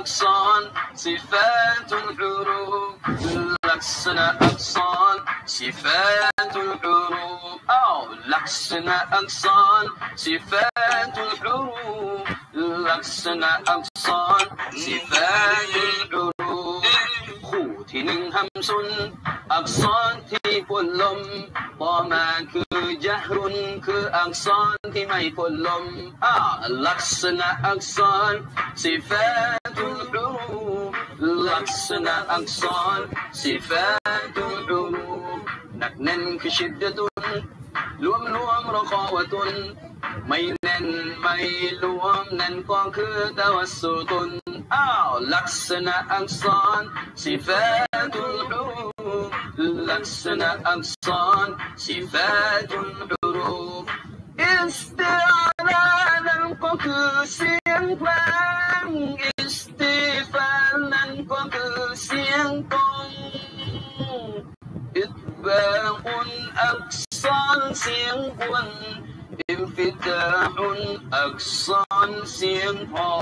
أقصان صفات الحروف لسنا أقصان صفات الحروف أو لسنا أقصان صفات الحروف لسنا أقصان صفات الحروفคู่ที่หนึ่งฮัมซุนอักษรที่พ่นลมต่อมาคือจะฮรุนคืออักษรที่ไม่พ่นลมลักษณะอักษรสิฟาตุลฮูรูฟลักษณะอักษรสิฟาตุลฮูรูฟหนักแน่นคือชิดดะตุนรวมรคอวะตุนไม่แน่นไม่รวมแน่นก็คือตะวัสสุตุนลักษณะอักษรสิฟาตุลฮูรูฟลักษณะอักษรสิฟาตุลฮูรูฟอิสติอานั้นก็คือเสียงเพลงอิสติฟานั้นก็คือเสียงกลองอิตบาอุนอักษรเสียงกวนอินฟิตาอุนอักษรเสียงพอ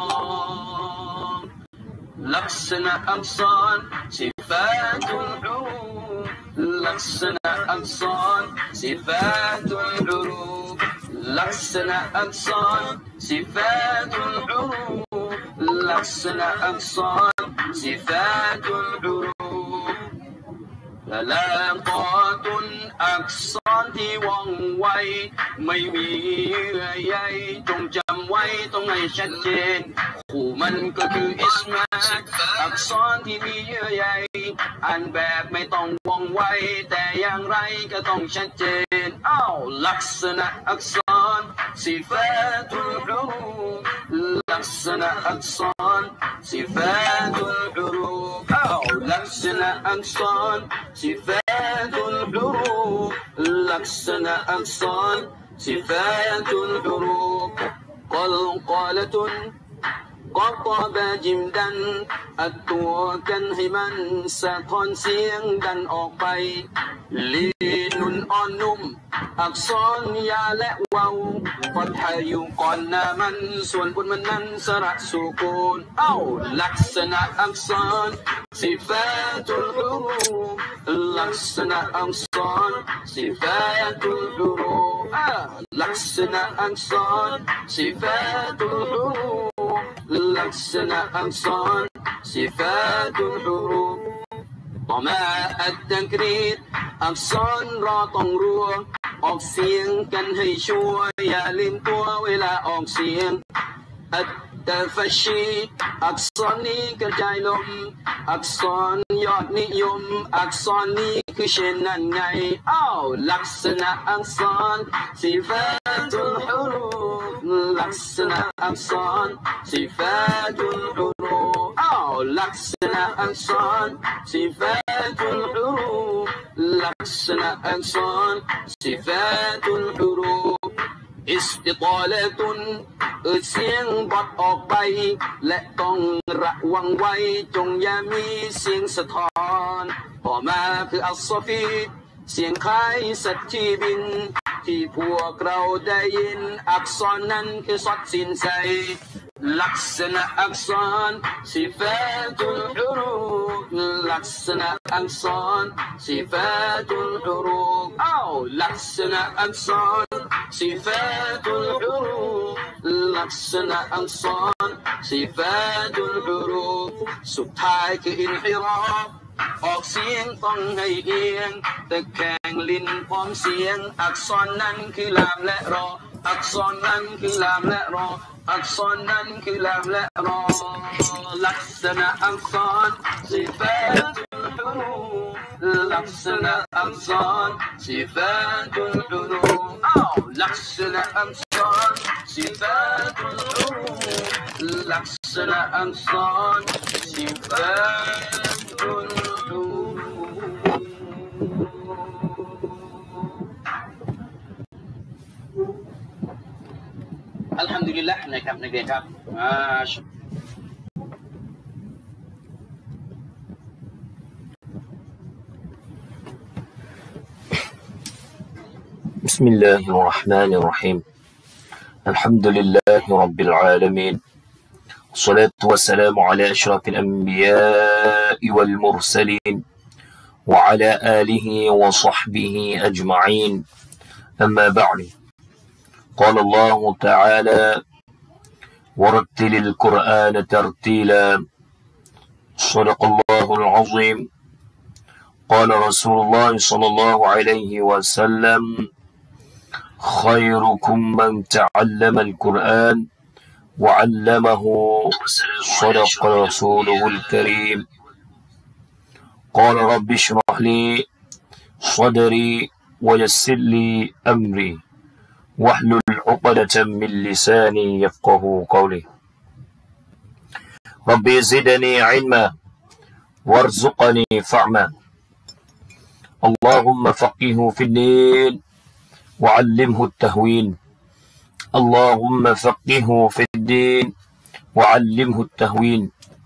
ลักษณะอักษรสิฟาตุลฮูรูฟลักษณะอักษรสิฟาตุลฮูรูฟลักษณะอักษรสิฟาตุลฮูรูฟลักษณะอักษรสิฟาตุลฮูรูฟละลากอตุนอักษรที่ว่องไวไม่มีเยื่อใยจงจำไว้ต้องให้ชัดเจนคู่มันก็คืออิสมาอักษรที่มีเยื่อใยอ่านแบบไม่ต้องว่องไวแต่อย่างไรก็ต้องชัดเจนลักษณะอักษรสิฟาตุลฮูรูฟลักษณะอักษรสิฟาตุลฮูรูฟลักษณะอักษรสิฟาตุลฮูรูฟลักษณะอักษรสิฟาตุลฮูรูฟقلقلةก็ตอบจิมดันอัดตัวกันให้มันสะท้อนเสียงดันออกไปลีนุนอ่อนนุ่มอักษรยาและวาวฟัดหาอยู่ก่อนหน้ามันส่วนบนมันนั้นสระสุกูนลักษณะอักษรสิฟาตุลฮูรูฟลักษณะอักษรสิฟาตุลฮูรูฟลักษณะอักษรสิฟาตุลฮูรูฟลักษณะอักษรสิฟาตุลฮูรูฟต่อมาอัตตักรีรอักษรรอต้องรัวออกเสียงกันให้ชัวร์อย่าลืมตัวเวลาออกเสียงอัตตะฟัชชีอักษรนี้กระจายลมอักษรยอดนิยมอักษรนี้คือเช่นนั้นไงลักษณะอักษรสิฟาตุลฮูรูฟลักษณะอักษรสิฟาตุลฮูรูฟลักษณะอักษรสิฟาตุลฮูรูฟลักษณะอักษรสิฟาตุลฮูรูฟอิสติฏอละตุนเสียงบอดออกไปและต้องระวังไว้จงอย่ามีเสียงสะท้อนต่อมาคืออัลซอฟีเสียงคล้ายสัตว์ที่บินที่พวกเราได้ยินอักษรนั้นคือซอดสินใสลักษณะอักษรสิฟาตุลฮูรูฟลักษณะอักษรสิฟาตุลฮูรูฟลักษณะอักษรสิฟาตุลฮูรูฟลักษณะอักษรสิฟาตุลฮูรูฟสุดท้ายคืออินฮิราฟออกเสียงต้องให้เอียงตะแคงลิ้นพร้อมเสียงอักษรนั้นคือลามและรออักษรนั้นคือลามและรออักษรนั้นคือลามและรอลักษณะอักษรสิฟาตุลฮูรูฟลักษณะอักษรสิฟาตุลฮูรูฟลักษณะอักษรสิฟาตุลฮูรูฟลักษณะอักษรสิฟาตุลฮูรูฟอัลฮัมดุลิลละห์นะครับนักเรียนครับ بسم الله الرحمن الرحيم الحمد لله رب العالمين الصلاة والسلام على أشرف الأنبياء والمرسلين وعلى آله وصحبه أجمعين أما بعد قال الله تعالى ورتل القرآن ترتيلا صدق الله العظيم قال رسول الله صلى الله عليه وسلم خيركم من تعلم القرآن وعلمه صدق رسوله الكريم قال رب اشرح لي صدري ويسر لي أمري واحلل عقدة من لساني يفقه قولي ربي زدني علما وارزقني فهما اللهم فقهه في الدين وعلمه التهوين اللهم فقهه في الدين وعلمه التهوين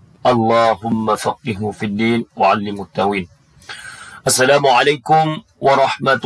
اللهم فقهه في الدين وعلمه التهوين السلام عليكم ورحمة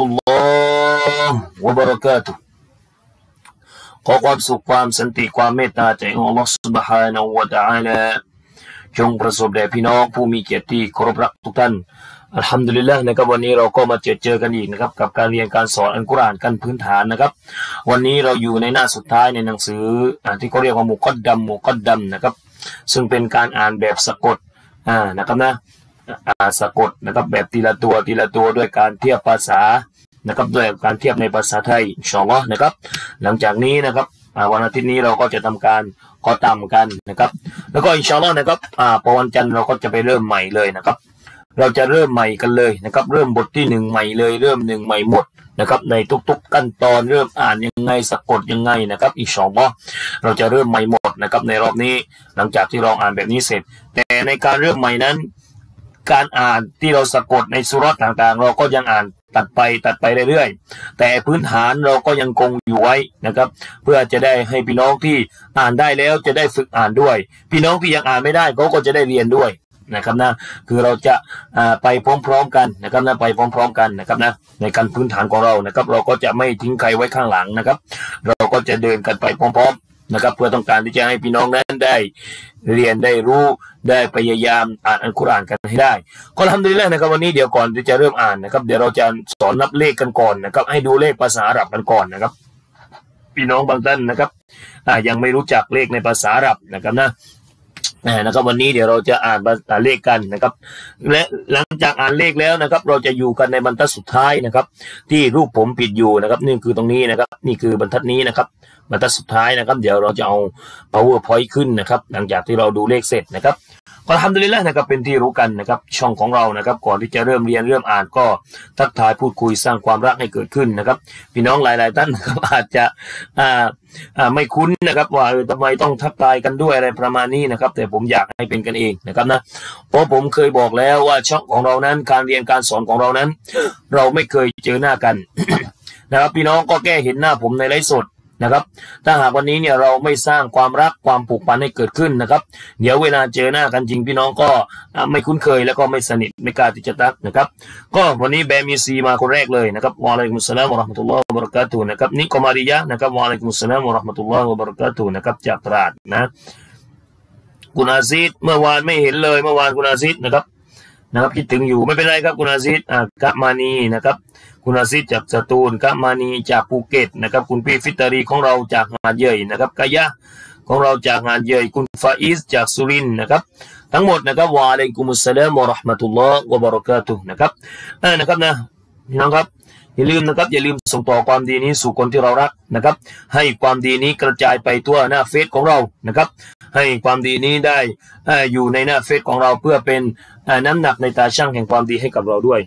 الله وبركاته ขอความสุขความสันติความเมตตาจากอัลลอฮฺซุบฮานะฮูวะตะอาลาจงประสบแด่พี่น้องผู้มีเกียรติที่เคารพรักทุกท่านอัลฮัมดุลิลละห์นะครับวันนี้เราก็มาเจอกันอีกนะครับกับการเรียนการสอนอัลกุรอานกันพื้นฐานนะครับวันนี้เราอยู่ในหน้าสุดท้ายในหนังสือที่เขาเรียกว่ามุกัดดัมนะครับซึ่งเป็นการอ่านแบบสะกดนะครับนะสะกดนะครับแบบทีละตัวด้วยการเทียบภาษานะครับด้วยการเทียบในภาษาไทยอินชาอัลลอฮ์นะครับหลังจากนี้นะครับวันอาทิตย์นี้เราก็จะทำการขอตามกันนะครับแล้วก็อินชาอัลลอฮ์นะครับพอวันจันทร์เราก็จะไปเริ่มใหม่เลยนะครับเราจะเริ่มใหม่กันเลยนะครับเริ่มบทที่1ใหม่เลยเริ่ม1ใหม่หมดนะครับในทุกๆขั้นตอนเริ่มอ่านยังไงสะกดยังไงนะครับอินชาอัลลอฮ์เราจะเริ่มใหม่หมดนะครับในรอบนี้หลังจากที่เราอ่านแบบนี้เสร็จแต่ในการเริ่มใหม่นั้นการอ่านที่เราสะกดในสุเราะห์ต่างๆเราก็ยังอ่านตัดไปเรื่อยๆแต่พื้นฐานเราก็ยังคงอยู่ไว้นะครับเพื่อจะได้ให้พี่น้องที่อ่านได้แล้วจะได้ฝึกอ่านด้วยพี่น้องที่ยังอ่านไม่ได้เขาก็จะได้เรียนด้วยนะครับนะคือเราจะไปพร้อมๆกันนะครับนะไปพร้อมๆกันนะครับนะในการพื้นฐานของเรานะครับเราก็จะไม่ทิ้งใครไว้ข้างหลังนะครับเราก็จะเดินกันไปพร้อมๆนะครับเพื่อต้องการที่จะให้พี่น้องนั้นได้เรียนได้รู้ได้พยายามอ่านอัลกุรอานกันให้ได้ก็ทำดีแล้วนะครับวันนี้เดี๋ยวก่อนที่จะเริ่มอ่านนะครับเดี๋ยวเราจะสอนนับเลขกันก่อนนะครับให้ดูเลขภาษาอาหรับกันก่อนนะครับพี่น้องบางท่านนะครับยังไม่รู้จักเลขในภาษาอาหรับนะครับนะครับวันนี้เดี๋ยวเราจะอ่านเลขกันนะครับและหลังจากอ่านเลขแล้วนะครับเราจะอยู่กันในบรรทัดสุดท้ายนะครับที่รูปผมปิดอยู่นะครับนี่คือตรงนี้นะครับนี่คือบรรทัดนี้นะครับบรรทัดสุดท้ายนะครับเดี๋ยวเราจะเอา PowerPoint ขึ้นนะครับหลังจากที่เราดูเลขเสร็จนะครับก็ทำดีแล้วนะครับเป็นที่รู้กันนะครับช่องของเรานะครับก่อนที่จะเริ่มเรียนเริ่มอ่านก็ทักทายพูดคุยสร้างความรักให้เกิดขึ้นนะครับพี่น้องหลายๆท่านนะครับอาจจะไม่คุ้นนะครับว่าทำไมต้องทักทายกันด้วยอะไรประมาณนี้นะครับแต่ผมอยากให้เป็นกันเองนะครับนะเพราะผมเคยบอกแล้วว่าช่องของเรานั้นการเรียนการสอนของเรานั้นเราไม่เคยเจอหน้ากัน นะครับพี่น้องก็แค่เห็นหน้าผมในไลฟ์สดนะครับถ้าหากวันนี้เนี่ยเราไม่สร้างความรักความผูกพันให้เกิดขึ้นนะครับเดี๋ยวเวลาเจอหน้ากันจริงพี่น้องก็ไม่คุ้นเคยแล้วก็ไม่สนิทไม่กล้าที่จะทักนะครับก็วันนี้แบมีซีมาคนแรกเลยนะครับวะอะลัยกุมุสสลามวะเราะห์มะตุลลอฮ์วะบะเราะกาตุฮ์นะครับนี่ก็มาริยะนะครับวะอะลัยกุมุสสลามวะเราะห์มะตุลลอฮ์วะบะเราะกาตุฮ์นะครับจากตราดนะคุณอาซิดเมื่อวานไม่เห็นเลยเมื่อวานคุณอาซิดนะครับคิดถึงอยู่ไม่เป็นไรครับคุณอาซิดกะมานีนะครับคุณอาซิดจากสตูลกะมานีจากภูเก็ตนะครับคุณพี่ฟิตรีของเราจากหาดใหญ่นะครับกะยะของเราจากหาดใหญ่คุณฟาอิสจากสุรินทร์นะครับทั้งหมดนะครับวะอะลัยกุมุสสลามวะเราะห์มะตุลลอฮ์วะบะเราะกาตุฮ์นะครับนะครับนะพี่น้องครับอย่าลืมนะครับอย่าลืมส่งต่อความดีนี้สู่คนที่เรารักนะครับให้ความดีนี้กระจายไปทั่วหน้าเฟซของเรานะครับให้ความดีนี้ได้อยู่ในหน้าเฟซของเราเพื่อเป็นน้ำหนักในตาช่างแห่งความดีให้กับเราด้วย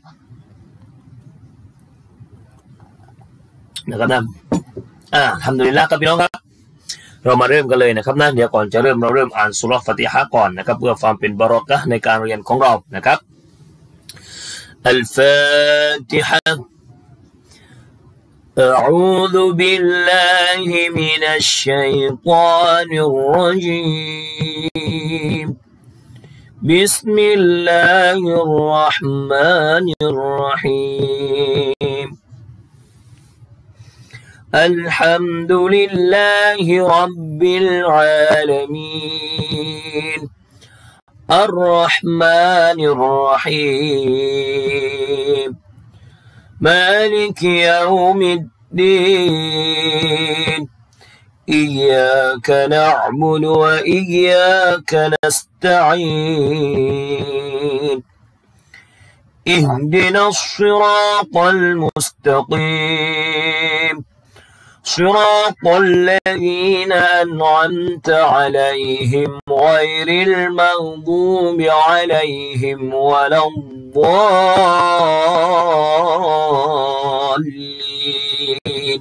นะครับนะทำดีแล้วครับพี่น้องครับเรามาเริ่มกันเลยนะครับนะเดี๋ยวก่อนจะเริ่มเราเริ่มอ่านซูเราะห์ฟาติฮะห์ก่อนนะครับเพื่อความเป็นบารอกะห์ในการเรียนของเรานะครับอัลฟาติฮะห์ أعوذ بالله من الشيطان الرجيم بسم الله الرحمن الرحيم الحمد لله رب العالمين الرحمن الرحيم مالك يوم الدين إياك نعبد وإياك نستعين اهدنا الصراط المستقيم صراط الذين أنعمت عليهم غير المغضوب عليهم ولا الضالين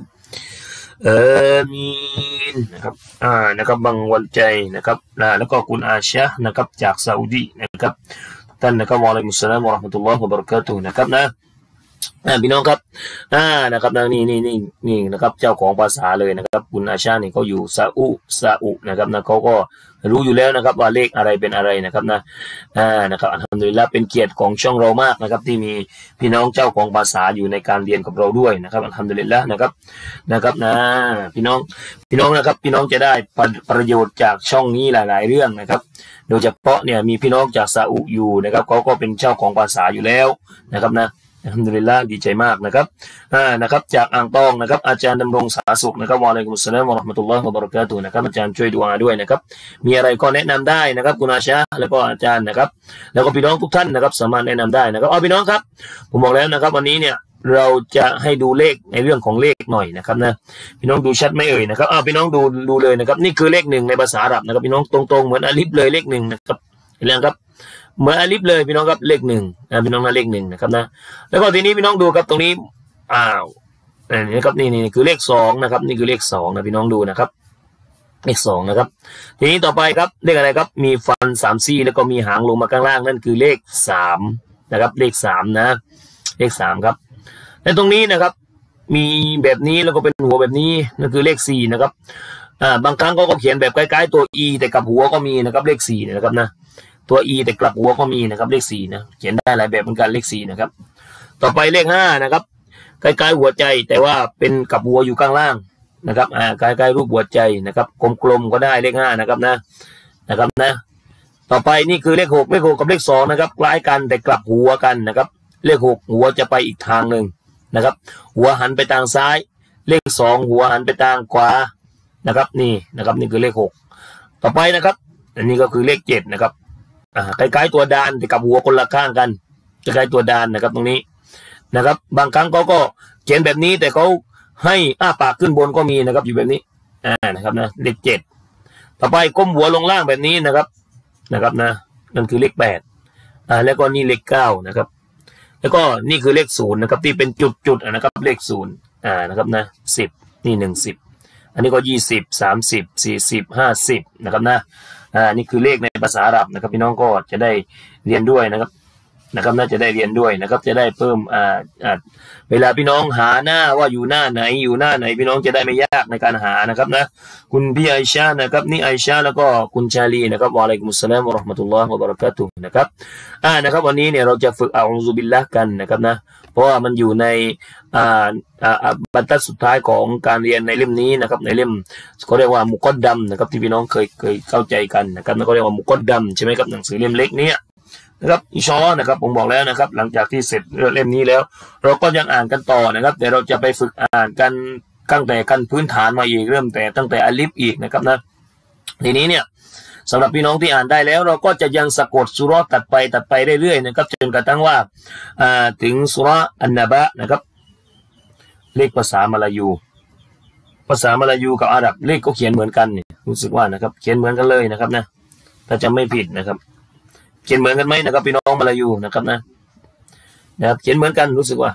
آمين นะครับนะครับบางวันใจนะครับแล้วก็คุณอาชะนะครับจากซาอุดีนะครับท่านนะครับวะอะลัยกุมุสสลามวะเราะห์มะตุลลอฮิวะบะเราะกาตุฮ์นะครับนะพี่น้องครับนะครับนี่นะครับเจ้าของภาษาเลยนะครับคุณอาชาเนี่ยเขาอยู่ซาอุนะครับนะเขาก็รู้อยู่แล้วนะครับว่าเลขอะไรเป็นอะไรนะครับนะครับอัลฮัมดุลิลละห์เป็นเกียรติของช่องเรามากนะครับที่มีพี่น้องเจ้าของภาษาอยู่ในการเรียนกับเราด้วยนะครับอัลฮัมดุลิลละห์นะครับพี่น้องนะครับพี่น้องจะได้ประโยชน์จากช่องนี้หลายๆเรื่องนะครับโดยเฉพาะเนี่ยมีพี่น้องจากซาอุอยู่นะครับเขาก็เป็นเจ้าของภาษาอยู่แล้วนะครับนะอัลฮัมดุลิลละห์ดีใจมากนะครับนะครับจากอ่างทองนะครับอาจารย์ดำรงสาสุขนะครับวะอะลัยกุมุสสลามวะเราะห์มะตุลลอฮิวะบะเราะกาตุฮ์นะครับอาจารย์ช่วยดุอาด้วยนะครับมีอะไรก็แนะนำได้นะครับคุณอาชะแล้วก็อาจารย์นะครับแล้วก็พี่น้องทุกท่านนะครับสามารถแนะนำได้นะครับพี่น้องครับผมบอกแล้วนะครับวันนี้เนี่ยเราจะให้ดูเลขในเรื่องของเลขหน่อยนะครับนะพี่น้องดูชัดไหมเอ่ยนะครับพี่น้องดูเลยนะครับนี่คือเลขหนึ่งในภาษาอาหรับนะครับพี่น้องตรงๆเหมือนอาลิฟเลยเลขหนึ่งนะครับเห็นไหมครับเหมือนอาลิฟเลยพี่น้องครับเลขหนึ่งพี่น้องนะเลขหนึ่งนะครับนะแล้วก็ทีนี้พี่น้องดูครับตรงนี้นี่ครับนี่คือเลขสองนะครับนี่คือเลขสองนะพี่น้องดูนะครับเลขสองนะครับทีนี้ต่อไปครับเลขอะไรครับมีฟันสามซี่แล้วก็มีหางลงมาข้างล่างนั่นคือเลขสามนะครับเลขสามนะเลขสามครับและตรงนี้นะครับมีแบบนี้แล้วก็เป็นหัวแบบนี้นั่นคือเลขสี่นะครับบางครั้งก็เขียนแบบคล้ายๆตัว e แต่กับหัวก็มีนะครับเลขสี่นะครับนะตัว e แต่กลับหัวก็มีนะครับเลขสี่นะเขียนได้หลายแบบเหมือนกันเลขสี่นะครับต่อไปเลขห้านะครับคล้ายๆหัวใจแต่ว่าเป็นกับหัวอยู่ข้างล่างนะครับคล้ายๆรูปหัวใจนะครับกลมๆก็ได้เลขห้านะครับนะครับนะต่อไปนี่คือเลขหกกับเลขสองนะครับคล้ายกันแต่กลับหัวกันนะครับเลขหกหัวจะไปอีกทางหนึ่งนะครับหัวหันไปทางซ้ายเลขสองหัวหันไปทางขวานะครับนี่นะครับนี่คือเลขหกต่อไปนะครับอันนี้ก็คือเลขเจ็ดนะครับคล้ายๆตัวดานแต่กับหัวคนละข้างกันคล้ายๆตัวดานนะครับตรงนี้นะครับบางครั้งเขาก็เขียนแบบนี้แต่เขาให้ปากขึ้นบนก็มีนะครับอยู่แบบนี้นะครับนะเลขเจ็ดต่อไปก้มหัวลงล่างแบบนี้นะครับนะนั่นคือเลขแปดแล้วก็นี่เลขเก้านะครับแล้วก็นี่คือเลขศูนย์นะครับที่เป็นจุดนะครับเลขศูนย์นะครับนะสิบนี่10อันนี้ก็20 30 40 50นะครับนะนี่คือเลขในภาษาอาหรับนะครับพี่น้องก็จะได้เรียนด้วยนะครับน่าจะได้เรียนด้วยนะครับจะได้เพิ่มเวลาพี่น้องหาหน้าว่าอยู่หน้าไหนพี่น้องจะได้ไม่ยากในการหานะครับนะคุณพี่ไอชานะครับนี่ไอชาแล้วก็คุณชาลีนะครับวะอะลัยกุมุสสลามวะเราะห์มะตุลลอฮิวะบะเราะกาตุฮ์นะครับนะครับวันนี้เนี่ยเราจะฝึกอะอูซุบิลละห์กันนะครับนะเพราะว่ามันอยู่ในบรรทัดสุดท้ายของการเรียนในเล่มนี้นะครับในเล่มเขาเรียกว่ามุกอดดัมนะครับที่พี่น้องเคยเข้าใจกันนะครับเขาเรียกว่ามุกอดดัมใช่ไหมครับหนังสือเล่มเล็กนี้นะครับอินชาอัลลอฮ์นะครับผมบอกแล้วนะครับหลังจากที่เสร็จเล่มนี้แล้วเราก็ยังอ่านกันต่อนะครับแต่เราจะไปฝึกอ่านกันตั้งแต่ขั้นพื้นฐานมาอีกเริ่มแต่ตั้งแต่อาลิฟอีกนะครับนะทีนี้เนี่ยสำหรับพี่น้องที่อ่านได้แล้วเราก็จะยังสะกดสุเราะห์ตัดไปเรื่อยๆนะครับจนกระทั่งว่าถึงสุเราะห์อันนะบะนะครับเลขภาษามลายูกับอาหรับเลขก็เขียนเหมือนกันเนี่ยรู้สึกว่านะครับเขียนเหมือนกันเลยนะครับนะถ้าจำไม่ผิดนะครับเขียนเหมือนกันไหมนะครับพี่น้องมลายูนะครับนะครับเขียนเหมือนกันรู้สึกว่า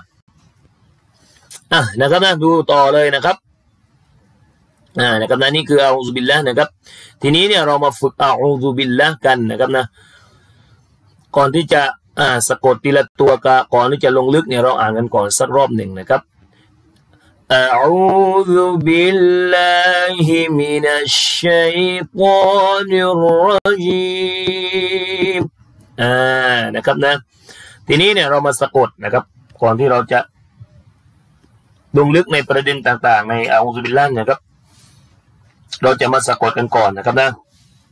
นะครับนะดูต่อเลยนะครับนะครับนะนี่คืออะอูซุบิลละห์นะครับทีนี้เนี่ยเรามาฝึกอะอูซุบิลละห์กันนะครับนะก่อนที่จะสะกดทีละตัวก่อนที่จะลงลึกเนี่ยเราอ่านกันก่อนสักรอบหนึ่งนะครับอะอูซุบิลลาฮิมินัชชัยฏอนิรเราะญีมนะครับนะทีนี้เนี่ยเรามาสะกดนะครับก่อนที่เราจะลงลึกในประเด็นต่างๆในอะอูซุบิลละห์นะครับเราจะมาสะกดกันก่อนนะครับนะ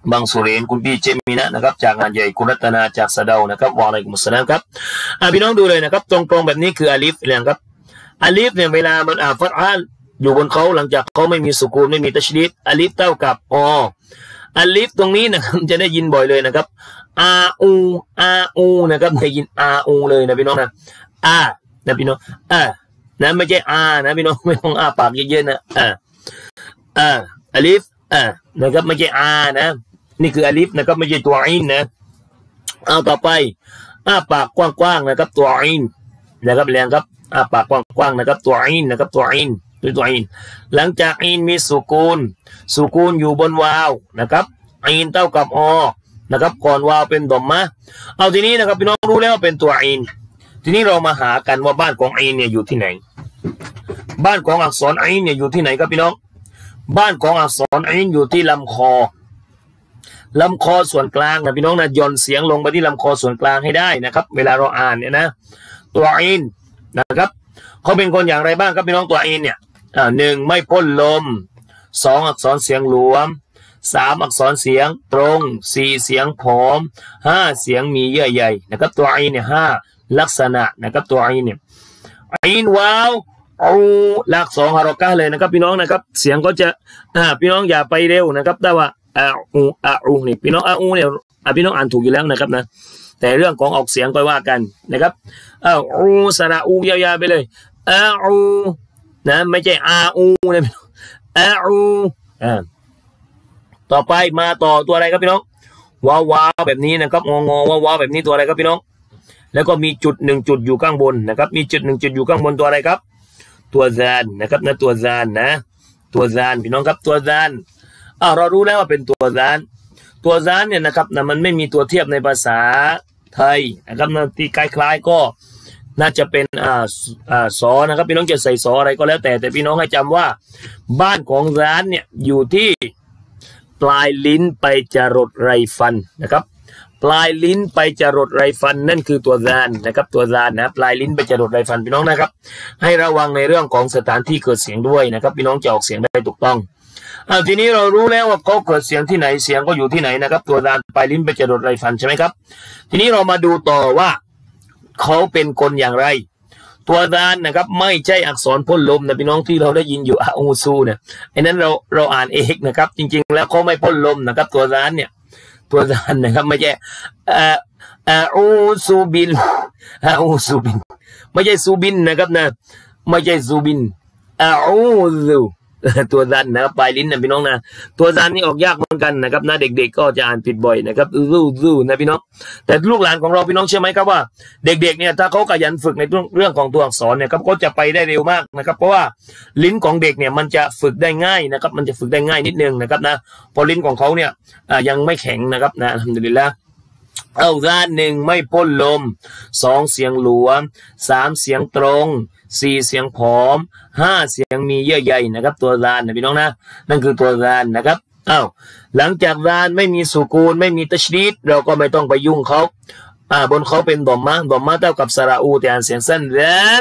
บางสุเรนคุณพี่เจมินะนะครับจากงานใหญ่คุณรัตนาจากสะเดานะครับวะอะลัยกุมุสสลามครับพี่น้องดูเลยนะครับตรงๆแบบนี้คืออาลิฟเนี่ยครับอาลิฟเนี่ยเวลามันฟัตฮ์อยู่บนเขาหลังจากเขาไม่มีสุกูนไม่มีตัชดีดอาลิฟเท่ากับอาลิฟตรงนี้นะครับจะได้ยินบ่อยเลยนะครับอูนะครับได้ยินอูเลยนะพี่น้องนะนะพี่น้องนะไม่ใช่นะพี่น้องไม่ต้องปากเยอะๆนะอาลิฟนะครับไม่ใช่นะนี่คืออาลิฟนะครับไม่ใช่ตัวอินนะเอาต่อไปปากกว้างๆนะครับตัวอินนะครับแรงครับปากกว้างๆนะครับตัวอินนะครับตัวอินด้วยตัวอินหลังจากอินมีสุกูนอยู่บนวาวนะครับอินเท่ากับนะครับก่อนวาวเป็นดอมมะเอาทีนี้นะครับพี่น้องรู้แล้วว่าเป็นตัวอินทีนี้เรามาหากันว่าบ้านของอินเนี่ยอยู่ที่ไหนบ้านของอักษรอินเนี่ยอยู่ที่ไหนครับพี่น้องบ้านของอักษรอินอยู่ที่ลำคอส่วนกลางนะพี่น้องนะย่อนเสียงลงไปที่ลำคอส่วนกลางให้ได้นะครับเวลาเราอ่านเนี่ยนะตัวอินนะครับเขาเป็นคนอย่างไรบ้างครับพี่น้องตัวอินเนี่ย1ไม่พ่นลม2อักษรเสียงหลวม3อักษรเสียงตรง4เสียงผอม5เสียงมีเยื่อใยนะครับตัวอินเนี่ย5ลักษณะนะครับตัวอินเนี่ยอินวาวหลัก2ฮารอกะเลยนะครับพี่น้องนะครับเสียงก็จะพี่น้องอย่าไปเร็วนะครับแต่ว่านี่พี่น้องเนี่ยพี่น้องอ่านถูกอยู่แล้วนะครับนะแต่เรื่องของออกเสียงก็ว่ากันนะครับสระยาวๆไปเลยนะไม่ใช่นะต่อไปมาต่อตัวอะไรครับพี่น้องว้าวแบบนี้นะครับงอว้าวแบบนี้ตัวอะไรครับพี่น้องแล้วก็มีจุด1จุดอยู่ข้างบนนะครับมีจุด1จุดอยู่ข้างบนตัวอะไรครับตัวซานนะครับนะตัวซานนะตัวซานพี่น้องครับตัวซานเรารู้แล้วว่าเป็นตัวซานเนี่ยนะครับนะมันไม่มีตัวเทียบในภาษาไทยนะครับนะที่คล้ายๆก็น่าจะเป็นสอนะครับพี่น้องจะใส่สออะไรก็แล้วแต่พี่น้องให้จำว่าบ้านของซานเนี่ยอยู่ที่ปลายลิ้นไปจรดไรฟันนะครับปลายลิ้นไปจรดไรฟันนั่นคือตัวซานนะครับตัวซานนะปลายลิ้นไปจรดไรฟันพี่น้องนะครับให้ระวังในเรื่องของสถานที่เกิดเสียงด้วยนะครับพี่น้องจะออกเสียงได้ถูกต้องทีนี้เรารู้แล้วว่าเขาเกิดเสียงที่ไหนเสียงก็อยู่ที่ไหนนะครับตัวซานปลายลิ้นไปจรดไรฟันใช่ไหมครับทีนี้เรามาดูต่อว่าเขาเป็นคนอย่างไรตัวซานนะครับไม่ใช่อักษรพ่นลมนะพี่น้องที่เราได้ยินอยู่อูซูเนี่ยไอ้นั้นเราอ่านเองนะครับจริงๆแล้วเขาไม่พ่นลมนะครับตัวซานเนี่ยตัวซานนะครับไม่ใช่อูซูบินไม่ใช่ซูบินนะครับนะไม่ใช่ซูบินอูซูตัวซานนะครับปลายลิ้นนะพี่น้องนะตัวซานนี่ออกยากเหมือนกันนะครับนะเด็กๆก็จะอ่านผิดบ่อยนะครับซูนะพี่น้องแต่ลูกหลานของเราพี่น้องเชื่อไหมครับว่าเด็กๆเนี่ยถ้าเขาขยันฝึกในเรื่องของตัวอักษรเนี่ยครับเขาจะไปได้เร็วมากนะครับเพราะว่าลิ้นของเด็กเนี่ยมันจะฝึกได้ง่ายนะครับมันจะฝึกได้ง่ายนิดนึงนะครับนะพอลิ้นของเขาเนี่ยยังไม่แข็งนะครับนะอัลฮัมดุลิลละห์ซาน1ไม่พ่นลม2เสียงหลวม3เสียงตรง4เสียงผอม5เสียงมีเยื่อใยนะครับตัวซานนะพี่น้องนะนั่นคือตัวซานนะครับหลังจากซานไม่มีสุกูนไม่มีตัชดีดเราก็ไม่ต้องไปยุ่งเขาบนเขาเป็นดอมมะเท่ากับสระอูแต่อ่านเสียงสั้นแล้ว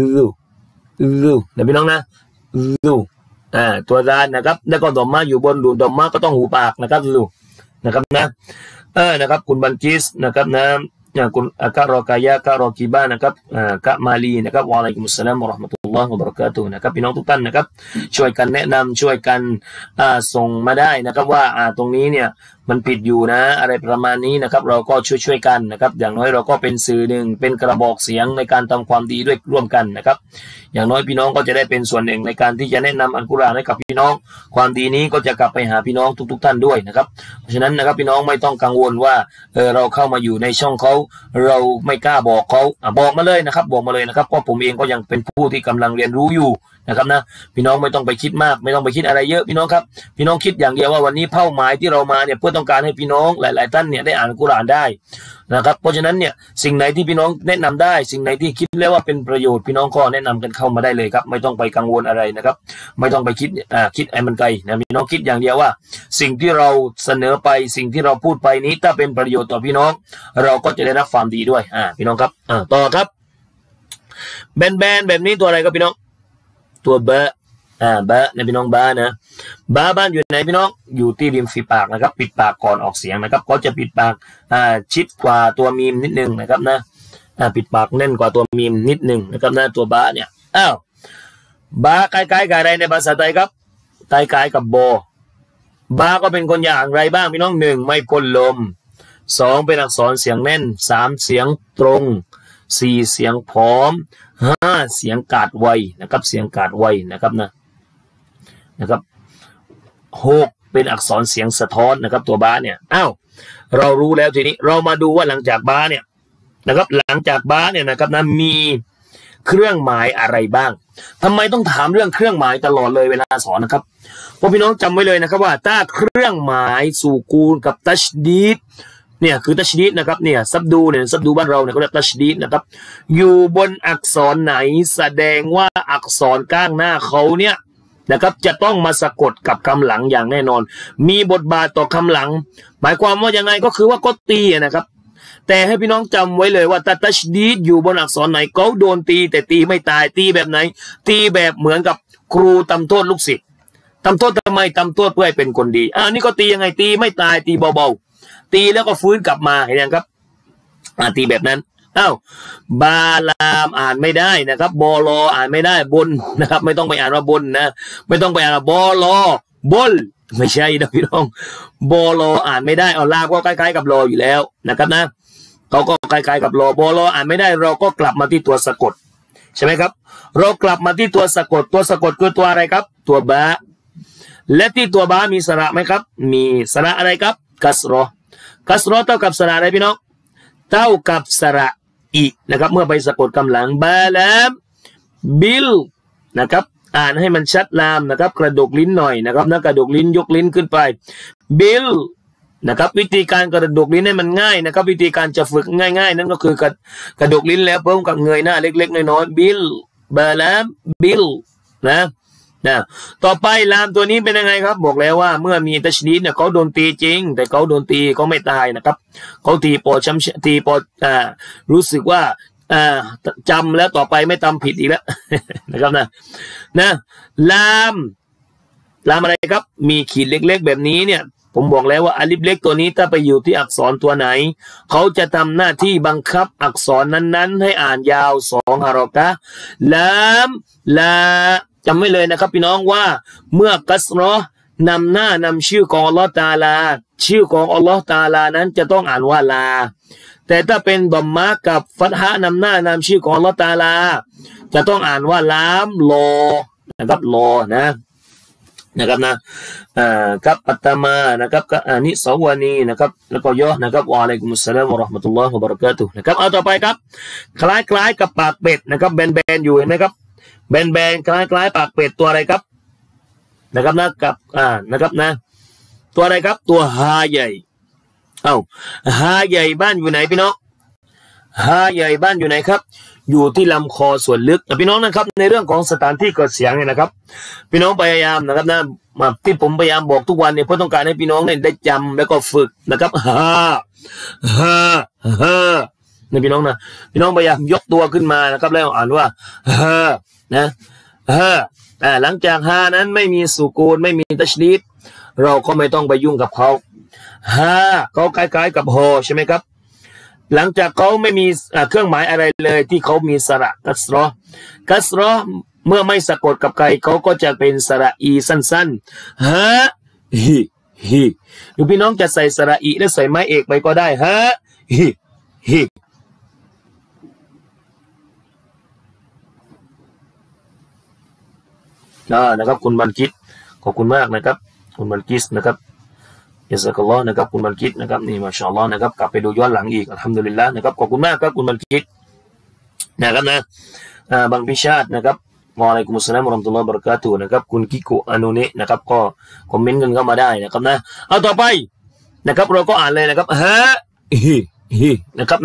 นะพี่น้องนะตัวซานนะครับแล้วก็ดอมมะอยู่บนดอมมะก็ต้องหูปากนะครับนะครับนะนะครับคุณบันจิสนะครับนะคุณกะรอกายะกะรอกีบ้านะครับกะมาลีนะครับวะอะลัยกุมุสสลามวะเราะห์มะตุลลอฮ์วะบะเราะกาตุฮ์นะครับพี่น้องทุกท่านนะครับช่วยกันแนะนำช่วยกันส่งมาได้นะครับว่าตรงนี้เนี่ยมันผิดอยู่นะอะไรประมาณนี้นะครับเราก็ช่วยกันนะครับอย่างน้อยเราก็เป็นสื่อหนึ่งเป็นกระบอกเสียงในการทำความดีด้วยร่วมกันนะครับอย่างน้อยพี่น้องก็จะได้เป็นส่วนหนึ่งในการที่จะแนะนำอัลกุรอานให้กับพี่น้องความดีนี้ก็จะกลับไปหาพี่น้องทุกท่านด้วยนะครับเพราะฉะนั้นนะครับพี่น้องไม่ต้องกังวลว่าเราเข้ามาอยู่ในช่องเขาเราไม่กล้าบอกเขาบอกมาเลยนะครับบอกมาเลยนะครับเพราะผมเองก็ยังเป็นผู้ที่กำลังเรียนรู้อยู่นะครับนะพี่น้องไม่ต้องไปคิดมากไม่ต้องไปคิดอะไรเยอะพี่น้องครับพี่น้องคิดอย่างเดียวว่าวันนี้เป้าหมายที่เรามาเนี่ยเพื่อต้องการให้พี่น้องหลายๆท่านเนี่ยได้อ่านกุรอานได้นะครับเพราะฉะนั้นเนี่ยสิ่งไหนที่พี่น้องแนะนำได้สิ่งไหนที่คิดแล้วว่าเป็นประโยชน์พี่น้องก็แนะนำกันเข้ามาได้เลยครับไม่ต้องไปกังวลอะไรนะครับไม่ต้องไปคิดไอ้มันไกลนะพี่น้องคิดอย่างเดียวว่าสิ่งที่เราเสนอไปสิ่งที่เราพูดไปนี้ถ้าเป็นประโยชน์ต่อพี่น้องเราก็จะได้รับความดีด้วยพี่น้องครับต่อครับแบนแบบนี้ตัวอะไรครับพี่น้องตัวเบบะนะพี่น้องบะนะบะบ้านอยู่ไหนพี่น้องอยู่ที่ริมฝีปากนะครับปิดปากก่อนออกเสียงนะครับก็จะปิดปากชิดกว่าตัวมีมนิดนึงนะครับนะปิดปากแน่นกว่าตัวมีมนิดนึงนะครับนะตัวบะเนี่ยบะคล้ายๆกับอะไรในภาษาไทยครับคล้ายๆกับบอบะก็เป็นคนอย่างไรบ้างพี่น้อง1ไม่พ่นลม2เป็นอักษรเสียงแน่น3เสียงตรง4เสียงพร้อม5เสียงกาดไวนะครับเสียงกาดไวนะครับนะครับ6เป็นอักษรเสียงสะท้อนนะครับตัวบาเนี่ยเรารู้แล้วทีนี้เรามาดูว่าหลังจากบาเนี่ยนะครับหลังจากบาเนี่ยนะครับมีเครื่องหมายอะไรบ้างทำไมต้องถามเรื่องเครื่องหมายตลอดเลยเวลาสอนนะครับเพราะพี่น้องจำไว้เลยนะครับว่าถ้าเครื่องหมายสู่กูลกับตัชดีดเนี่ยคือตัชดีดนะครับเนี่ยซับดูบ้านเราเนี่ยเขาเรียกตัชดีดนะครับอยู่บนอักษรไหนแสดงว่าอักษรข้างหน้าเขาเนี่ยนะครับจะต้องมาสะกดกับคำหลังอย่างแน่นอนมีบทบาทต่อคำหลังหมายความว่ายังไงก็คือว่าก็ตีนะครับแต่ให้พี่น้องจำไว้เลยว่าตัชดีดอยู่บนอักษรไหนเขาโดนตีแต่ตีไม่ตายตีแบบไหนตีแบบเหมือนกับครูทำโทษลูกศิษย์ทำโทษทำไมทำโทษเพื่อให้เป็นคนดีนี่ก็ตียังไงตีไม่ตายตีเบาๆตีแล้วก็ฟื้นกลับมาเห็นยังครับตีแบบนั้นบาลามอ่านไม่ได้นะครับบอลออ่านไม่ได้บนนะครับไม่ต้องไปอ่านว่าบนนะไม่ต้องไปอ่านว่าบอลอบลไม่ใช่นะพี่น้องบอลออ่านไม่ได้ลามก็คล้ายๆกับรออยู่แล้วนะครับนะเขาก็คล้ายๆกับรอบอลออ่านไม่ได้เราก็กลับมาที่ตัวสะกดใช่ไหมครับเรากลับมาที่ตัวสะกดคือตัวอะไรครับตัวบาและที่ตัวบามีสระไหมครับมีสระอะไรครับกัสรอเท่ากับสระอะไรพี่น้องเท่ากับสระอีนะครับเมื่อไปสะกดกำลังบาลามบิลนะครับอ่านให้มันชัดลามนะครับกระดกลิ้นหน่อยนะครับกระดกลิ้นยกลิ้นขึ้นไปบิลนะครับวิธีการกระดกลิ้นให้มันง่ายนะครับวิธีการจะฝึกง่ายๆนั่นก็คือกระดกลิ้นแล้วเพิ่มกับเงยหน้าเล็กๆน้อยๆบิลบาลามบิลนะต่อไปลามตัวนี้เป็นยังไงครับบอกแล้วว่าเมื่อมีตัชดีดเนี่ยเขาโดนตีจริงแต่เขาโดนตีเขาไม่ตายนะครับเขาตีพอรู้สึกว่าจำแล้วต่อไปไม่ทำผิดอีกแล้วนะครับนะลามอะไรครับมีขีดเล็กๆแบบนี้เนี่ยผมบอกแล้วว่าอลิฟเล็กตัวนี้ถ้าไปอยู่ที่อักษรตัวไหนเขาจะทำหน้าที่บังคับอักษรนั้นๆให้อ่านยาว2 ฮารอกะลามลาจำไว้เลยนะครับพี่น้องว่าเมื่อกัสรอนำหน้านำชื่อของอัลลอฮฺตะอาลาชื่อของอัลลอฮฺตะอาลานั้นจะต้องอ่านว่าลาแต่ถ้าเป็นดอมมะกับฟัตฮะนำหน้านำชื่อของอัลลอฮฺตะอาลาจะต้องอ่านว่าลามโลนะครับโลนะครับกับอัตมานะครับกับนิสวานีนะครับแล้วก็ย่อนะครับวะอะลัยกุมุสสลามวะเราะห์มะตุลลอฮิวะบะเราะกาตุฮ์นะครับเอาต่อไปครับคล้ายๆกับปากเป็ดนะครับแบนๆอยู่เห็นไหมครับแบนๆคล้ายๆปากเป็ดตัวอะไรครับนะครับกับนะครับตัวอะไรครับตัวฮาใหญ่ฮาใหญ่บ้านอยู่ไหนพี่น้องฮาใหญ่บ้านอยู่ไหนครับอยู่ที่ลำคอส่วนลึกพี่น้องนะครับในเรื่องของสถานที่เกิดเสียงเนี่ยนะครับพี่น้องพยายามนะครับที่ผมพยายามบอกทุกวันเนี่ยเพื่อต้องการให้พี่น้องได้จำแล้วก็ฝึกนะครับฮาเนี่ยพี่น้องพยายามยกตัวขึ้นมานะครับแล้วอ่านว่าฮาหลังจากฮานั้นไม่มีสุกูนไม่มีตัชดีดเราก็ไม่ต้องไปยุ่งกับเขาฮาเขาคล้ายๆกับโฮใช่ไหมครับหลังจากเขาไม่มีเครื่องหมายอะไรเลยที่เขามีสระกัสรอเมื่อไม่สะกดกับใครเขาก็จะเป็นสระอีสั้นๆฮะฮิหรือพี่น้องจะใส่สระอีและใส่ไม้เอกไปก็ได้ฮะฮินะครับคุณบันคิดขอบคุณมากนะครับคุณบันคิดนะครับยะซักัลลอฮ์นะครับคุณบันคิดนะครับนี่มาชาอัลลอฮ์นะครับกลับไปดูย้อนหลังอีกอัลฮัมดุลิลละห์นะครับขอบคุณมากครับคุณบันคิดนะครับบางพิชาตินะครับวะอะลัยกุมุสสลามวะเราะห์มะตุลลอฮิวะบะเราะกาตุฮ์นะครับคุณกิโกอานุเนะนะครับก็คอมเมนต์กันเข้ามาได้นะครับเอาต่อไปนะครับเราก็อ่านเลยนะครับฮะฮินะครับ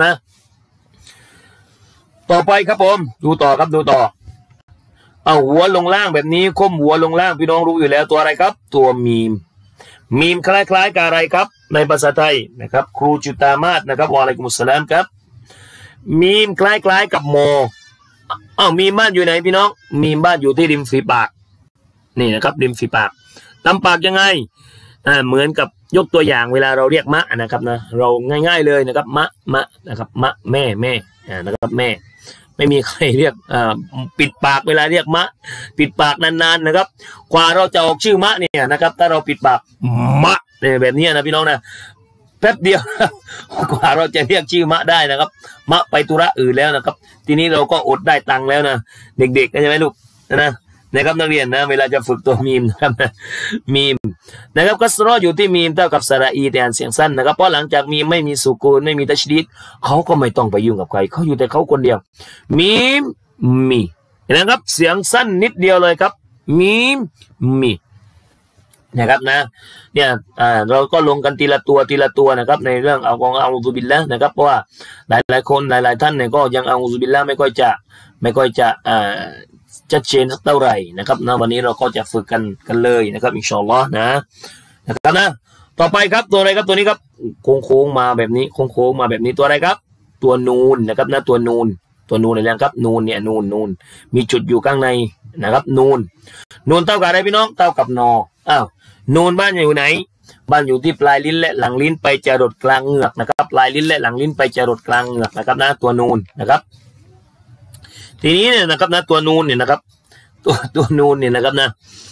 ต่อไปครับผมดูต่อเอาหัวลงล่างแบบนี้ก้มหัวลงล่างพี่น้องรู้อยู่แล้วตัวอะไรครับตัวมีมคล้ายๆกับอะไรครับในภาษาไทยนะครับครูจุตามาศนะครับวะอะลัยกุมุสสลามครับมีมคล้ายๆกับโมมีบ้านอยู่ไหนพี่น้องมีบ้านอยู่ที่ริมฝีปากนี่นะครับริมฝีปากตำปากยังไงเหมือนกับยกตัวอย่างเวลาเราเรียกมะนะครับนะเราง่ายๆเลยนะครับมะนะครับมะแม่นะครับแม่ไม่มีใครเรียกปิดปากเวลาเรียกมะปิดปากนานๆนะครับกว่าเราจะออกชื่อมะเนี่ยนะครับถ้าเราปิดปากมะเนี่ยแบบนี้นะพี่น้องนะแป๊บเดียวกว่าเราจะเรียกชื่อมะได้นะครับมะไปธุระอื่นแล้วนะครับทีนี้เราก็อดได้ตังค์แล้วนะเด็กๆใช่ไหมลูกนะครับนักเรียนนะเวลาจะฝึกตัวมีมนะครับมีมนะครับกัสรออยู่ที่มีมเท่ากับสระอีแต่อ่านเสียงสั้นนะครับเพราะหลังจากมีมไม่มีสุกูนไม่มีตัชดีดเขาก็ไม่ต้องไปยุ่งกับใครเขาอยู่แต่เขาคนเดียวมีมมีนะครับเสียงสั้นนิดเดียวเลยครับมีมมีนะครับนะเนี่ยเราก็ลงกันทีละตัวนะครับในเรื่องเอาของอัลลอฮฺบิลละนะครับเพราะว่าหลายคนหลายท่านเนี่ยก็ยังอัลลอฮฺบิลละไม่ค่อยจะชัดเจนสักเท่าไหร่นะครับนะวันนี้เราก็จะฝึกกันเลยนะครับอินชาอัลลอฮ์นะครับนะต่อไปครับตัวอะไรครับตัวนี้ครับโค้งมาแบบนี้โค้งมาแบบนี้ตัวอะไรครับตัวนูนนะครับนะตัวนูนอะไรนะครับนูนเนี่ยนูนมีจุดอยู่ข้างในนะครับนูนเท่ากับอะไรพี่น้องเท่ากับนอนูนบ้านอยู่ไหนบ้านอยู่ที่ปลายลิ้นและหลังลิ้นไปจรดกลางเหงือกนะครับปลายลิ้นและหลังลิ้นไปจรดกลางเหงือกนะครับนะตัวนูนนะครับทีนี้เนี่ยนะครับนะตัวนูนเนี่ยนะครับตัวนูนเนี่ยนะครับนะ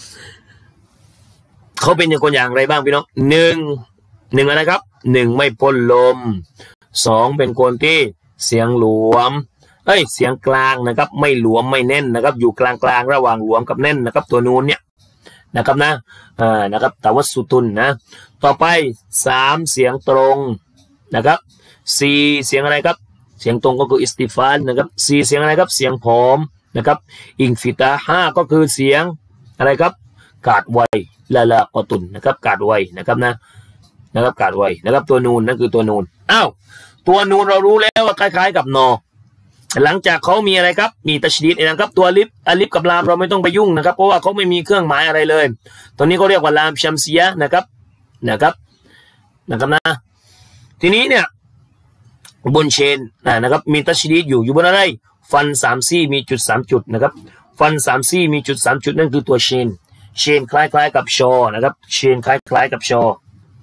เขาเป็นคนอย่างไรบ้างพี่น้องหนึ่งอะไรครับไม่พ่นลม2เป็นคนที่เสียงหลวมเสียงกลางนะครับไม่หลวมไม่แน่นนะครับอยู่กลางระหว่างหลวมกับแน่นนะครับตัวนูนเนี่ยนะครับนะครับตะวัสสุตุนนะต่อไป3เสียงตรงนะครับ4เสียงอะไรครับเสียงตรงก็คืออิสติฟานนะครับ4เสียงอะไรครับเสียงผอมนะครับอิงฟิตา5ก็คือเสียงอะไรครับกาดไวละกอตุนนะครับกาดไวนะครับนะครับกาดไวนะครับตัวนูนนั่นคือตัวนูนตัวนูนเรารู้แล้วว่าคล้ายๆกับนอหลังจากเขามีอะไรครับมีตัชดีดนะครับตัวอลิฟกับลามเราไม่ต้องไปยุ่งนะครับเพราะว่าเขาไม่มีเครื่องหมายอะไรเลยตัวนี้เขาเรียกว่าลามชัมซียะนะครับนะทีนี้เนี่ยบนเชนนะครับมีตัชดีดอยู่บนอะไรฟัน3ซี่มีจุด3จุดนะครับฟัน3ซี่มีจุด3จุดนั่นคือตัวเชนคล้ายๆกับชอนะครับเชนคล้ายๆกับชอ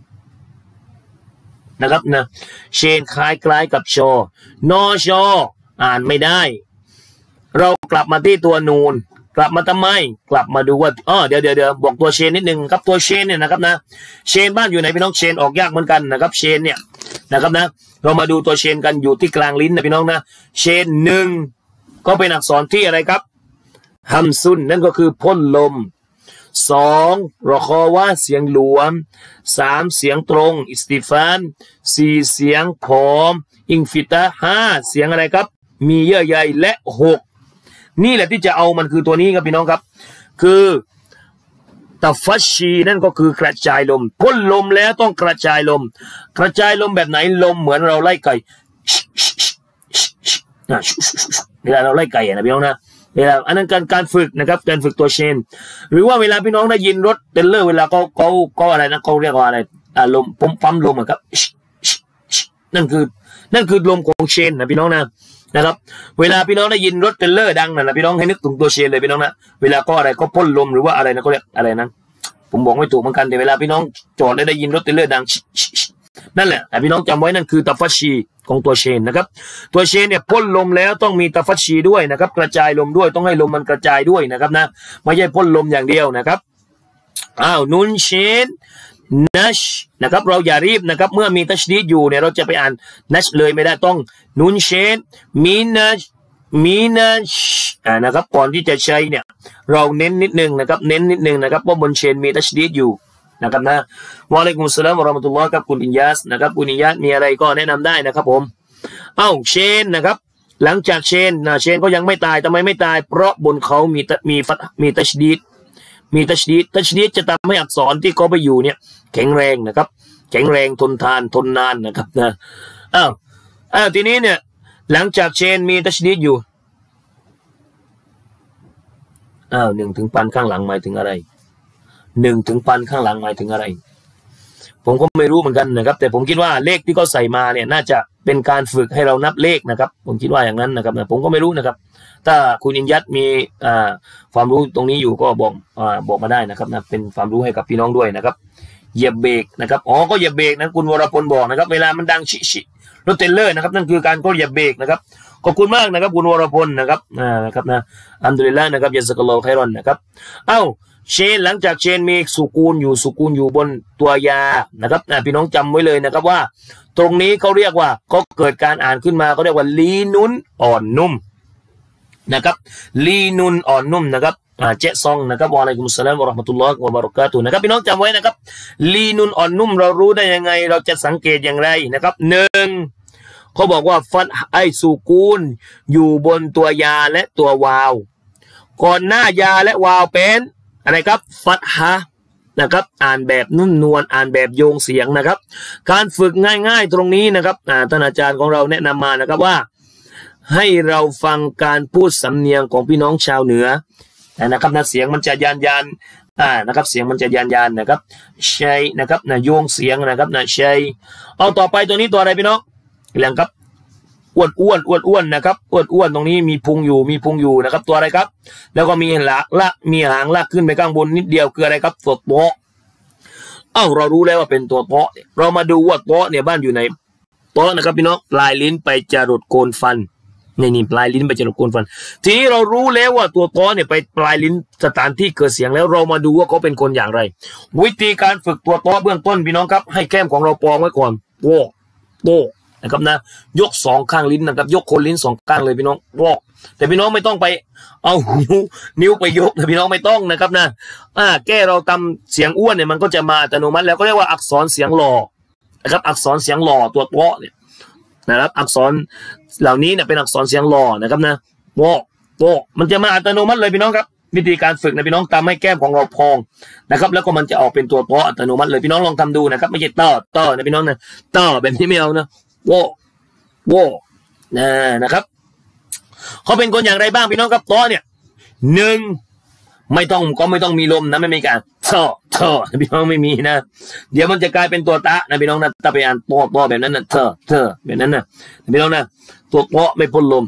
นะครับนะเชนคล้ายๆกับชอนอชออ่านไม่ได้เรากลับมาที่ตัวนูนกลับมาทำไมกลับมาดูว่าเดี๋ยวบอกตัวเชนนิดนึงครับตัวเชนเนี่ยนะครับนะเชนบ้านอยู่ไหนพี่น้องเชนออกยากเหมือนกันนะครับเชนเนี่ยนะครับนะเรามาดูตัวเชนกันอยู่ที่กลางลิ้นนะพี่น้องนะเชน1ก็เป็นอักษรที่อะไรครับฮัมซุนนั่นก็คือพ่นลม2รอคอว่าเสียงหลวม3เสียงตรงอิสติฟาน4เสียงผอมอิงฟิตา5เสียงอะไรครับมีเยื่อใยและ6นี่แหละที่จะเอามันคือตัวนี้ครับพี่น้องครับคือตัฟัชชีนั่นก็คือกระจายลมพ่นลมแล้วต้องกระจายลมแบบไหนลมเหมือนเราไล่ไก่เวลาเราไล่ไก่นะพี่น้องนะเวลาอันนั้นการฝึกนะครับการฝึกตัวเชนหรือว่าเวลาพี่น้องได้ยินรถเทรลเลอร์เวลาเขาอะไรนะเขาเรียกว่าอะไรลมปั๊มลมครับนั่นคือลมของเชนนะพี่น้องนะครับเวลาพี่น้องได้ยินรถเทรลเลอร์ดังนะพี่น้องให้นึกถึงตัวเชนเลยพี่น้องนะเวลาก็อะไรก็พ่นลมหรือว่าอะไรนะเขาเรียกอะไรนะผมบอกไม่ถูกเหมือนกันแต่เวลาพี่น้องจอดได้ยินรถเทรลเลอร์ดังนั่นแหละแต่พี่น้องจำไว้นั่นคือตัฟัชชีของตัวเชนนะครับตัวเชนเนี่ยพ่นลมแล้วต้องมีตัฟัชชีด้วยนะครับกระจายลมด้วยต้องให้ลมมันกระจายด้วยนะครับนะไม่ใช่พ่นลมอย่างเดียวนะครับนุนเชนนัชนะครับเราอย่ารีบนะครับเมื่อมีตัชดีดอยู่เนี่ยเราจะไปอ่านนัชเลยไม่ได้ต้องนุนเชนมีนัชนะครับก่อนที่จะใช้เนี่ยเราเน้นนิดนึงนะครับเพราะบนเชนมีตัชดีดอยู่นะครับนะวะอะลัยกุมุสสลามวะเราะห์มะตุลลอฮ์ครับคุณอินยาสนะครับคุณอินยาสมีอะไรก็แนะนำได้นะครับผมเชนนะครับหลังจากเชนก็ยังไม่ตายทำไมไม่ตายเพราะบนเขามีตัชดีดจะทำให้อักษรที่เขาไปอยู่เนี่ยแข็งแรงนะครับแข็งแรงทนนานนะครับนะทีนี้เนี่ยหลังจากเชนมีตัชดีดอยู่1 ถึงพันข้างหลังหมายถึงอะไร1 ถึงพันข้างหลังหมายถึงอะไรผมก็ไม่รู้เหมือนกันนะครับแต่ผมคิดว่าเลขที่เขาใส่มาเนี่ยน่าจะเป็นการฝึกให้เรานับเลขนะครับผมคิดว่าอย่างนั้นนะครับผมก็ไม่รู้นะครับถ้าคุณอินยัตมีความรู้ตรงนี้อยู่ก็บอกมาได้นะครับนะเป็นความรู้ให้กับพี่น้องด้วยนะครับเหยียบเบรกนะครับก็เหยียบเบรกนะคุณวรพลบอกนะครับเวลามันดังชิรถเทรลเลอร์นะครับนั่นคือการก็เหยียบเบรกนะครับขอบคุณมากนะครับคุณวรพลนะครับนะครับนะอัลฮัมดุลิลละห์นะครับยะซักอัลลอฮุค็อยรอนนะครับเชนหลังจากเชนมีสุกูนอยู่บนตัวยานะครับพี่น้องจำไว้เลยนะครับว่าตรงนี้เขาเรียกว่าก็เกิดการอ่านขึ้นมาเขาเรียกว่าลีนุนอ่อนนุ่มนะครับลีนุนอ่อนนุ่มนะครับเจซองนะครับวะอะลัยกุมุสสลามวะเราะห์มะตุลลอฮิวะบะเราะกาตุฮ์นะครับพี่น้องจำไว้นะครับลีนุนอ่อนนุ่มเรารู้ได้ยังไงเราจะสังเกตอย่างไรนะครับหนึ่งเขาบอกว่าฟัตสุกูนอยู่บนตัวยาและตัววาวก่อนหน้ายาและวาวเป็นอะไรครับฟัตฮะนะครับอ่านแบบนุ่มนวลอ่านแบบโยงเสียงนะครับการฝึกง่ายๆตรงนี้นะครับท่านอาจารย์ของเราแนะนำมานะครับว่าให้เราฟังการพูดสำเนียงของพี่น้องชาวเหนือนะครับเสียงมันจะยานนะครับเสียงมันจะยานนะครับใช่นะครับโยงเสียงนะครับใช่เอาต่อไปตัวนี้ตัวอะไรพี่น้องเรื่องครับอ้วนนะครับอ้วนตรงนี้มีพุงอยู่นะครับตัวอะไรครับแล้วก็มีมีหางลากขึ้นไปข้างบนนิดเดียวคืออะไรครับตัวโตเรารู้แล้วว่าเป็นตัวโตเรามาดูว่าโตเนี่ยบ้านอยู่ไหนโตนะครับพี่น้องปลายลิ้นไปจรดโคนฟันนี่ปลายลิ้นไปจรดโคนฟันทีนี้เรารู้แล้วว่าตัวโตเนี่ยไปปลายลิ้นสถานที่เกิดเสียงแล้วเรามาดูว่าเขาเป็นคนอย่างไรวิธีการฝึกตัวโตเบื้องต้นพี่น้องครับให้แก้มของเราปองไว้ก่อนโตนะครับนะยก2ข้างลิ้นนะครับยกโคนลิ้น2ข้างเลยพี่น้องแต่พี่น้องไม่ต้องไปเอานิ้วไปยกนะพี่น้องไม่ต้องนะครับนะแก้เราทำเสียงอ้วนเนี่ยมันก็จะมาอัตโนมัติแล้วก็เรียกว่าอักษรเสียงหล่อนะครับอักษรเสียงหล่อตัวโตเนี่ยนะครับอักษรเหล่านี้เนี่ยเป็นอักษรเสียงหล่อนะครับนะโตมันจะมาอัตโนมัติเลยพี่น้องครับวิธีการฝึกนะพี่น้องทำให้แก้มของเราพองนะครับแล้วก็มันจะออกเป็นตัวโตอัตโนมัติเลยพี่น้องลองทำดูนะครับไม่ใช่ต่อนะพี่น้องนะต่อแบบนี้ไม่เอานะโวนะครับเขาเป็นคนอย่างไรบ้างพี่น้องครับโตเนี่ยหนึ่งไม่ต้องมีลมนะไม่มีการท่อพี่น้องไม่มีนะเดี๋ยวมันจะกลายเป็นตัวตะนะพี่น้องนะถ้าไปอ่านโตแบบนั้นนะเธอแบบนั้นนะพี่น้องนะตัวโตไม่พ้นลม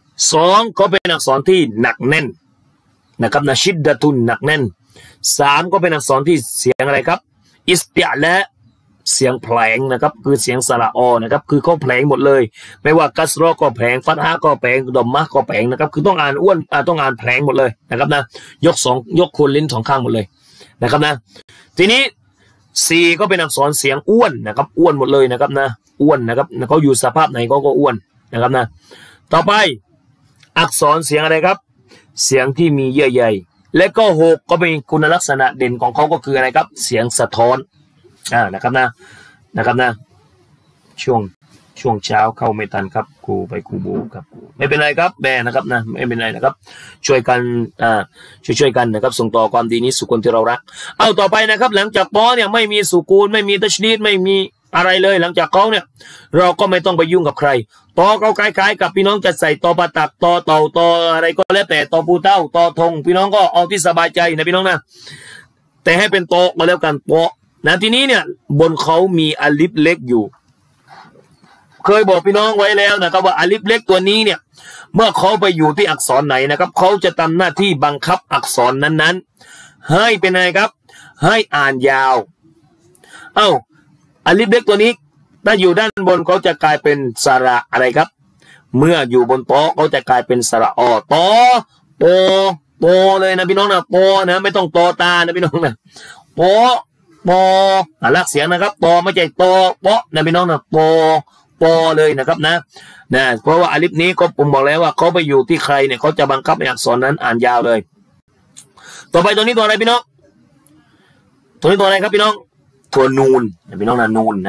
2ก็เป็นอักษรที่หนักแน่นนะครับนะชิดดะตุนหนักแน่น3ก็เป็นอักษรที่เสียงอะไรครับอิสติละเสียงแผลงนะครับคือเสียงสระอนะครับคือเขาแผลงหมดเลยไม่ว่ากัสรอก็แผลงฟัตฮะก็แผลงดอมมะก็แผลงนะครับคือต้องอ่านอ้วนต้องอ่านแผลงหมดเลยนะครับนะยกโคนลิ้น2ข้างหมดเลยนะครับนะทีนี้4ก็เป็นอักษรเสียงอ้วนนะครับอ้วนหมดเลยนะครับนะอ้วนนะครับเขาอยู่สภาพไหนก็อ้วนนะครับนะต่อไปอักษรเสียงอะไรครับเสียงที่มีเยื่อใยและก็6ก็เป็นคุณลักษณะเด่นของเขาก็คืออะไรครับเสียงสะท้อนนะครับนะช่วงเช้าเข้าไม่ทันครับครูไปครูบูครับไม่เป็นไรครับแม่นะครับนะไม่เป็นไรนะครับช่วยกันช่วยกันนะครับส่งต่อความดีนี้สู่คนที่เรารักเอาต่อไปนะครับหลังจากปอเนี่ยไม่มีสุกูลไม่มีตัชดีดไม่มีอะไรเลยหลังจากเขาเนี่ยเราก็ไม่ต้องไปยุ่งกับใครตอเขาคล้ายๆกับพี่น้องจะใส่ตอปะตักตอเต่าตออะไรก็แล้วแต่ตอปูเต้าตอทงพี่น้องก็เอาที่สบายใจนะพี่น้องนะแต่ให้เป็นโตมาแล้วกันโตนะทีนี้เนี่ยบนเขามีอลิฟเล็กอยู่เคยบอกพี่น้องไว้แล้วนะครับว่าอลิฟเล็กตัวนี้เนี่ยเมื่อเขาไปอยู่ที่อักษรไหนนะครับเขาจะทำหน้าที่บังคับอักษรนั้นๆให้เป็นไงครับให้อ่านยาวอลิฟเล็กตัวนี้ถ้าอยู่ด้านบนเขาจะกลายเป็นสระอะไรครับเมื่ออยู่บนโตเขาจะกลายเป็นสระโตเลยนะพี่น้องนะโตนะไม่ต้องโตตานะพี่น้องนะโตลักเสียงนะครับโตไม่ใช่โตโปนะพี่น้องนะโตเลยนะครับนะเพราะว่าอลิฟนี้ก็ผมบอกแล้วว่าเขาไปอยู่ที่ใครเนี่ยเขาจะบังคับให้อักษรนั้นอ่านยาวเลยต่อไปตัวนี้ตัวอะไรพี่น้องตัวนี้ตัวอะไรครับพี่น้องตัวนูนพี่น้องนะนูน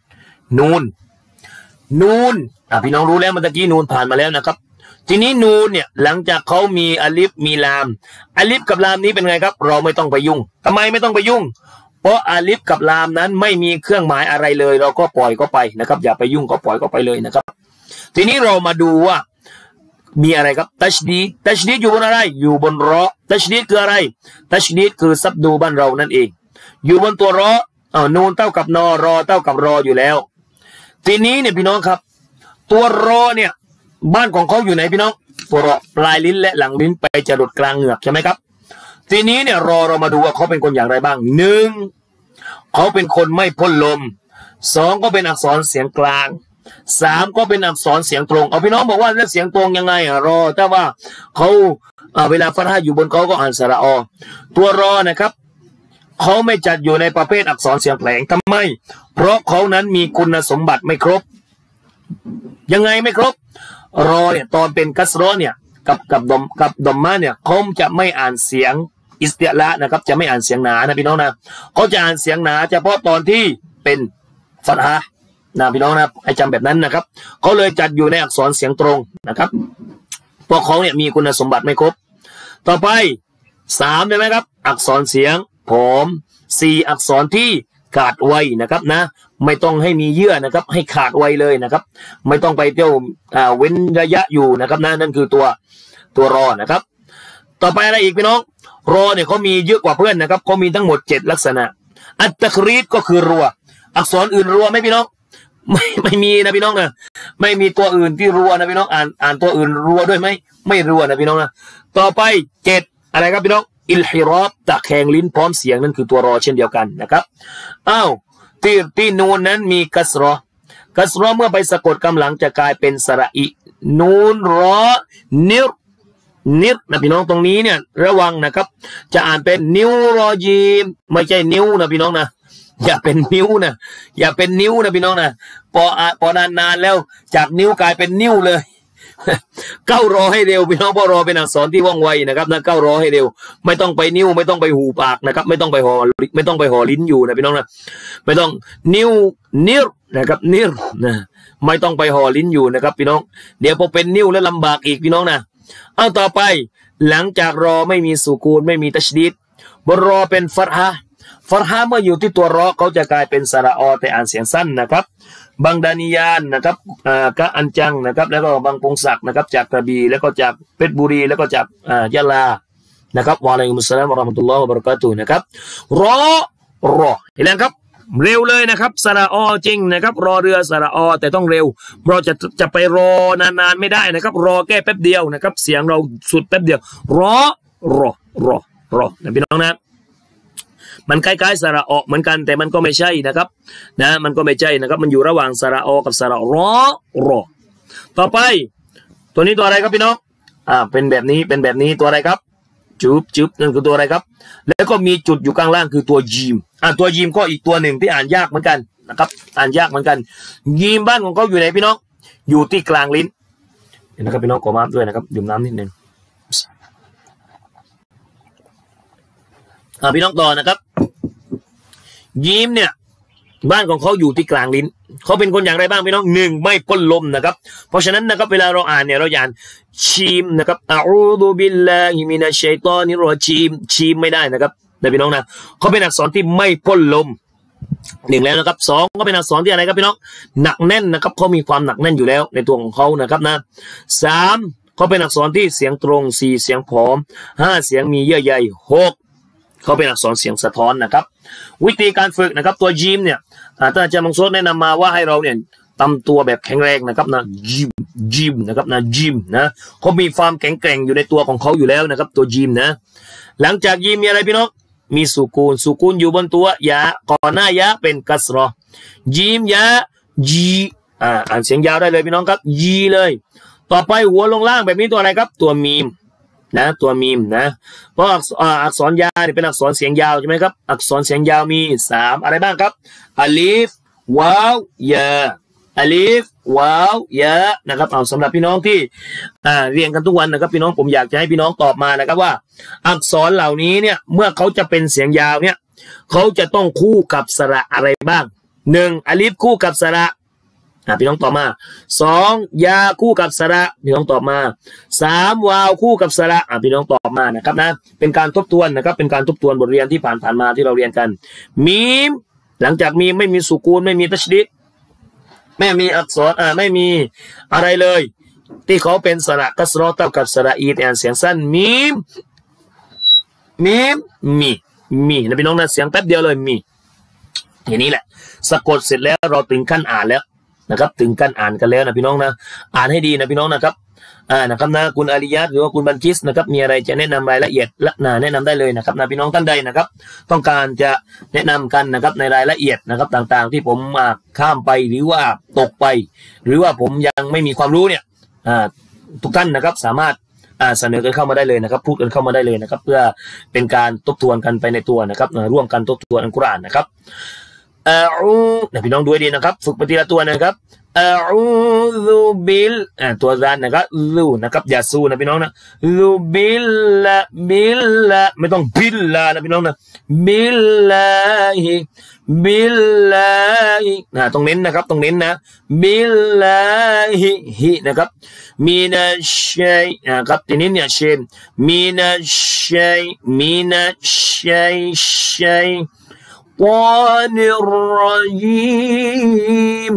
พี่น้องรู้แล้วเมื่อกี้นูนผ่านมาแล้วนะครับทีนี้นูนเนี่ยหลังจากเขามีอลิฟมีลามอลิฟกับลามนี้เป็นไงครับเราไม่ต้องไปยุ่งทำไมไม่ต้องไปยุ่งเพราะอลิฟกับลามนั้นไม่มีเครื่องหมายอะไรเลยเราก็ปล่อยก็ไปนะครับอย่าไปยุ่งก็ปล่อยก็ไปเลยนะครับทีนี้เรามาดูว่ามีอะไรครับตัชดีดอยู่บนอะไรอยู่บนรอตัชดีดคืออะไรตัชดีดคือซับดูบ้านเรานั่นเองอยู่บนตัวรอนูนเท่ากับนอรอเท่ากับรออยู่แล้วทีนี้เนี่ยพี่น้องครับตัวรอเนี่ยบ้านของเขาอยู่ไหนพี่น้องตัวรอปลายลิ้นและหลังลิ้นไปจรดกลางเหงือกใช่ไหมครับทีนี้เนี่ยรอเรามาดูว่าเขาเป็นคนอย่างไรบ้างหนึ่งเขาเป็นคนไม่พ่นลมสองก็เป็นอักษรเสียงกลางสามก็เป็นอักษรเสียงตรงเอาพี่น้องบอกว่าแล้วเสียงตรงยังไงรอถ้าว่าเขาเวลาฟัตฮะอยู่บนเขาก็อ่านสระอตัวรอนะครับเขาไม่จัดอยู่ในประเภทอักษรเสียงแผลงทำไมเพราะเขานั้นมีคุณสมบัติไม่ครบยังไงไม่ครบรอเนี่ยตอนเป็นกัสรอเนี่ยกับดอมมาเนี่ยเขาจะไม่อ่านเสียงอิสติละนะครับจะไม่อ่านเสียงหนานะพี่น้องนะเขาจะอ่านเสียงหนาเฉพาะตอนที่เป็นฟัตฮะนะพี่น้องนะให้จำแบบนั้นนะครับเขาเลยจัดอยู่ในอักษรเสียงตรงนะครับเพราะเขาเนี่ยมีคุณสมบัติไม่ครบต่อไปสามได้ไหมครับอักษรเสียงผมสี่อักษรที่ขาดไวนะครับนะไม่ต้องให้มีเยื่อนะครับให้ขาดไวเลยนะครับไม่ต้องไปเที่ยวเว้นระยะอยู่นะครับนั่นคือตัวรอนะครับต่อไปอะไรอีกพี่น้องรอเนี่ยเขามีเยอะกว่าเพื่อนนะครับเขามีทั้งหมด7ลักษณะอัตตะครีดก็คือรัวอักษรอื่นรัวไหมพี่น้องไม่มีนะพี่น้องนะไม่มีตัวอื่นที่รัวนะพี่น้องอ่านตัวอื่นรัวด้วยไหมไม่รัวนะพี่น้องนะต่อไป7อะไรครับพี่น้องอิลฮิรอบตะแคงลิ้นพร้อมเสียงนั่นคือตัวรอเช่นเดียวกันนะครับที่นูนนั้นมีกัสรอเมื่อไปสะกดกำลังจะกลายเป็นสระอินูนรอนิรนะพี่น้องตรงนี้เนี่ยระวังนะครับจะอ่านเป็นนิวรอจีมไม่ใช่นิ้วนะพี่น้องนะอย่าเป็นนิ้วนะอย่าเป็นนิ้วนะพี่น้องนะพอนานแล้วจากนิ้วกลายเป็นนิ้วเลยเก้ารอให้เร็วพี่น้องเพราะรอเป็นอักษรที่ว่องไวนะครับนะเก้ารอให้เร็วไม่ต้องไปนิ้วไม่ต้องไปหูปากนะครับไม่ต้องไปห่อลิ้นอยู่นะพี่น้องนะไม่ต้องนิ้วนิรนะครับนิรนะไม่ต้องไปห่อลิ้นอยู่นะครับพี่น้องเดี๋ยวพอเป็นนิ้วแล้วลำบากอีกพี่น้องนะเอาต่อไปหลังจากรอไม่มีสุกูนไม่มีตัชดีดบนรอเป็นฟัตฮะเมื่ออยู่ที่ตัวรอเขาจะกลายเป็นสระอแต่อ่านเสียงสั้นนะครับบางดานิยานนะครับกะอันจังนะครับแล้วก็บางพงศักดิ์นะครับจากกระบี่แล้วก็จากเพชรบุรีแล้วก็จากยะลานะครับวะอะลัยกุมุสสลามวะเราะห์มะตุลลอฮ์วะบะเราะกาตุฮ์นะครับรอเห็นไหมครับเร็วเลยนะครับสระอจริงนะครับรอเรือสระอแต่ต้องเร็วเราจะไปรอนานๆไม่ได้นะครับรอแค่แป๊บเดียวนะครับเสียงเราสุดแป๊บเดียวรอนะพี่น้องนะมันคล้ายๆสระอเหมือนกันแต่มันก็ไม่ใช่นะครับนะมันก็ไม่ใช่นะครับมันอยู่ระหว่างสระอกับสระรอต่อไปตัวนี้ตัวอะไรครับพี่น้องเป็นแบบนี้ตัวอะไรครับจุบนั่นคือตัวอะไรครับแล้วก็มีจุดอยู่ข้างล่างคือตัวยีมตัวยีมก็อีกตัวหนึ่งที่อ่านยากเหมือนกันนะครับอ่านยากเหมือนกันยีมบ้านของเขาอยู่ไหนพี่น้องอยู่ที่กลางลิ้นเห็นนะครับพี่น้องขอมาด้วยนะครับดื่มน้ำนิดนึงพี่น้องต่อนะครับยีมเนี่ยบ้านของเขาอยู่ที่กลางลิ้นเขาเป็นคนอย่างไรบ้างพี่น้องหนึ่งไม่พ่นลมนะครับเพราะฉะนั้นนะครับเวลาเราอ่านเนี่ยเราอ่านชีมนะครับอะอูซุบิลลาฮิมินัชชัยฏอนิรรจีมชีมไม่ได้นะครับพี่น้องนะเขาเป็นอักษรที่ไม่พ่นลมหนึ่งแล้วนะครับสองก็เป็นอักษรที่อะไรครับพี่น้องหนักแน่นนะครับเขามีความหนักแน่นอยู่แล้วในตัวของเขานะครับนะสามเขาเป็นอักษรที่เสียงตรงสี่เสียงผอมห้าเสียงมีเยื่อใยหกเขาเป็นอักษรเสียงสะท้อนนะครับวิธีการฝึกนะครับตัวยีมเนี่ยท่านอาจารย์มังซูดแนะนำมาว่าให้เราเนี่ยทำตัวแบบแข็งแรงนะครับนะยีมนะครับนะยีมนะเขามีความแข็งแกร่งอยู่ในตัวของเขาอยู่แล้วนะครับตัวยีมนะหลังจากยีมมีอะไรพี่น้องมีสุกูนอยู่บนตัวยะก่อนหน้ายะเป็นกัสรอยีมยะยีอ่านเสียงยาวได้เลยพี่น้องครับยีเลยต่อไปหัวลงล่างแบบนี้ตัวอะไรครับตัวมีมนะตัวมีมนะเพราะอักษรยาเนี่ยเป็นอักษรเสียงยาวใช่ไหมครับอักษรเสียงยาวมี3อะไรบ้างครับอลิฟวาวยาอลิฟวาวยานะครับเอาสำหรับพี่น้องที่เรียนกันทุกวันนะครับพี่น้องผมอยากจะให้พี่น้องตอบมานะครับว่าอักษรเหล่านี้เนี่ยเมื่อเขาจะเป็นเสียงยาวเนี่ยเขาจะต้องคู่กับสระอะไรบ้าง1อลิฟคู่กับสระพี่น้องตอบมา2ยาคู่กับสระพี่น้องตอบมา3วาวคู่กับสระพี่น้องตอบมานะครับนะเป็นการทบทวนนะครับเป็นการทบทวนบทเรียนที่ผ่านมาที่เราเรียนกันมีมหลังจากมีไม่มีสุกูนไม่มีตัชดีดไม่มีอักษรไม่มีอะไรเลยที่เขาเป็นสระกัสรอเท่ากับสระอีแต่เสียงสั้นมีนะพี่น้องนะเสียงแป๊บเดียวเลยมีทีนี้แหละสะกดเสร็จแล้วเราถึงขั้นอ่านแล้วนะครับถึงการอ่านกันแล้วนะพี่น้องนะอ่านให้ดีนะพี่น้องนะครับนะครับนะคุณอาริยัตหรือว่าคุณบัญชิสนะครับมีอะไรจะแนะนำรายละเอียดและแนะนำได้เลยนะครับนะพี่น้องท่านใดนะครับต้องการจะแนะนำกันนะครับในรายละเอียดนะครับต่างๆที่ผมข้ามไปหรือว่าตกไปหรือว่าผมยังไม่มีความรู้เนี่ยทุกท่านนะครับสามารถเสนอกันเข้ามาได้เลยนะครับพูดกันเข้ามาได้เลยนะครับเพื่อเป็นการทบทวนกันไปในตัวนะครับร่วมกันทบทวนอัลกุรอานนะครับพี่น้องดูให้ดีนะครับฝึกไปทีละตัวนะครับอูซุบิลตัวซานนะครับซูนะครับอย่าซูนะพี่น้องนะซูบิลละไม่ต้องบิลละนะพี่น้องนะบิลลาฮิต้องเน้นนะครับต้องเน้นนะบิลลาฮินะครับมินัชชัยครับทีนี้เนี่ยเชนมินัชชัยطان الرجيم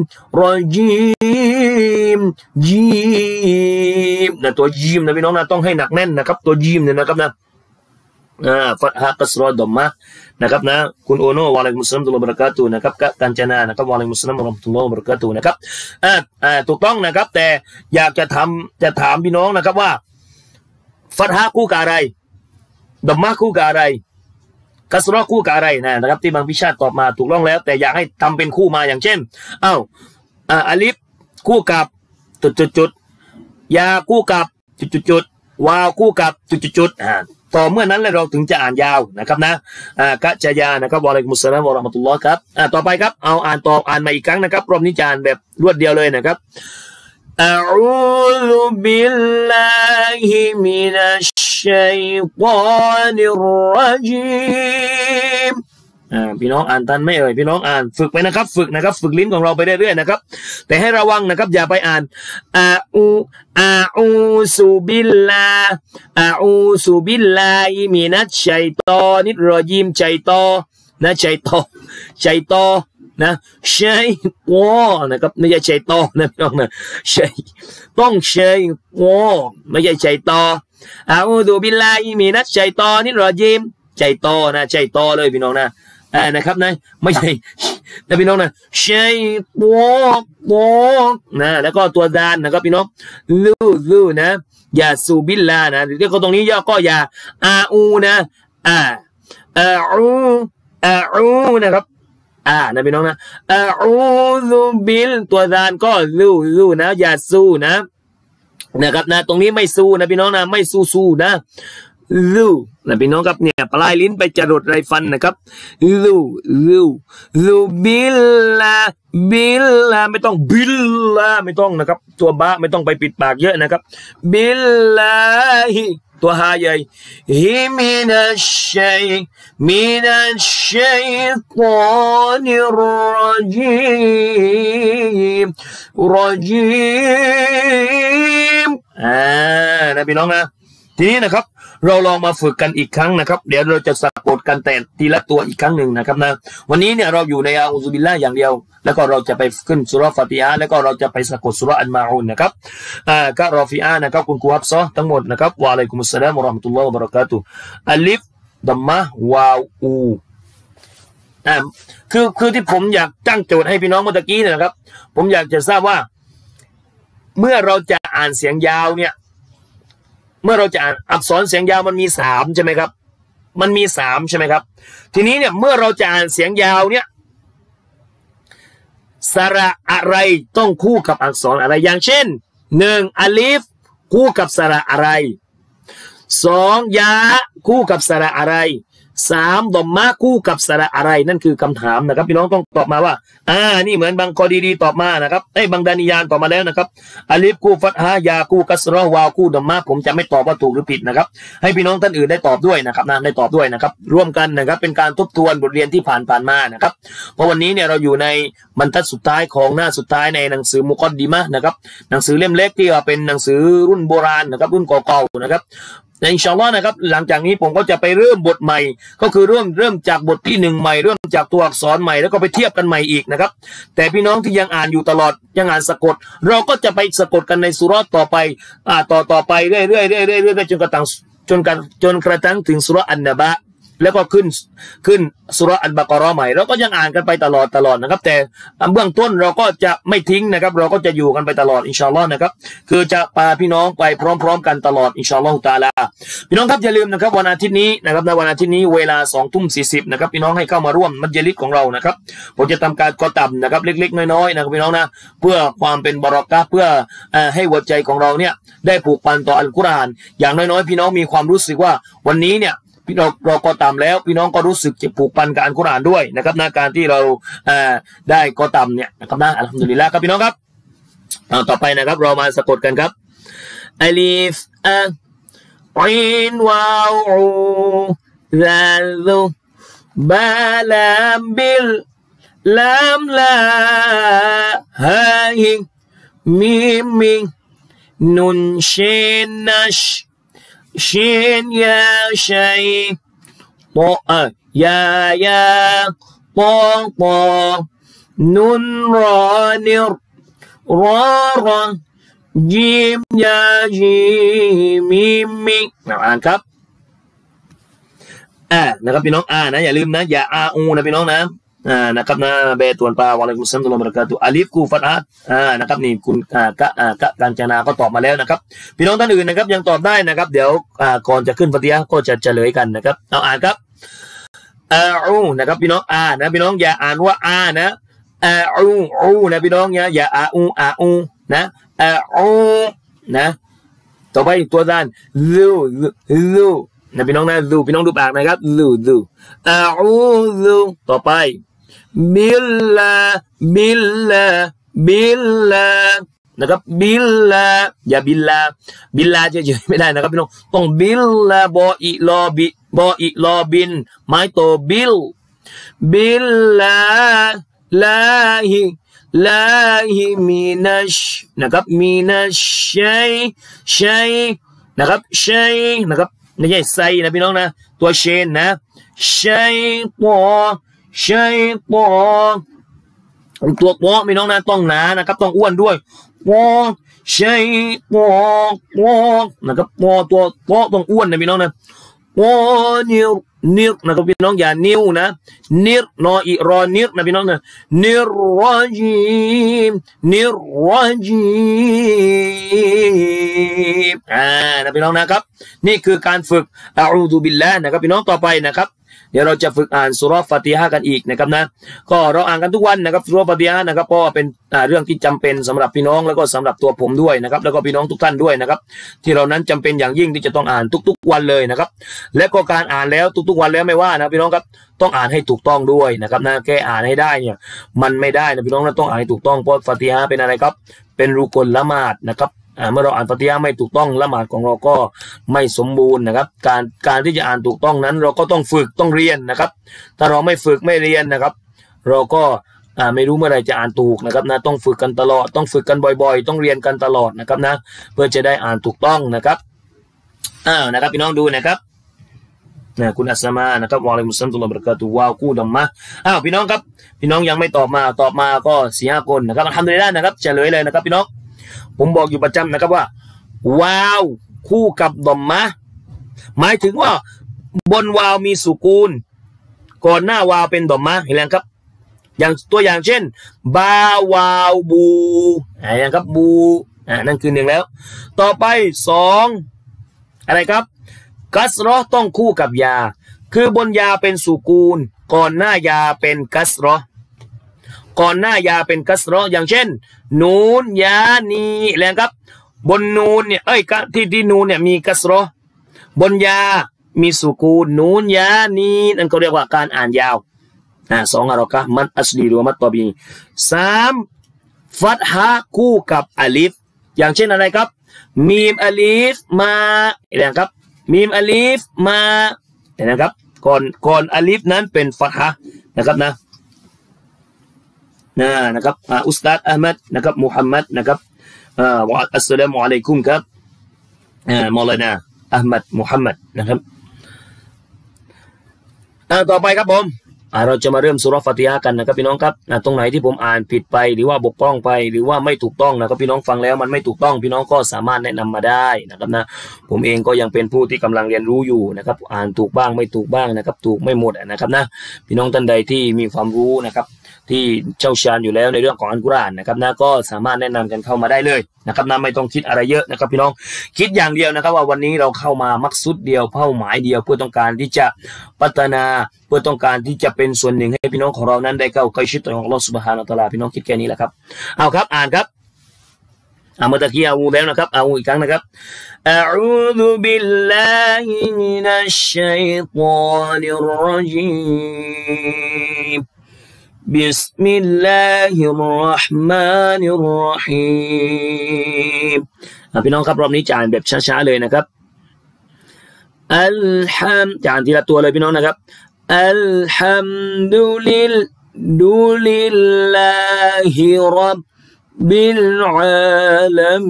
จีมนะตัวจีมนะพี่น้องนะต้องให้หนักแน่นนะครับตัวจีมเนี่ยนะครับนะฟัตฮะกัสรอดอมมะนะครับนะคุณโอโนวะอะลัยกุมุสสลามตุลลอฮ์บะเราะกาตุฮ์นะครับกัญจนานะครับวะอะลัยกุมุสสลามวะเราะห์มะตุลลอฮ์บะเราะกาตุฮ์นะครับถูกต้องนะครับแต่อยากจะถามพี่น้องนะครับว่าฟัตฮะคู่กับอะไรดอมมะคู่กับอะไรกัสรอคู่กับอะไรนะครับที่บางพิชาติตอบมาถูกต้องแล้วแต่อยากให้ทำเป็นคู่มาอย่างเช่นอาลิฟคู่กับจุดยาคู่กับจุดวาวคู่กับจุดต่อเมื่อนั้นแล้วเราถึงจะอ่านยาวนะครับนะกะจายานะครับวะอะลัยกุมุสสลามวะเราะห์มะตุลลอฮ์ครับต่อไปครับเอาอ่านมาอีกครั้งนะครับรอบนี้จะอ่านแบบรวดเดียวเลยนะครับอะอูซุบิลลาฮิมินัชชัยฏอนิรเราะญีมพี่น้องอ่านทันไหมเอ่ยพี่น้องอ่านฝึกไปนะครับฝึกลิ้นของเราไปเรื่อยๆนะครับแต่ให้ระวังนะครับอย่าไปอ่านอูซุบิลลาฮิมินัชชัยฏอนิรเราะญีมชัยฏอนะชัยฏอนะชัยฏอนะครับไม่ใช่ชัยฏอนะพี่น้องนะต้องชัยฏอไม่ใช่ชัยฏออะอูซุบิลลาฮิมินัชชัยฏอนิรเราะญีมชัยฏอนะชัยฏอเลยพี่น้องนะนะครับนะไม่ใช่นะพี่น้องนะชัยฏอนะแล้วก็ตัวดานนะครับพี่น้องลูนะอย่าซูบิลลานะแล้วก็ตรงนี้ย่อก็อย่าอูนะอูนะครับนะพี่น้องนะอูซุบิลตัวดานก็ลูนะอย่าซูนะครับนะตรงนี้ไม่ซูนะพี่น้องนะไม่ซูนะนะพี่น้องครับเนี่ยปลายลิ้นไปจรดไรฟันนะครับลูบิลลาไม่ต้องบิลลาไม่ต้องนะครับตัวบะไม่ต้องไปปิดปากเยอะนะครับบิลลาฮิตัวฮาใหญ่ฮิมินัชชัยฏอนิรเราะญีมนะพี่น้องนะทีนี้นะครับเราลองมาฝึกกันอีกครั้งนะครับเดี๋ยวเราจะสะกดกันแต่ทีละตัวอีกครั้งหนึ่งนะครับนะวันนี้เนี่ยเราอยู่ในอาอูซุบิลลาห์อย่างเดียวแล้วก็เราจะไปขึ้นสุเราะห์ฟาติฮะห์แล้วก็เราจะไปสะกดสุเราะห์อันมาอูนนะครับกะรอฟิอานะครับคุณครูฮับซอทั้งหมดนะครับวะอะลัยกุมุสสลามวะเราะห์มะตุลลอฮ์วะบะเราะกาตุฮ์อัลลิฟดัมมะห์วาวอูคือที่ผมอยากตั้งโจทย์ให้พี่น้องเมื่อกี้นะครับผมอยากจะทราบว่าเมื่อเราจะอ่านเสียงยาวเนี่ยเมื่อเราจะอ่านอักษรเสียงยาวมันมี3ใช่ไหมครับมันมี3ใช่ไหมครับทีนี้เนี่ยเมื่อเราจะอ่านเสียงยาวเนี่ยสระอะไรต้องคู่กับอักษรอะไรอย่างเช่น1อาลิฟคู่กับสระอะไร2ยาคู่กับสระอะไร3ดอมมะคู่กับสระอะไรนั่นคือคำถามนะครับพี่น้องต้องตอบมาว่านี่เหมือนบางคอดีตอบมานะครับบางดานิยานตอบมาแล้วนะครับอาลิฟคู่ฟัตฮะยาคู่กัสเราะห์วาวคู่ดอมมะผมจะไม่ตอบว่าถูกหรือผิดนะครับให้พี่น้องท่านอื่นได้ตอบด้วยนะครับได้ตอบด้วยนะครับร่วมกันนะครับเป็นการทบทวนบทเรียนที่ผ่านมานะครับเพราะวันนี้เนี่ยเราอยู่ในบรรทัดสุดท้ายของหน้าสุดท้ายในหนังสือมุกอดดิมะห์นะครับหนังสือเล่มเล็กที่เป็นหนังสือรุ่นโบราณนะครับรุ่นเก่าๆนะครับอินชาอัลลอฮ์นะครับหลังจากนี้ผมก็จะไปเริ่มบทใหม่ก็คือเริ่มจากบทที่1ใหม่เริ่มจากตัวอักษรใหม่แล้วก็ไปเทียบกันใหม่อีกนะครับแต่พี่น้องที่ยังอ่านอยู่ตลอดยังอ่านสะกดเราก็จะไปสะกดกันในสุเราะห์ต่อไปต่อไปเรื่อยจนกระทั่งถึงสุเราะห์อันนะบะแล้วก็ขึ้นสุราะห์อัลบะเกาะเราะห์ใหม่เราก็ยังอ่านกันไปตลอดนะครับแต่เบื้องต้นเราก็จะไม่ทิ้งนะครับเราก็จะอยู่กันไปตลอดอินชาอัลลอฮ์นะครับคือจะพาพี่น้องไปพร้อมๆกันตลอดอินชาอัลลอฮ์ตะอาลาพี่น้องครับอย่าลืมนะครับวันอาทิตย์นี้นะครับในวันอาทิตย์นี้เวลา20:40นะครับพี่น้องให้เข้ามาร่วมมัสยิดของเรานะครับผมจะทำการกอตัมนะครับเล็กๆน้อยๆนะครับพี่น้องนะเพื่อความเป็นบารอกะห์เพื่อให้หัวใจของเราเนี่ยได้ผูกพันต่ออัลกุรอานอย่างน้อยๆพี่น้องมีความรู้สึกว่าวันนี้เนี่ยพี่น้องเราก็ตามแล้วพี่น้องก็รู้สึกจะผูกพันกับอัลกุรอานด้วยนะครับในการที่เราได้ก็ตามเนี่ยนะครับนะอัลฮัมดุลิลละห์ครับพี่น้องครับต่อไปนะครับเรามาสะกดกันครับอัลิฟอินวาวอูซาลูบาลามบิลลามลาฮาฮิมีมิงนุนเชนนัชشين يا شي طاء يا طا طا نون را نر را را جيم يا جيم ميم مي อ่านครับนะครับพี่น้องนะอย่าลืมนะอย่าอูนะพี่น้องนะนะครับนะเบตุนปาวะลัยกุมสลามตุลลอฮ์บะเราะกาตุฮ์อาลิฟกูฟัตฮ์นะครับนี่คุณกัญจนาก็ตอบมาแล้วนะครับพี่น้องท่านอื่นนะครับยังตอบได้นะครับเดี๋ยวก่อนจะขึ้นฟาติฮะห์ก็จะเฉลยกันนะครับเอาอ่านครับอูนะครับพี่น้องนะพี่น้องอย่าอ่านว่านะอูนะพี่น้องอย่าอูนะอูนะต่อไปตัวด้านลูนะพี่น้องนะลูพี่น้องดูปากนะครับลูอูต่อไปบิลลานะครับบิลลาอย่าบิลลาเฉยๆไม่ได้นะครับพี่น้องต้องบิลลาบออิลอบินไม้โตบิลลาลาฮิมินัชนะครับมินัชชัยนะครับชัยนะครับไม่ใช่ไซนะพี่น้องนะตัวเชนนะชัยปอตัวปอพี่น้องนะต้องหนานะครับต้องอ้วนด้วยปอชัยปอนะครับปอตัวปอต้องอ้วนนะพี่น้องนะปอนิรนะครับพี่น้องอย่านิ้วนะนิรนออิรอนิรนะพี่น้องนะนิรรจีมนะพี่น้องนะครับนี่คือการฝึกอะอูซุบิลลาห์นะครับพี่น้องต่อไปนะครับเดี๋ยวเราจะฝึกอ่านซูเราะห์ฟาติฮะห์กันอีกนะครับนะก็เราอ่านกันทุกวันนะครับซูเราะห์ฟาติฮะห์นะครับเพราะว่าเป็นเรื่องที่จำเป็นสำหรับพี่น้องแล้วก็สำหรับตัวผมด้วยนะครับแล้วก็พี่น้องทุกท่านด้วยนะครับที่เรานั้นจำเป็นอย่างยิ่งที่จะต้องอ่านทุกๆวันเลยนะครับและก็การอ่านแล้วทุกๆวันแล้วไม่ว่านะพี่น้องครับต้องอ่านให้ถูกต้องด้วยนะครับนะแค่อ่านให้ได้เนี่ยมันไม่ได้นะพี่น้องนะต้องอ่านให้ถูกต้องเพราะฟาติฮะห์เป็นอะไรครับเป็นรุกนละหมาดนะครับเมื่อเราอ่านฟาติฮะห์ไม่ถูกต้องละหมาดของเราก็ไม่สมบูรณ์นะครับการที่จะอ่านถูกต้องนั้นเราก็ต้องฝึกต้องเรียนนะครับถ้าเราไม่ฝึกไม่เรียนนะครับเราก็ไม่รู้เมื่อไรจะอ่านถูกนะครับนะต้องฝึกกันตลอดต้องฝึกกันบ่อยๆต้องเรียนกันตลอดนะครับนะเพื่อจะได้อ่านถูกต้องนะครับนะครับพี่น้องดูนะครับคุณอัสมานะครับวะอะลัยกุมุสสลามตุลลอฮ์บะเราะกาตุฮ์วาวกูดัมมะพี่น้องครับพี่น้องยังไม่ตอบมาก็4-5 คนนะครับอัลฮัมดุลิลละห์นะครับเฉลยเลยนะครับพี่น้องผมบอกอยู่ประจำนะครับว่าวาวคู่กับดอมมะหมายถึงว่าบนวาวมีสุกูนก่อนหน้าวาวเป็นดอมมะเห็นไหมครับอย่างตัวอย่างเช่นบาวาวบูอย่างครับบูนั่นคือ1แล้วต่อไป2อะไรครับกัสเราะห์ต้องคู่กับยาคือบนยาเป็นสุกูนก่อนหน้ายาเป็นกัสเราะห์ก่อนหน้ายาเป็นกัสเราะห์อย่างเช่นนูนยานีแล้วครับบนนูนเนี่ยที่นูนเนี่ยมีกัสเราะห์บนยามีสุกูนนูนยานีนั่นก็เรียกว่าการอ่านยาว2อะรอกะมัดอัสลีหรือมัดตอบี3ฟัตฮะคู่กับอาลิฟอย่างเช่นอะไรครับมีมอาลิฟมาอย่างครับมีมอาลิฟมานะครับก่อนอาลิฟนั้นเป็นฟัตฮะนะครับนะครับอุสตัดอะห์มัดนะครับมุฮัมมัดนะครับอัสสลามุอะลัยกุมครับมอลานาอะห์มัดมุฮัมมัดนะครับต่อไปครับผมเราจะมาเริ่มสุเราะห์ฟาติฮะห์กันนะครับพี่น้องครับตรงไหนที่ผมอ่านผิดไปหรือว่าบกพร่องไปหรือว่าไม่ถูกต้องนะครับพี่น้องฟังแล้วมันไม่ถูกต้องพี่น้องก็สามารถแนะนำมาได้นะครับนะผมเองก็ยังเป็นผู้ที่กำลังเรียนรู้อยู่นะครับอ่านถูกบ้างไม่ถูกบ้างนะครับถูกไม่หมดนะครับนะพี่น้องท่านใดที่มีความรู้นะครับที่เชี่ยวชาญอยู่แล้วในเรื่องของอัลกุรอานนะครับนะก็สามารถแนะนำกันเข้ามาได้เลยนะครับนะไม่ต้องคิดอะไรเยอะนะครับพี่น้องคิดอย่างเดียวนะครับว่าวันนี้เราเข้ามามักซุดเดียวเป้าหมายเดียวเพื่อต้องการที่จะพัฒนาเพื่อต้องการที่จะเป็นส่วนหนึ่งให้พี่น้องของเรานั้นได้เข้าใกล้ชิดต่ออัลเลาะห์ซุบฮานะฮูวะตะอาลาพี่น้องคิดแค่นี้แหละครับเอาครับอ่านครับเมื่อตะกี้เอาแล้วนะครับเอาอีกครั้งนะครับอะอูซุบิลลาฮิมินัชชัยฏอนิรเราะญีมبسم الله الرحمن الرحيم พี่น้องครับรอบนี้จะอ่านแบบช้าๆเลยนะครับอัลฮัมจะอ่านทีละตัวเลยพี่น้องนะครับอัลฮัมดุลิลลาฮิร็อบบิลอาลา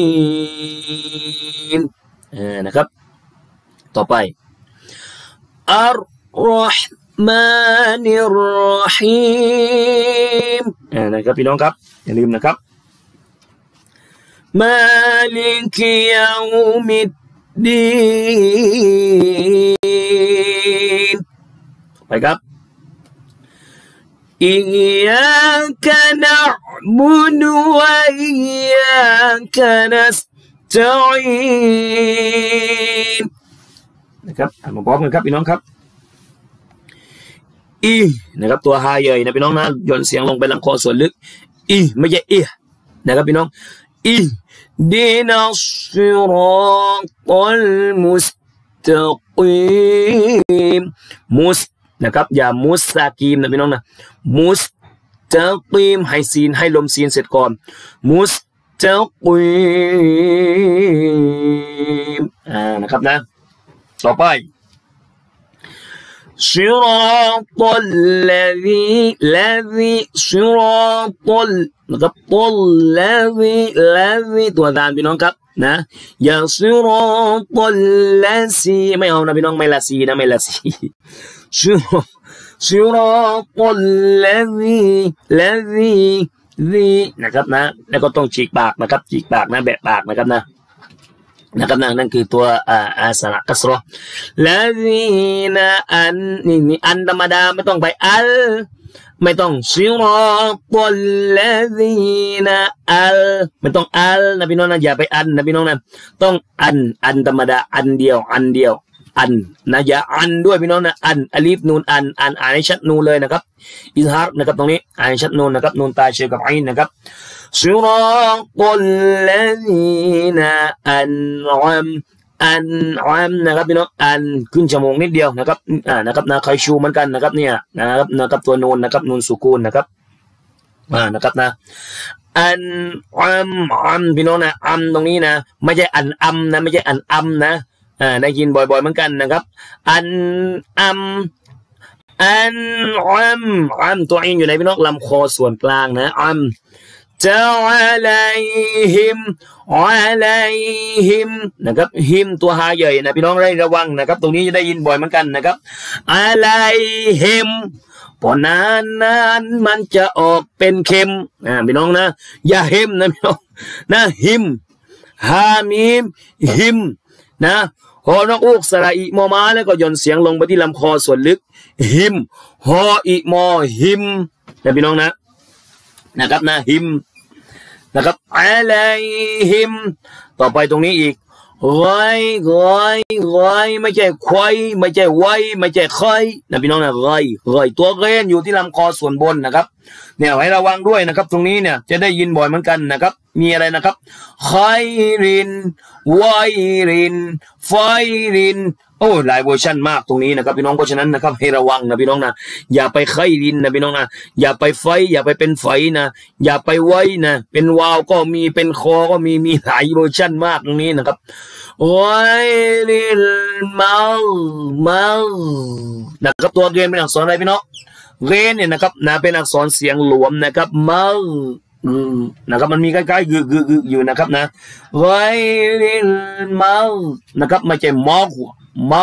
มีนนะครับต่อไปอัรเราะห์มานิรเราะฮีมนะครับพี่น้องครับอย่าลืมนะครับมาลิกยามิดดีนไปครับอิยากะนะอ์บุดุวะอิยากะนัสตะอีนนะครับมาพร้อมกันครับพี่น้องครับนะครับตัวฮาใหญ่นะพี่น้องนะย่นเสียงลงไปลำคอส่วนลึกไม่ใช่นะครับพี่น้องดีนัสซิราตัลมุสตะกีมนะครับอย่ามุสตะกีมนะพี่น้องนะมุสตะกีมให้ซีนให้ลมซีนเสร็จก่อนมุสตะกีมนะครับนะต่อไปصراط الذي صراط นะครับالذي ตัวดานพี่น้องครับนะอย่า صراط الذي ไม่เอานะพี่น้องไม่ละซีนะไม่ละซี صراط الذي นะครับนะแล้วก็ต้องฉีกปากนะครับฉีกปากนะแบะปากนะครับนะครับนั่นคือตัวอาสระกัสรอละซีนะอันนี่อันธรรมดาไม่ต้องไปอัลไม่ต้องซิรอตัลละซีนะอัลไม่ต้องอัลนะพี่น้องนะอย่าไปอันนะพี่น้องนะต้องอันธรรมดาอันเดียวอันนะอย่าอันด้วยพี่น้องนะอันอลิฟนูนอันให้ชัดนูนเลยนะครับอิซฮาร์นะครับตรงนี้อ่านชัดนูนนะครับนูนตาเชื่อกับไอนะครับصراط الذين أنعم นะครับพี่น้องอันขึ้นจมูกนิดเดียวนะครับนะครับนะใครชูเหมือนกันนะครับเนี่ยนะครับตัวนูนนะครับนูนสุกูนนะครับนะครับนะอันพี่น้องนะตรงนี้นะไม่ใช่อันนะไม่ใช่อันนะได้ยินบ่อยๆเหมือนกันนะครับอันตัวเองอยู่ในพี่น้องลำคอส่วนกลางนะจะعليهم นะครับหิมตัวฮาใหญ่นะพี่น้องได้ระวังนะครับตรงนี้จะได้ยินบ่อยเหมือนกันนะครับ عليهم พอนานมันจะออกเป็นเค็มพี่น้องนะอย่าหิมนะพี่น้องนะหิมฮามีมหิมนะฮอนกอุกสระอิมอมาแล้วก็ย่นเสียงลงไปที่ลำคอส่วนลึกหิมฮออิมอหิมนะพี่น้องนะครับนะหิมนะครับอะไรหิมต่อไปตรงนี้อีกไรไม่ใช่ควายไม่ใช่ไวไม่ใช่ไข่นะพี่น้องนะไรตัวเรนอยู่ที่ลำคอส่วนบนนะครับเนี่ยให้ระวังด้วยนะครับตรงนี้เนี่ยจะได้ยินบ่อยเหมือนกันนะครับมีอะไรนะครับไครินไวรินไฟรินโอ้หลายเวอร์ชันมากตรงนี้นะครับพี่น้องเพราะฉะนั้นนะครับให้ระวังนะพี่น้องนะอย่าไปไครินนะพี่น้องนะอย่าไปไฟอย่าไปเป็นไฟนะอย่าไปไว้นะเป็นวาวก็มีเป็นคอก็มีหลายเวอร์ชันมากตรงนี้นะครับไวรินมานะครับตัวเรียนเป็นอักษรอะไรพี่น้องเรนเนี่ยนะครับนะเป็นอักษรเสียงหลวมนะครับมานะครับมันมีใกล้ๆอยู่นะครับนะไรรินมานะครับไม่ใช่มอก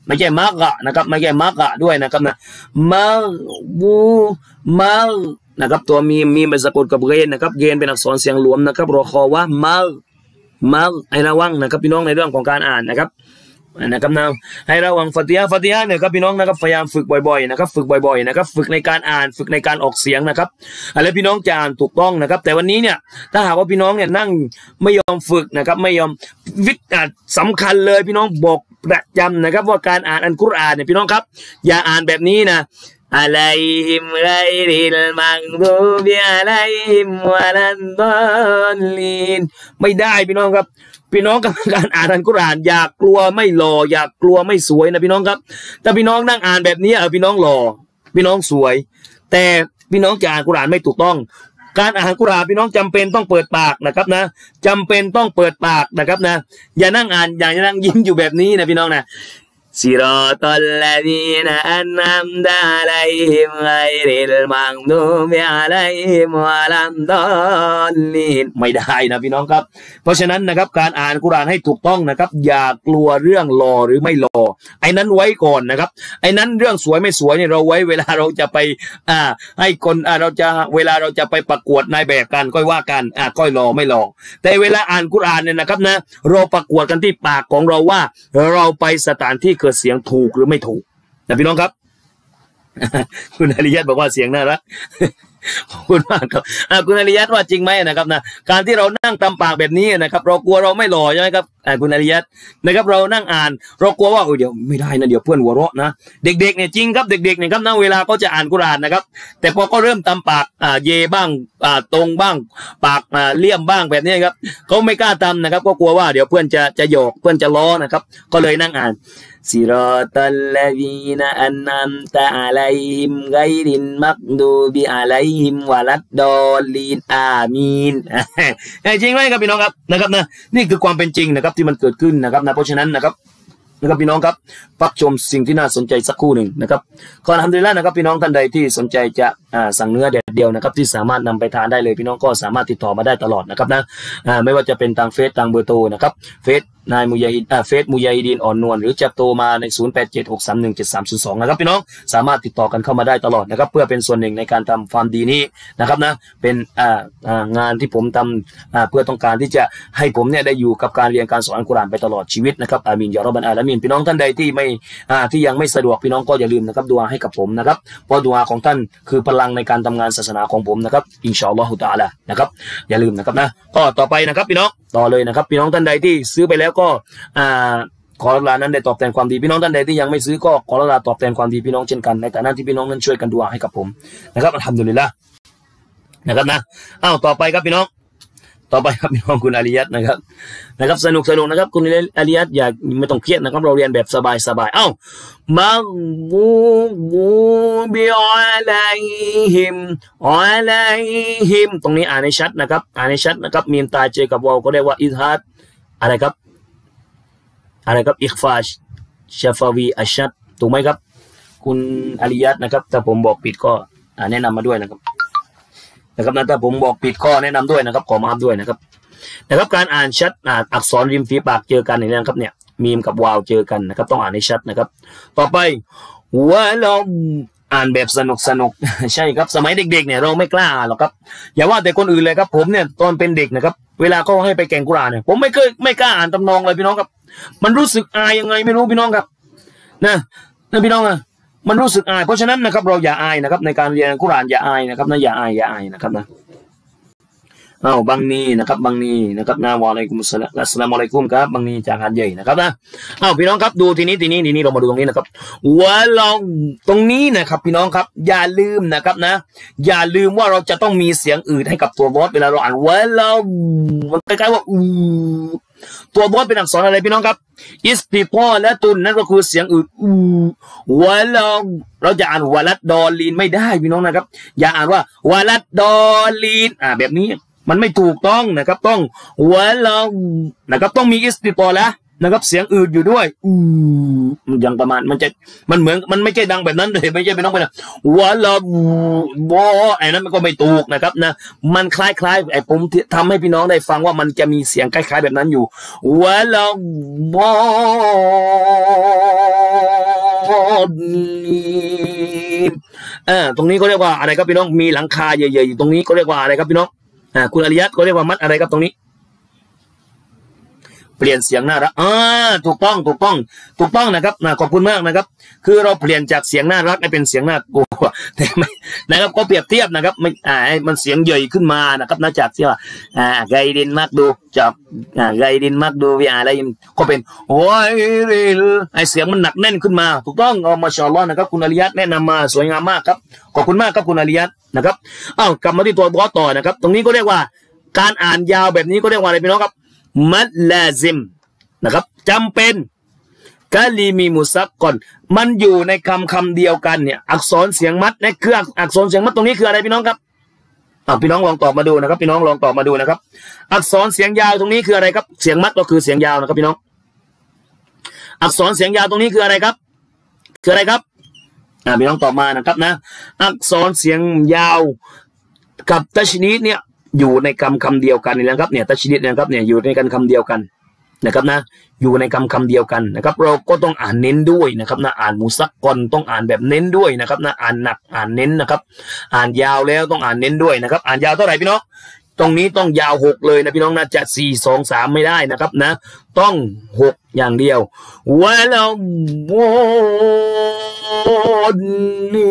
ไม่ใช่มักะนะครับไม่ใช่มักะด้วยนะครับนะมักบูมักนะครับตัวมีเป็นสะกดกับเกนนะครับเกนเป็นอักษรเสียงหลวมนะครับรอคอว่ามักให้ระวังนะครับพี่น้องในเรื่องของการอ่านนะครับนะให้ระวังฟาติฮะเนี่ยครับพี่น้องนะครับพยายามฝึกบ่อยๆนะครับฝึกบ่อยๆนะครับฝึกในการอ่านฝึกในการออกเสียงนะครับแล้วพี่น้องจะอ่านถูกต้องนะครับแต่วันนี้เนี่ยถ้าหากว่าพี่น้องเนี่ยนั่งไม่ยอมฝึกนะครับไม่ยอมสำคัญเลยพี่น้องบอกประจำนะครับว่าการอ่านอัลกุรอานเนี่ยพี่น้องครับอย่าอ่านแบบนี้นะอะลัยฮิมไกริลมักดูบิอะลัยฮิมวะลันฎอลลีนไม่ได้พี่น้องครับพี่น้องกับการอ่านอัลกุรอานอย่ากลัวไม่หล่ออย่ากลัวไม่สวยนะพี่น้องครับถ้าพี่น้องนั่งอ่านแบบนี้พี่น้องหล่อพี่น้องสวยแต่พี่น้องจะอ่านกุรอานไม่ถูกต้องการอ่านกุรอานพี่น้องจำเป็นต้องเปิดปากนะครับนะจำเป็นต้องเปิดปากนะครับนะอย่านั่งอ่านอย่านั่งยิ้มอยู่แบบนี้นะพี่น้องนะซิรอตัลลดีนอันนัมดะอะลัยฮิมไกริลมักดูบิอะลัยฮิมวะลันฎอลลีนไม่ได้นะพี่น้องครับเพราะฉะนั้นนะครับการอ่านกุรอานให้ถูกต้องนะครับอย่ากลัวเรื่องหล่อหรือไม่หล่อไอ้นั้นไว้ก่อนนะครับไอ้นั้นเรื่องสวยไม่สวยเนี่ยเราไว้เวลาเราจะไปให้คนเราจะเวลาเราจะไปประกวดนายแบบกันก็ว่ากันก็หล่อไม่หล่อแต่เวลาอ่านกุรอานเนี่ยนะครับนะเราประกวดกันที่ปากของเราว่าเราไปสถานที่เกิดเสียงถูกหรือไม่ถูกนะพี่น้องครับ คุณอาริยัตบอกว่าเสียงน่ารัก ขอบคุณมากครับคุณอาริยัตว่าจริงไหมนะครับนะการที่เรานั่งตำปากแบบนี้นะครับเรากลัวเราไม่หล่อใช่ไหมครับคุณอาริยัตนะครับเรานั่งอ่านเรากลัวว่าเดี๋ยวไม่ได้นะเดี๋ยวเพื่อนหัวเราะนะเด็กๆเนี่ยจริงครับเด็กๆเนี่ยครับนะเวลาก็จะอ่านกุรอานนะครับแต่พอก็เริ่มตำปากเยบ้างตรงบ้างปากเลี่ยมบ้างแบบนี้ครับเขาไม่กล้าตำนะครับก็กลัวว่าเดี๋ยวเพื่อนจะหยอกเพื่อนจะล้อนะครับก็เลยนั่งอ่านซิรอตัลลดีนอันนัมตะอะลัยฮิมไกริลมักดูบิอะลัยฮิมวะลัดดอลลีนอามีนจริงไหมครับพี่น้องครับนะครับนะนี่คือความเป็นจริงนะครับที่มันเกิดขึ้นนะครับนะเพราะฉะนั้นนะครับพี่น้องครับพักชมสิ่งที่น่าสนใจสักครู่หนึ่งนะครับขออัลฮัมดุลิลละห์นะครับพี่น้องท่านใดที่สนใจจะสั่งเนื้อแดดเดียวนะครับที่สามารถนำไปทานได้เลยพี่น้องก็สามารถติดต่อมาได้ตลอดนะครับนะไม่ว่าจะเป็นทางเฟซทางเบอร์โทรนะครับเฟซนายมุยาฮิดเฟซมุยาฮิดีนอ่อนนวลหรือจะโทรมาใน0876317302นะครับพี่น้องสามารถติดต่อกันเข้ามาได้ตลอดนะครับเพื่อเป็นส่วนหนึ่งในการทำความดีนี้นะครับนะเป็นงานที่ผมทำเพื่อต้องการที่จะให้ผมเนี่ยได้อยู่กับการเรียนการสอนอัลกุรอานไปตลอดชีวิตนะครับอามีนยาร็อบบัลอาลามีนพี่น้องท่านใดที่ไม่ที่ยังไม่สะดวกพี่น้องก็อย่าลืมนะครับดุอาให้กับผมนะครับเพราะดุอาของท่านคือพลังในการทำงานศาสนาของผมนะครับอินชาอัลลอฮุตะอาลานะครับอย่าลืมนะครับนะก็ต่อไปนะครับพี่น้องต่อเลยนะครับพี่น้องท่านใดที่ซื้อไปแล้วก็ขออัลลอฮ์นั้นได้ตอบแทนความดีพี่น้องท่านใดที่ยังไม่ซื้อก็ขออัลลอฮ์ตอบแทนความดีพี่น้องเช่นกันในฐานะที่พี่น้องนั้นช่วยกันดุอาให้กับผมนะครับอัลฮัมดุลิลละห์นะครับนะต่อไปครับพี่น้องต่อไปครับพี่น้องคุณอาริยัตนะครับสนุกนะครับคุณอาริยัตอย่าไม่ต้องเครียดนะครับเราเรียนแบบสบายมักบูบิอะลัยฮิมตรงนี้อ่านให้ชัดนะครับมีมตาเจอกับวาวก็เรียกว่าอิซฮัดอะไรครับอิคฟาชชาฟาวีอัชชัดถูกไหมครับคุณอาริยัตนะครับถ้าผมบอกผิดก็แนะนำมาด้วยนะครับนะถ้าผมบอกผิดข้อแนะนำด้วยนะครับขอมาด้วยนะครับการอ่านชัดอักษรริมฝีปากเจอกันอย่างนี้นะครับเนี่ยมีมกับวาวเจอกันนะครับต้องอ่านให้ชัดนะครับต่อไปว่าเราอ่านแบบสนุก ใช่ครับสมัยเด็กๆเนี่ยเราไม่กล้าหรอกครับอย่าว่าแต่คนอื่นเลยครับผมเนี่ยตอนเป็นเด็กนะครับเวลาเขาให้ไปแข่งกุรอานเนี่ยผมไม่กล้าอ่านตำนองเลยพี่น้องครับมันรู้สึกอายยังไงไม่รู้พี่น้องครับนะพี่น้องมันรู้สึกอายเพราะฉะนั้นนะครับเราอย่าอายนะครับในการเรียนกุรอานอย่าอายนะครับนะอย่าอายนะครับนะบางนีนะครับนะวะอะลัยกุมุสสลามอัสสลามุอะลัยกุมครับบางนีจากหาดใหญ่นะครับนะพี่น้องครับดูทีนี้เรามาดูตรงนี้นะครับว่าเราตรงนี้นะครับพี่น้องครับอย่าลืมนะครับนะอย่าลืมว่าเราจะต้องมีเสียงอื่นให้กับตัวบอสเวลาเราอ่านว่าเรามันคล้ายๆว่าตัวบอสเป็นอักษรอะไรพี่น้องครับอิสติตอและตุนนั่นก็คือเสียงอื่นวะเราจะอ่านวะลัดดอลีนไม่ได้พี่น้องนะครับอย่าอ่านว่าวะลัดดอลีนแบบนี้มันไม่ถูกต้องนะครับต้องวะนะครับต้องมีอิสติตอละนะครับเสียงอื่นอยู่ด้วยอย่างประมาณมันเหมือนมันไม่ใช่ดังแบบนั้นเลยไม่ใช่พี่น้องไปนะวะบอไอ้นั้นมันก็ไม่ถูกนะครับนะมันคล้ายๆไอ้ผมทำให้พี่น้องได้ฟังว่ามันจะมีเสียงคล้ายๆแบบนั้นอยู่วะบอตรงนี้ก็เรียกว่าอะไรครับพี่น้องมีหลังคาใหญ่ๆอยู่ตรงนี้ก็เรียกว่าอะไรครับพี่น้องคุณอาริยัตก็เรียกว่ามัดอะไรครับตรงนี้เปลี่ยนเสียงน่ารักถูกต้องนะครับขอบคุณมากนะครับคือเราเปลี่ยนจากเสียงน่ารักให้เป็นเสียงน่ากลัวแต่ไม่นะครับก็เปรียบเทียบนะครับไม่มันเสียงใหญ่ขึ้นมานะครับนะจากที่ว่าไกดินมากดูจากไกดินมากดูวิอะไรก็เป็นโอ้ยไอเสียงมันหนักแน่นขึ้นมาถูกต้องมาชาอัลลอฮ์นะครับคุณอาริยัตแนะนำมาสวยงามมากครับขอบคุณมากครับคุณอาริยัตนะครับกลับมาที่ตัวบอสต่อนะครับตรงนี้ก็เรียกว่าการอ่านยาวแบบนี้ก็เรียกว่าอะไรพี่น้องครับมัดลาซิมนะครับจำเป็นกะลีมีมุซักก่อนมันอยู่ในคำเดียวกันเนี่ยอักษรเสียงมัดในคืออักษรเสียงมัดตรงนี้คืออะไรพี่น้องครับพี่น้องลองตอบมาดูนะครับพี่น้องลองตอบมาดูนะครับอักษรเสียงยาวตรงนี้คืออะไรครับเสียงมัดก็คือเสียงยาวนะครับพี่น้องอักษรเสียงยาวตรงนี้คืออะไรครับพี่น้องตอบมานะครับนะอักษรเสียงยาวกับตัชนีดเนี่ยอยู่ในคำเดียวกันนี่นะครับเนี่ยตัชนีดนะครับเนี่ยอยู่ในกันคำเดียวกันนะครับนะอยู่ในคำเดียวกันนะครับเราก็ต้องอ่านเน้นด้วยนะครับนะอ่านมุซักกอนต้องอ่านแบบเน้นด้วยนะครับนะอ่านหนักอ่านเน้นนะครับอ่านยาวแล้วต้องอ่านเน้นด้วยนะครับอ่านยาวเท่าไหร่พี่น้องตรงนี้ต้องยาว6เลยนะพี่น้องนะจะ4 2 3ไม่ได้นะครับนะต้อง6อย่างเดียววะลาบอลลี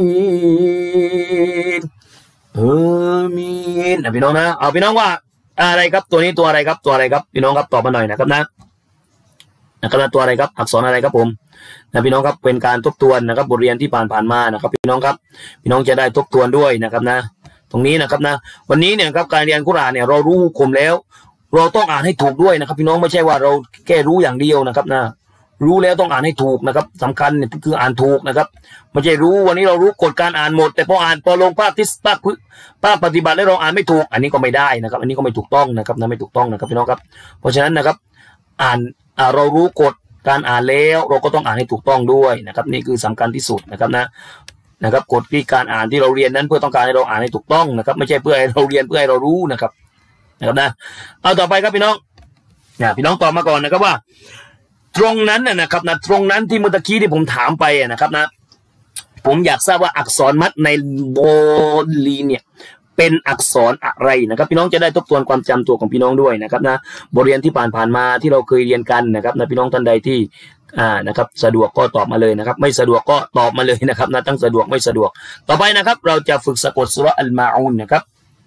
มีนพี่น้องนะเอาพี่น้องว่าอะไรครับตัวนี้ตัวอะไรครับพี่น้องครับตอบมาหน่อยนะครับนะครับตัวอะไรครับอักษรอะไรครับผมพี่น้องครับเป็นการทบทวนนะครับบทเรียนที่ผ่านมานะครับพี่น้องครับพี่น้องจะได้ทบทวนด้วยนะครับนะตรงนี้นะครับนะวันนี้เนี่ยครับการเรียนกุรอานเนี่ยเรารู้หุกมแล้วเราต้องอ่านให้ถูกด้วยนะครับพี่น้องไม่ใช่ว่าเราแค่รู้อย่างเดียวนะครับนะรู้แล้วต้องอ่านให้ถูกนะครับสำคัญเนี่ยคืออ่านถูกนะครับไม่ใช่รู้วันนี้เรารู้กฎการอ่านหมดแต่พอลงภาคปฏิบัติแล้วเราอ่านไม่ถูกอันนี้ก็ไม่ได้นะครับอันนี้ก็ไม่ถูกต้องนะครับนะไม่ถูกต้องนะครับพี่น้องครับเพราะฉะนั้นนะครับเรารู้กฎการอ่านแล้วเราก็ต้องอ่านให้ถูกต้องด้วยนะครับนี่คือสำคัญที่สุดนะครับนะครับกฎที่การอ่านที่เราเรียนนั้นเพื่อต้องการให้เราอ่านให้ถูกต้องนะครับไม่ใช่เพื่อให้เราเรียนเพื่อให้เรารู้นะครับนะเอาต่อไปครับพี่น้องพี่น้องตอบมาก่อนนะครับว่าตรงนั้นนะครับนะตรงนั้นที่เมื่อกี้ที่ผมถามไปนะครับนะผมอยากทราบว่าอักษรมัดในโบลีเนี่ยเป็นอักษรอะไรนะครับพี่น้องจะได้ทบทวนความจำตัวของพี่น้องด้วยนะครับนะบทเรียนที่ผ่านมาที่เราเคยเรียนกันนะครับนะพี่น้องท่านใดที่นะครับสะดวกก็ตอบมาเลยนะครับไม่สะดวกก็ตอบมาเลยนะครับนะทั้งสะดวกไม่สะดวกต่อไปนะครับเราจะฝึกสะกดสุเราะห์อัลมาอูนนะครับ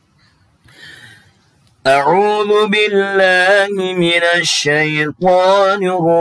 أعوذ بالله من الشيطان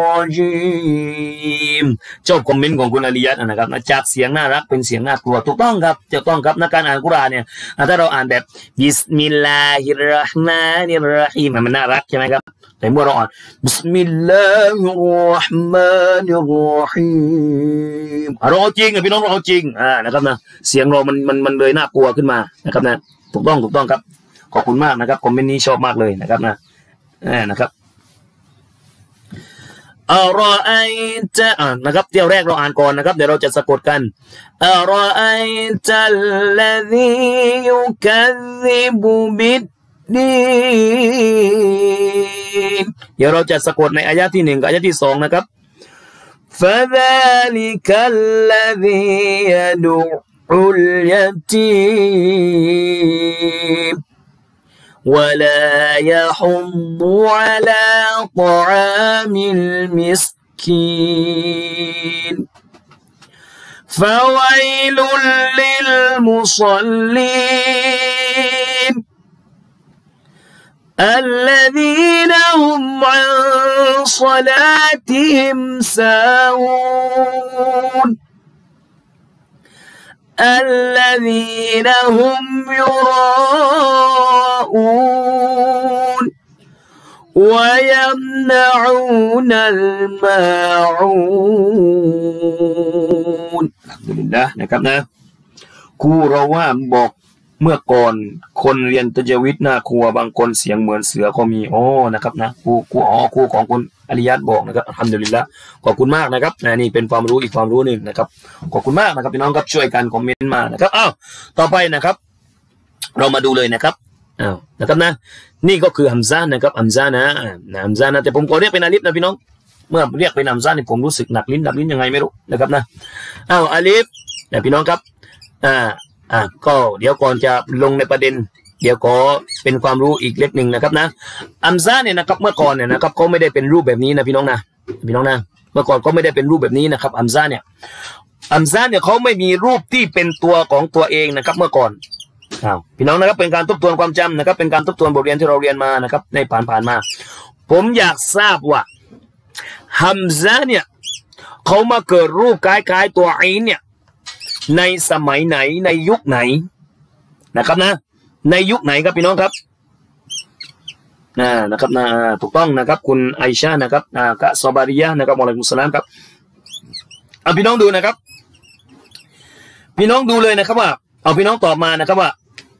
الرجيم ชอบคอมเมนต์ของคุณอาริยัตนะครับจากเสียงน่ารักเป็นเสียงน่ากลัวถูกต้องครับในการอ่านกุรอานเนี่ยถ้าเราอ่านแบบบิสมิลลาฮิรเราะห์มานิรเราะฮีมมันน่ารักใช่ไหมครับแต่เมื่อเราอ่านบิสมิลลาฮิรเราะห์มานิรเราะฮีมเราจริงพี่น้องเราจริงนะครับนะเสียงเรามันเลยน่ากลัวขึ้นมานะครับนะถูกต้องครับขอบคุณมากนะครับคอมเมนต์นี้ชอบมากเลยนะครับนะครับรอไอจะนะครับเที่ยวแรกเราอ่านก่อนนะครับเดี๋ยวเราจะสะกดกันรอไอจัลลซียุคัซิบุบิดดีนเดี๋ยวเราจะสะกดในอายะที่1กับอายะที่2นะครับفذلك الذي يدعو اليتيم ولا يحض على طعام المسكين فويل للمصلين الذين هم عن صلاتهم ساهون الذين هم يراءون ويمنعون الماعون الحمد لله นะครับนะครูเราว่าบอกเมื่อก่อนคนเรียนตัจวิดน่ากลัวบางคนเสียงเหมือนเสือก็มีนะครับนะครูของคุณอาริยัตบอกนะครับอัลฮัมดุลิลละห์ขอบคุณมากนะครับนี่เป็นความรู้อีกความรู้หนึ่งนะครับขอบคุณมากนะครับพี่น้องครับช่วยกันคอมเมนต์มานะครับต่อไปนะครับเรามาดูเลยนะครับนะครับนะนี่ก็คือฮัมซานะครับฮัมซานะแต่ผมขอเรียกเป็นอาลิฟนะพี่น้องเมื่อเรียกเป็นอัมซาเนี่ยผมรู้สึกหนักลิ้นยังไงไม่รู้นะครับนะอาลิฟพี่น้องครับก็เดี๋ยวก่อนจะลงในประเด็นเดี๋ยวขอเป็นความรู้อีกเล็กหนึ่งนะครับนะอัมซาเนี่ยนะครับเมื่อก่อนเนี่ยนะครับเขาไม่ได้เป็นรูปแบบนี้นะพี่น้องนะเมื่อก่อนก็ไม่ได้เป็นรูปแบบนี้นะครับอัมซาเนี่ยเขาไม่มีรูปที่เป็นตัวของตัวเองนะครับเมื่อก่อนพี่น้องนะครับเป็นการทบทวนความจำนะครับเป็นการทบทวนบทเรียนที่เราเรียนมานะครับในผ่านมาผมอยากทราบว่าฮัมซาเนี่ยเขามาเกิดรูปคล้ายๆตัวอีนเนี่ยในสมัยไหนในยุคไหนนะครับนะในยุคไหนครับพี่น้องครับนะครับถูกต้องนะครับคุณไอชานะครับกะซอบาริยะนะครับอัลลอฮุสลามครับพี่น้องดูนะครับพี่น้องดูเลยนะครับว่าเอาพี่น้องตอบมานะครับว่า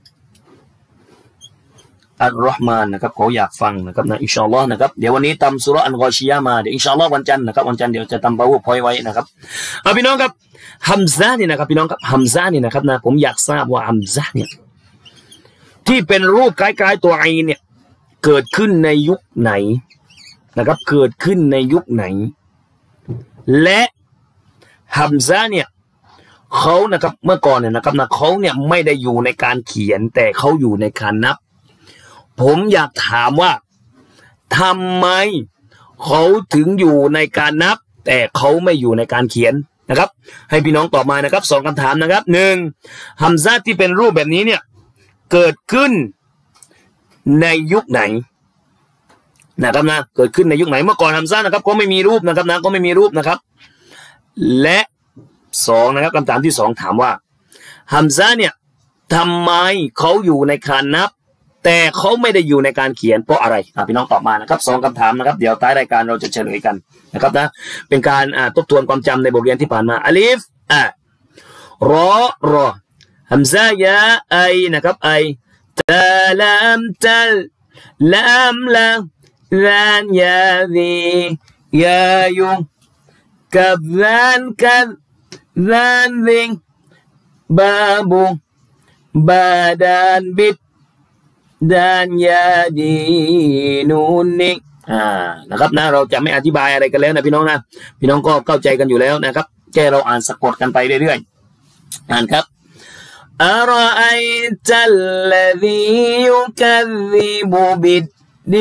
อัลลอฮ์มานนะครับเขาอยากฟังนะครับนะอินชาอัลลอฮ์นะครับเดี๋ยววันนี้ตำสุเราะห์อัลกอชียะห์มาเดี๋ยวอินชาอัลลอฮ์วันจันทร์นะครับวันจันทร์เดี๋ยวจะตำPowerPointไว้นะครับพี่น้องครับฮัมซานี่นะครับพี่น้องครับฮัมซานี่นะครับนะผมอยากทราบว่าฮัมซาเนี่ยที่เป็นรูปคล้ายๆตัวไอเนี่ยเกิดขึ้นในยุคไหนนะครับเกิดขึ้นในยุคไหนและฮัมซาเนี่ยเขานะครับเมื่อก่อนเนี่ยนะครับนะเขาเนี่ยไม่ได้อยู่ในการเขียนแต่เขาอยู่ในการนับผมอยากถามว่าทำไมเขาถึงอยู่ในการนับแต่เขาไม่อยู่ในการเขียนนะครับให้พี่น้องตอบมานะครับ2 คำถามนะครับ1ฮัมซาที่เป็นรูปแบบนี้เนี่ยเกิดขึ้นในยุคไหนนะครับนะเกิดขึ้นในยุคไหนเมื่อก่อนฮัมซานะครับก็ไม่มีรูปนะครับนะก็ไม่มีรูปนะครับและ2นะครับคำถามที่2ถามว่าฮัมซาเนี่ยทำไมเขาอยู่ในการนับแต่เขาไม่ได้อยู่ในการเขียนเพราะอะไรพี่น้องตอบมานะครับ2 คำถามนะครับเดี๋ยวท้ายรายการเราจะเฉลยกันนะครับนะเป็นการทบทวนความจำในบทเรียนที่ผ่านมาอัลิฟรอฮัมซายาไอนะครับไอตาลามตัลลามลาลานยาดียายุกับลานกับลานลิงบาบูบาดานบิดดานยาดีนูนิกนะครับนะเราจะไม่อธิบายอะไรกันแล้วนะพี่น้องนะพี่น้องก็เข้าใจกันอยู่แล้วนะครับแค่เราอ่านสะกดกันไปเรื่อยๆอ่านครับอะรอไอตัลลซียุคัซซิบุบิด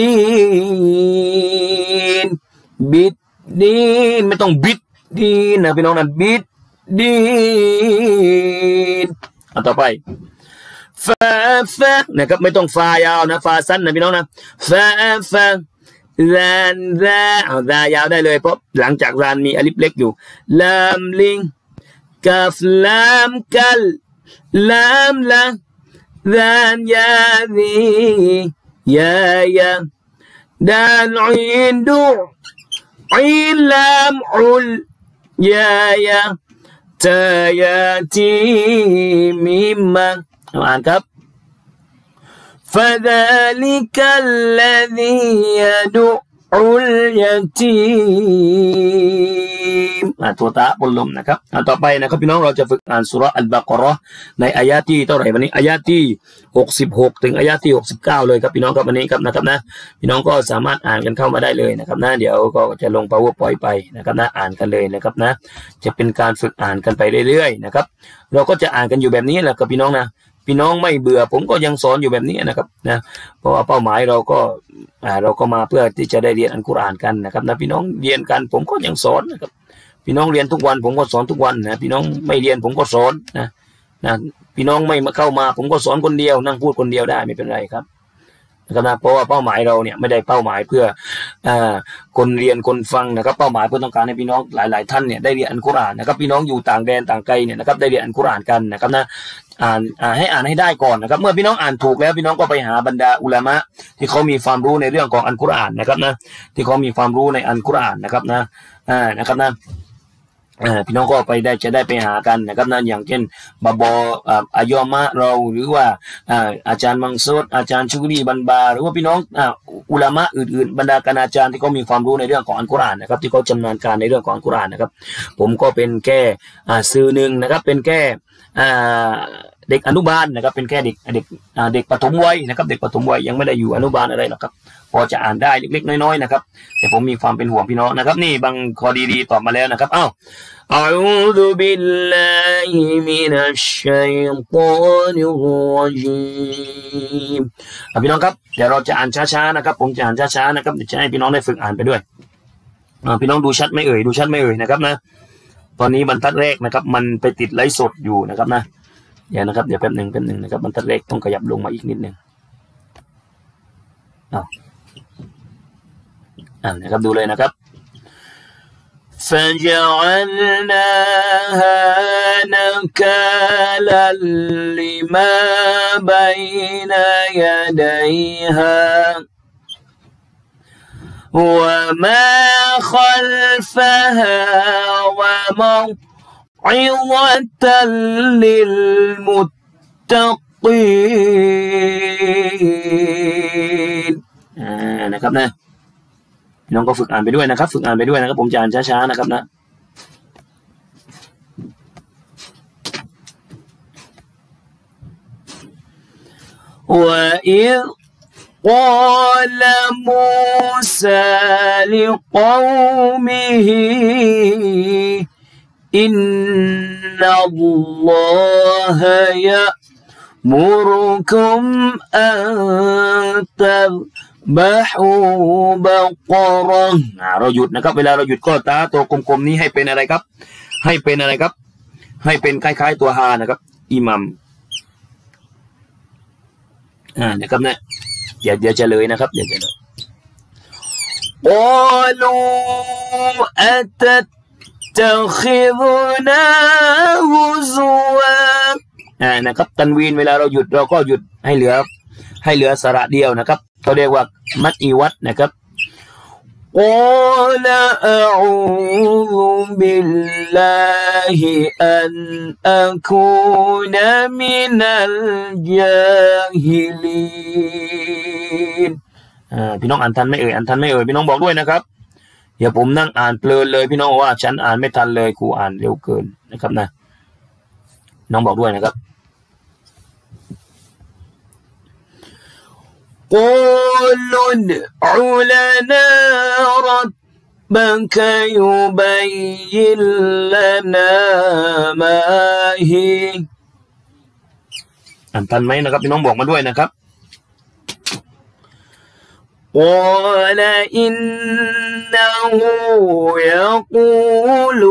ดีนไม่ต้องบิดดีนะพี่น้องนะบิดดีนต่อไปฟานะครับไม่ต้องฟายาวนะฟาสั้นนะพี่น้องนะฟาซานซาเอาซายาวได้เลยเพราะหลังจากซานมีอลิฟเล็กอยู่ลามลิงกาฟลามกัลลามละซานยาดียายาดานอินดูอิลามอุลยายาตายาทีมิมังอ่านครับ فذلك الذي يدعو اليتيم ตัวตาบนลมนะครับต่อไปนะครับพี่น้องเราจะฝึกอ่านสุเราะห์อัลบะเกาะเราะห์ในอายะที่เท่าไหร่วันนี้อายะที่66ถึงอายะที่69เลยครับพี่น้องครับวันนี้ครับนะครับนะพี่น้องก็สามารถอ่านกันเข้ามาได้เลยนะครับนะเดี๋ยวก็จะลง PowerPoint ไปนะครับนะอ่านกันเลยนะครับนะจะเป็นการฝึกอ่านกันไปเรื่อยๆนะครับเราก็จะอ่านกันอยู่แบบนี้แหละครับพี่น้องนะพี่น้องไม่เบื่อผมก็ยังสอนอยู่แบบนี้นะครับนะเพราะว่าเป้าหมายเราก็มาเพื่อที่จะได้เรียนอัลกุรอานกันนะครับนะพี่น้องเรียนกันผมก็ยังสอนนะครับพี่น้องเรียนทุกวันผมก็สอนทุกวันนะพี่น้องไม่เรียนผมก็สอนนะพี่น้องไม่มาเข้ามาผมก็สอนคนเดียวนั่งพูดคนเดียวได้ไม่เป็นไรครับนะครับนะเพราะว่าเป้าหมายเราเนี่ยไม่ได้เป้าหมายเพื่อคนเรียนคนฟังนะครับเป้าหมายเพื่อต้องการให้พี่น้องหลายๆท่านเนี่ยได้เรียนอัลกุรอานนะครับพี่น้องอยู่ต่างแดนต่างไกลเนี่ยนะครับได้เรียนอัลกุรอานกันนะครับนะให้อ่านให้ได้ก่อนนะครับเมื่อพี่น้องอ่านถูกแล้วพี่น้องก็ไปหาบรรดาอุลามะที่เขามีความรู้ในเรื่องของอัลกุรอานนะครับนะที่เขามีความรู้ในอัลกุรอานนะครับนะครับนะพี่น้องก็ไปจะได้ไปหากันนะครับนะอย่างเช่นบาบอายอมะเราหรือว่าอาจารย์มังซุดอาจารย์ชูรีบันบาหรือว่าพี่น้องอุลามะอื่นๆบรรดาคณาจารย์ที่เขามีความรู้ในเรื่องของอัลกุรอานนะครับที่เขาชำนาญการในเรื่องของอัลกุรอานนะครับผมก็เป็นแค่สื่อหนึ่งนะครับเป็นแค่เด็กอนุบาลนะครับเป็นแค่เด็กปฐมวัยนะครับเด็กปฐมวัยยังไม่ได้อยู่อนุบาลอะไรหรอกครับพอจะอ่านได้เล็กๆน้อยๆนะครับแต่ผมมีความเป็นห่วงพี่น้องนะครับนี่บางข้อดีๆตอบมาแล้วนะครับอ้าวأعوذ بالله من الشيطان الرجيم พี่น้องครับเดี๋ยวเราจะอ่านช้าๆนะครับผมจะอ่านช้าๆนะครับจะให้พี่น้องได้ฝึกอ่านไปด้วยพี่น้องดูชัดไหมเอ่ยดูชัดไหมเอ่ยนะครับนะตอนนี้บรรทัดแรกนะครับมันไปติดไลฟ์สดอยู่นะครับนะเดี๋ยวนะครับเดี๋ยวแป๊บหนึ่งนะครับบรรทัดแรกต้องขยับลงมาอีกนิดหนึ่งนะครับดูเลยนะครับ فجعلناها نكالا لما بين يديها وما خلفها وموعظة للمتقين นะครับนะน้องก็ฝึกอ่านไปด้วยนะครับฝึกอ่านไปด้วยนะครับผมจะอ่านช้าๆนะครับนะوَإِذْ قَالَ مُوسَى لِقَوْمِهِ إِنَّ اللَّهَ يَأْمُرُكُمْ أَن تذبحوا بقرة เราหยุดนะครับเวลาเราหยุดก็ตาตัวกลมๆนี้ให้เป็นอะไรครับให้เป็นอะไรครับให้เป็นคล้ายๆตัวฮานะครับอิหมัมนะครับเนี่ยเดี๋ยวจะเลยนะครับเดี๋ยวจะเลย قالوا أتتخذنا هزوا นะครับตันวีนเวลาเราหยุดเราก็หยุดให้เหลือสระเดียวนะครับเขาเรียกว่ามัดอีวัดนะครับ قال أعوذ بالله أن أكون من الجاهلين พี่น้องอ่านทันไหมเอ่ยอ่านทันไหมเอ่ยพี่น้องบอกด้วยนะครับอย่าผมนั่งอ่านเพลินเลยพี่น้องว่าฉันอ่านไม่ทันเลยครูอ่านเร็วเกินนะครับนะน้องบอกด้วยนะครับقالوا ادع لنا ربك يبين لنا ما هي อ่านทันไหมนะครับพี่น้องบอกมาด้วยนะครับ قال إنه يقول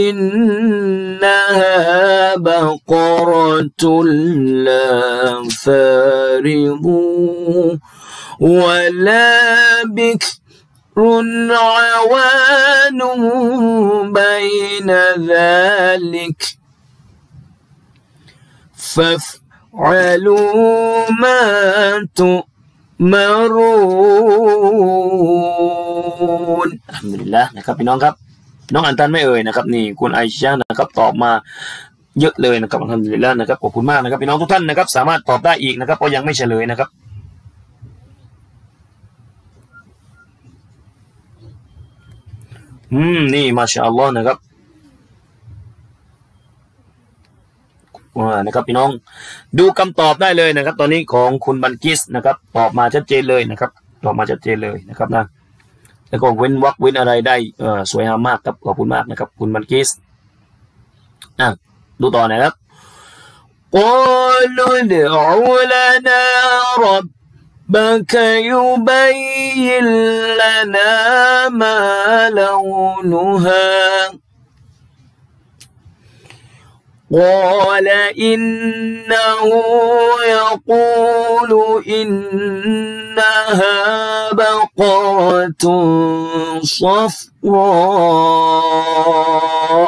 إنها بقرة لا فارض ولا بكر عوان بين ذلك فافعلوا ما تؤمرون อัลฮัมดุลิลละห์นะครับพี่น้องครับน้องอ่านทันไหมเอ่ยนะครับนี่คุณไอชานะครับตอบมาเยอะเลยนะครับอัลฮัมดุลิลละห์นะครับขอบคุณมากนะครับพี่น้องทุกท่านนะครับสามารถตอบได้อีกนะครับเพราะยังไม่เฉลยนะครับนี่มาชาอัลลอฮ์นะครับนะครับพี่น้องดูคำตอบได้เลยนะครับตอนนี้ของคุณบันกิสนะครับตอบมาชัดเจนเลยนะครับตอบมาชัดเจนเลยนะครับนะแล้วก็เว้นวรรคเว้นอะไรได้สวยงามมากครับขอบคุณมากนะครับคุณบันกิสดูต่อนะครับ قالوا ادع لنا ربك يبين لنا ما لونها قال إنه يقول إنها بقرة صفراء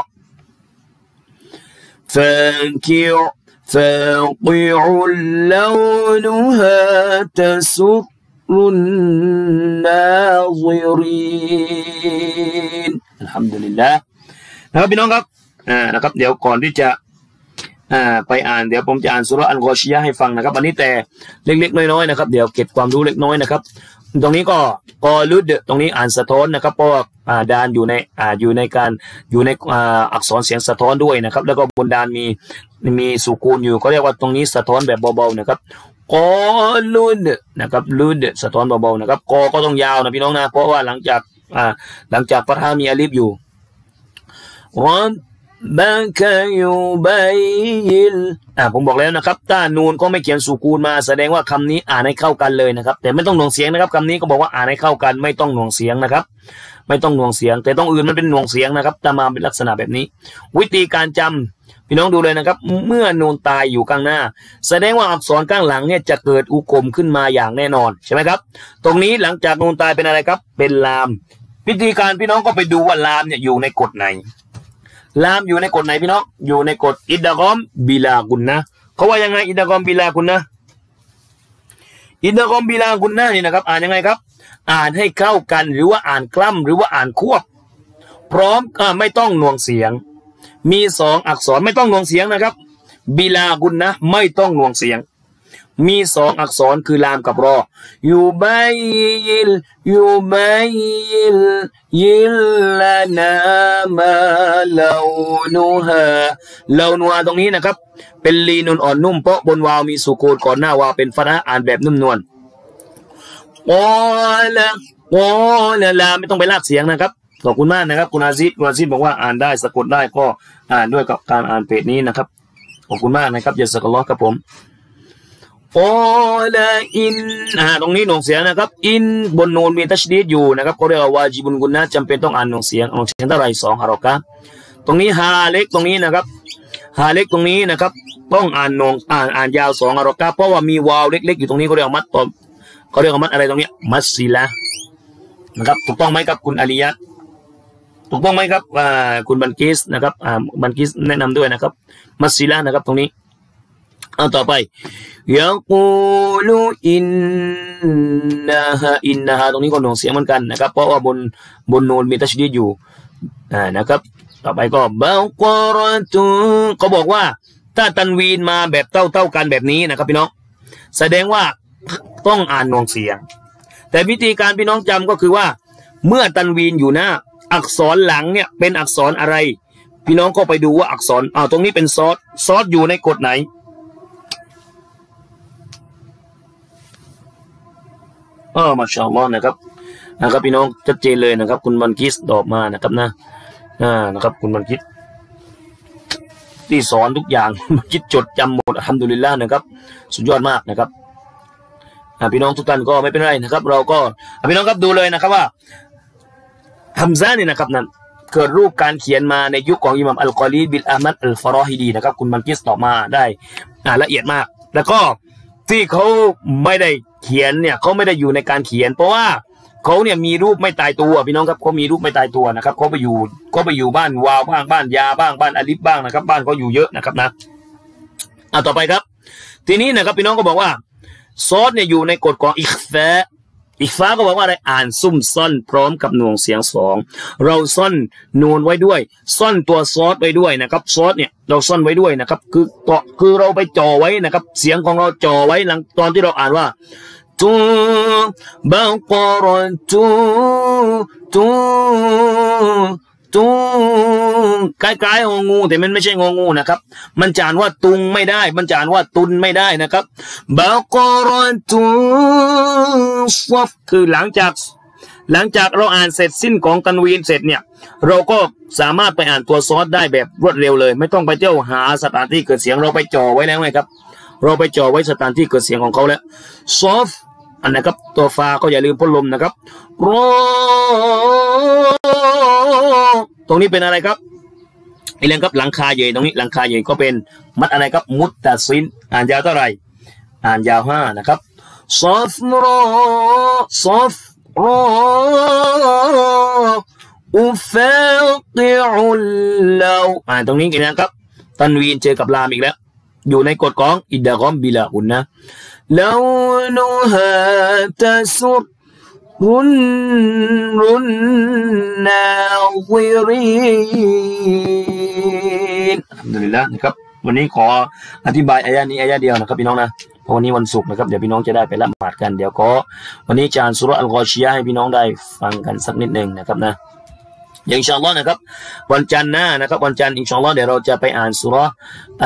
فاقع لونها تسر الناظرين الحمد لله นะครับพี่น้องครับนะครับเดี๋ยวก่อนที่จะไปอ่านเดี๋ยวผมจะอ่านซูเราะห์อัลกอชิยะห์ให้ฟังนะครับวันนี้แต่เล็กๆน้อยๆนะครับเดี๋ยวเก็บความรู้เล็กน้อยนะครับตรงนี้ก็กอลุดตรงนี้อ่านสะท้อนนะครับเพราะว่าดานอยู่ในการอยู่ในอักษรเสียงสะท้อนด้วยนะครับแล้วก็บนดานมีสุกูนอยู่เขาเรียกว่าตรงนี้สะท้อนแบบเบาๆนะครับกอลุดนะครับลุดสะท้อนเบาๆนะครับกอก็ต้องยาวนะพี่น้องนะเพราะว่าหลังจากฟัตฮ์มีอาลิฟอยู่บะยูบัยยิลผมบอกแล้วนะครับถ้านูนก็ไม่เขียนสุกูนมาแสดงว่าคำนี้อ่านให้เข้ากันเลยนะครับแต่ไม่ต้องหน่วงเสียงนะครับคำนี้ก็บอกว่าอ่านให้เข้ากันไม่ต้องหน่วงเสียงนะครับไม่ต้องหน่วงเสียงแต่ต้องอื่นมันเป็นหน่วงเสียงนะครับตามมาเป็นลักษณะแบบนี้วิธีการจำพี่น้องดูเลยนะครับเมื่อนูนตายอยู่ข้างหน้าแสดงว่าอักษรข้างหลังเนี่ยจะเกิดอุกมขึ้นมาอย่างแน่นอนใช่ไหมครับตรงนี้หลังจากนูนตายเป็นอะไรครับเป็นลามวิธีการพี่น้องก็ไปดูว่าลามเนี่ยอยู่ในกฎไหนลามอยู่ในกฎไหนพี่น้องอยู่ในกฎอิดะกอมบิลากุนนะเขาว่ายังไงอิดะกอมบิลากุนนะอิดะกอมบิลากุนนะนี่นะครับอ่านยังไงครับอ่านให้เข้ากันหรือว่าอ่านกล้ำหรือว่าอ่านควบพร้อมไม่ต้องหน่วงเสียงมี2 อักษรไม่ต้องหน่วงเสียงนะครับบิลากุนนะไม่ต้องหน่วงเสียงมี2 อักษรคือลามกับรอยูบัยยิลยิลลานามาลาวนูฮาตรงนี้นะครับเป็นลีนุนอ่อนนุ่มเพราะบนวาวมีสุกูนก่อนหน้าวาวเป็นฟัตฮ์อ่านแบบนุ่มนวลกอละลาไม่ต้องไปลากเสียงนะครับขอบคุณมากนะครับคุณอาซิดบอกว่าอ่านได้สะกดได้ก็อ่านด้วยกับการอ่านเพจนี้นะครับขอบคุณมากนะครับยาซักอัลลอฮ์ครับผมกอละอินตรงนี้หน่วงเสียงนะครับอินบนนูนมีตัชดีดอยู่นะครับเขาเรียกว่าวาจิบุนกุนนะจำเป็นต้องอ่านหน่วงเสียงเท่าไหร่2 ฮารอกะตรงนี้ฮาเล็กตรงนี้นะครับฮาเล็กตรงนี้นะครับต้องอ่านหน่วงอ่านยาว2 ฮารอกะเพราะว่ามีวาวเล็กๆอยู่ตรงนี้เขาเรียกว่ามัดตบเขาเรียกว่ามัดอะไรตรงนี้มัดซีละนะครับถูกต้องไหมครับคุณอาลียะถูกต้องไหมครับคุณบันกิสนะครับบันกิสแนะนำด้วยนะครับมัสซิลานะครับตรงนี้ต่อไปยะกูลูอินนะฮะตรงนี้ก็หน่วงเสียงเหมือนกันนะครับเพราะว่าบนนูนมีตัชดีดอยู่นะครับต่อไปก็บะกอรตุเขาบอกว่าถ้าตันวีนมาแบบเท่ากันแบบนี้นะครับพี่น้องแสดงว่าต้องอ่านหน่วงเสียงแต่วิธีการพี่น้องจำก็คือว่าเมื่อตันวีนอยู่หน้าอักษรหลังเนี่ยเป็นอักษรอะไรพี่น้องก็ไปดูว่าอักษรตรงนี้เป็นซอสอยู่ในกฎไหนมาชาอัลลอฮ์นะครับพี่น้องชัดเจนเลยนะครับคุณบันกิสตอบมานะครับนะครับคุณบันกิสที่สอนทุกอย่างบันกิสจดจำหมดอัลฮัมดุลิลละห์นะครับสุดยอดมากนะครับพี่น้องทุกท่านก็ไม่เป็นไรนะครับเราก็พี่น้องครับดูเลยนะครับว่าฮัมซะเนี่ยนะครับนั่นเกิดรูปการเขียนมาในยุคของอิหม่ามอัลกอลีบิลอามัดอัลฟารอฮิดีนะครับคุณบันกิสตอบมาได้ละเอียดมากแล้วก็ที่เขาไม่ได้เขียนเนี่ยเขาไม่ได้อยู่ในการเขียนเพราะว่าเขาเนี่ยมีรูปไม่ตายตัวพี่น้องครับเขามีรูปไม่ตายตัวนะครับเขาไปอยู่บ้านวาวบ้างบ้านยาบ้างบ้านอาลิฟบ้างนะครับบ้านเขาอยู่เยอะนะครับนะต่อไปครับทีนี้นะครับพี่น้องก็บอกว่าซอสเนี่ยอยู่ในกฎของอิกฟาก็บอกว่าอะไรอ่านซุ่มซ่อนพร้อมกับหน่วงเสียง2เราซ่อนนูนไว้ด้วยซ่อนตัวซอสไว้ด้วยนะครับซอสเนี่ยเราซ่อนไว้ด้วยนะครับคือเราไปจ่อไว้นะครับเสียงของเราจ่อไว้หลังตอนที่เราอ่านว่าตูบะกอรตูคล้ายๆงองูแต่มันไม่ใช่งองูนะครับมันจะอ่านว่าตุงไม่ได้มันจะอ่านว่าตุนไม่ได้นะครับบะกอรตูซอฟคือหลังจากเราอ่านเสร็จสิ้นของตันวีนเสร็จเนี่ยเราก็สามารถไปอ่านตัวซอสได้แบบรวดเร็วเลยไม่ต้องไปเที่ยวหาสถานที่เกิดเสียงเราไปจ่อไว้แล้วไงครับเราไปจ่อไว้สถานที่เกิดเสียงของเขาแล้วซอฟนะครับตัวฟาก็อย่าลืมพ่นลมนะครับรอตรงนี้เป็นอะไรครับไอ้เรื่องครับหลังคาใหญ่ตรงนี้หลังคาใหญ่ก็เป็นมัดอะไรครับมุตตะซินอ่านยาวเท่าไหร่อ่านยาว5นะครับซอฟรออุฟติอุลลาวตรงนี้กันนะครับตันวีนเจอกับลามอีกแล้วอยู่ในกฎของอิดะกอมบิลาอุนนะลาวนูฮาตะซุรรุนนาซิรินอัลฮัมดุลิลละห์นะครับวันนี้ขออธิบายอายะนี้อายะเดียวนะครับพี่น้องนะเพราะวันนี้วันศุกร์นะครับเดี๋ยวพี่น้องจะได้ไปละหมาดกันเดี๋ยวก็วันนี้จะอ่านซูเราะห์อัลฆอชียะห์ให้พี่น้องได้ฟังกันสักนิดหนึ่งนะครับนะอย่างอินชาอัลลอฮ์นะครับวันจันทร์หน้านะครับวันจันทร์อินชาอัลลอฮ์เดี๋ยวเราจะไปอ่านซูเราะห์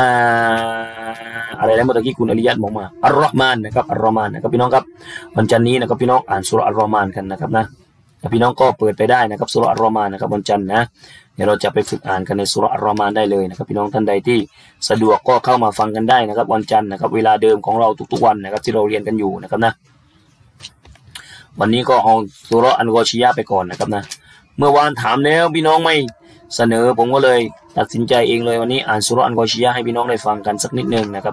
อะไรนะเมื่อกี้คุณอริยัตบอกมาอัลลอฮ์มานนะครับอัลลอฮ์มานนะครับพี่น้องครับวันจันทร์นี้นะครับพี่น้องอ่านซูเราะห์อัลลอฮ์มานกันนะครับนะพี่น้องก็เปิดไปได้นะครับซูเราะห์อัลลอฮ์มานนะครับวันจันทร์นะเดี๋ยวเราจะไปฝึกอ่านกันในซูเราะห์อัลลอฮ์มานได้เลยนะครับพี่น้องท่านใดที่สะดวกก็เข้ามาฟังกันได้นะครับวันจันทร์นะครับเวลาเดิมของเราทุกๆวันนะครับที่เราเรียนกันอยู่นะครับนะวันนี้ก็เอาซูเราะห์อัลฆอชียะห์ไปก่อนนะครับนะเมื่อวานถามแล้วพี่น้องไม่เสนอผมก็เลยตัดสินใจเองเลยวันนี้อ่านซูเราะห์อัลฆอชียะห์ให้พี่น้องได้ฟังกันสักนิดนึงนะครับ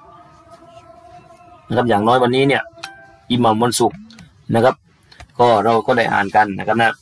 นะครับอย่างน้อยวันนี้เนี่ยอิหม่ามวันศุกร์นะครับก็เราก็ได้อ่านกันนะครับนะ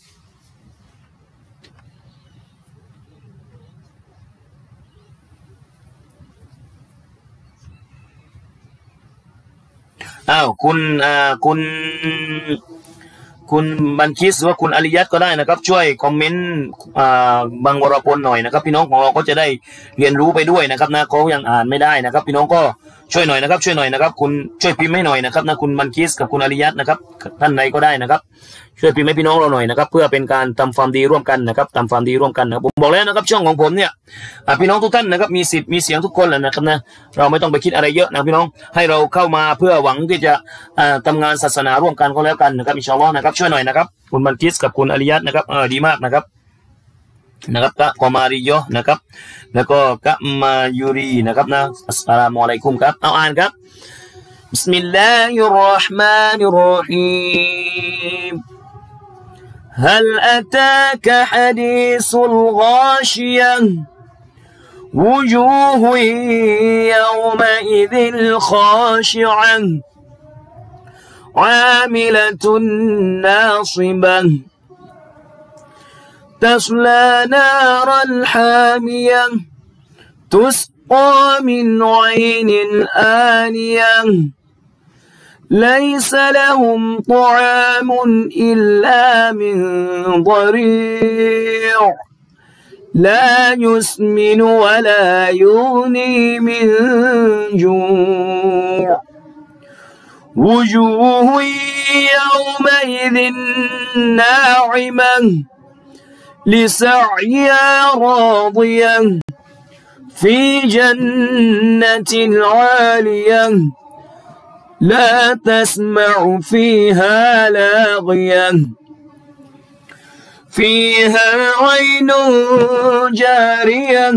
คุณบัญชีหรือว่าคุณอริยัตก็ได้นะครับช่วยคอมเมนต์บางวรพลหน่อยนะครับพี่น้องของเราก็จะได้เรียนรู้ไปด้วยนะครับนะเขายังอ่านไม่ได้นะครับพี่น้องก็ช่วยหน่อยนะครับช่วยหน่อยนะครับคุณช่วยพิมพ์ให้หน่อยนะครับนะคุณบัญชีกับคุณอริยัตนะครับท่านใดก็ได้นะครับช่วยพิมพ์ให้พี่น้องเราหน่อยนะครับเพื่อเป็นการทำความดีร่วมกันนะครับทำความดีร่วมกันนะผมบอกแล้วนะครับช่องของผมเนี่ยพี่น้องทุกท่านนะครับมีสิทธิ์มีเสียงทุกคนแหละนะครับนะเราไม่ต้องไปคิดอะไรเยอะนะพี่น้องให้เราเข้ามาเพื่อหวังที่จะทำงานศาสนาร่วมกันก็แล้วกันนะครับอินชาอัลลอฮ์นะครับช่วยหน่อยนะครับคุณบัญชีกับคุณอริยัตนะครับดีมากนะครับกะกอมาริโยนะครับแล้วก็กะมายูรีนะครับนะอัสสลามุอะลัยกุมครับเอาอ่านครับบิสมิลลาฮิรเราะห์มานิรเราะฮีมهل أتاك حديث الغاشية وجوه يومئذ خاشعة عاملة ناصبة تصلى نارا حامية تسقى من عين آنية ليس لهم طعام إلا من ضريع لا يسمن ولا يغني من جوع وجوه يومئذ ناعمة لسعيها راضية في جنة عالية لا تسمع فيها لاغية فيها عين جارية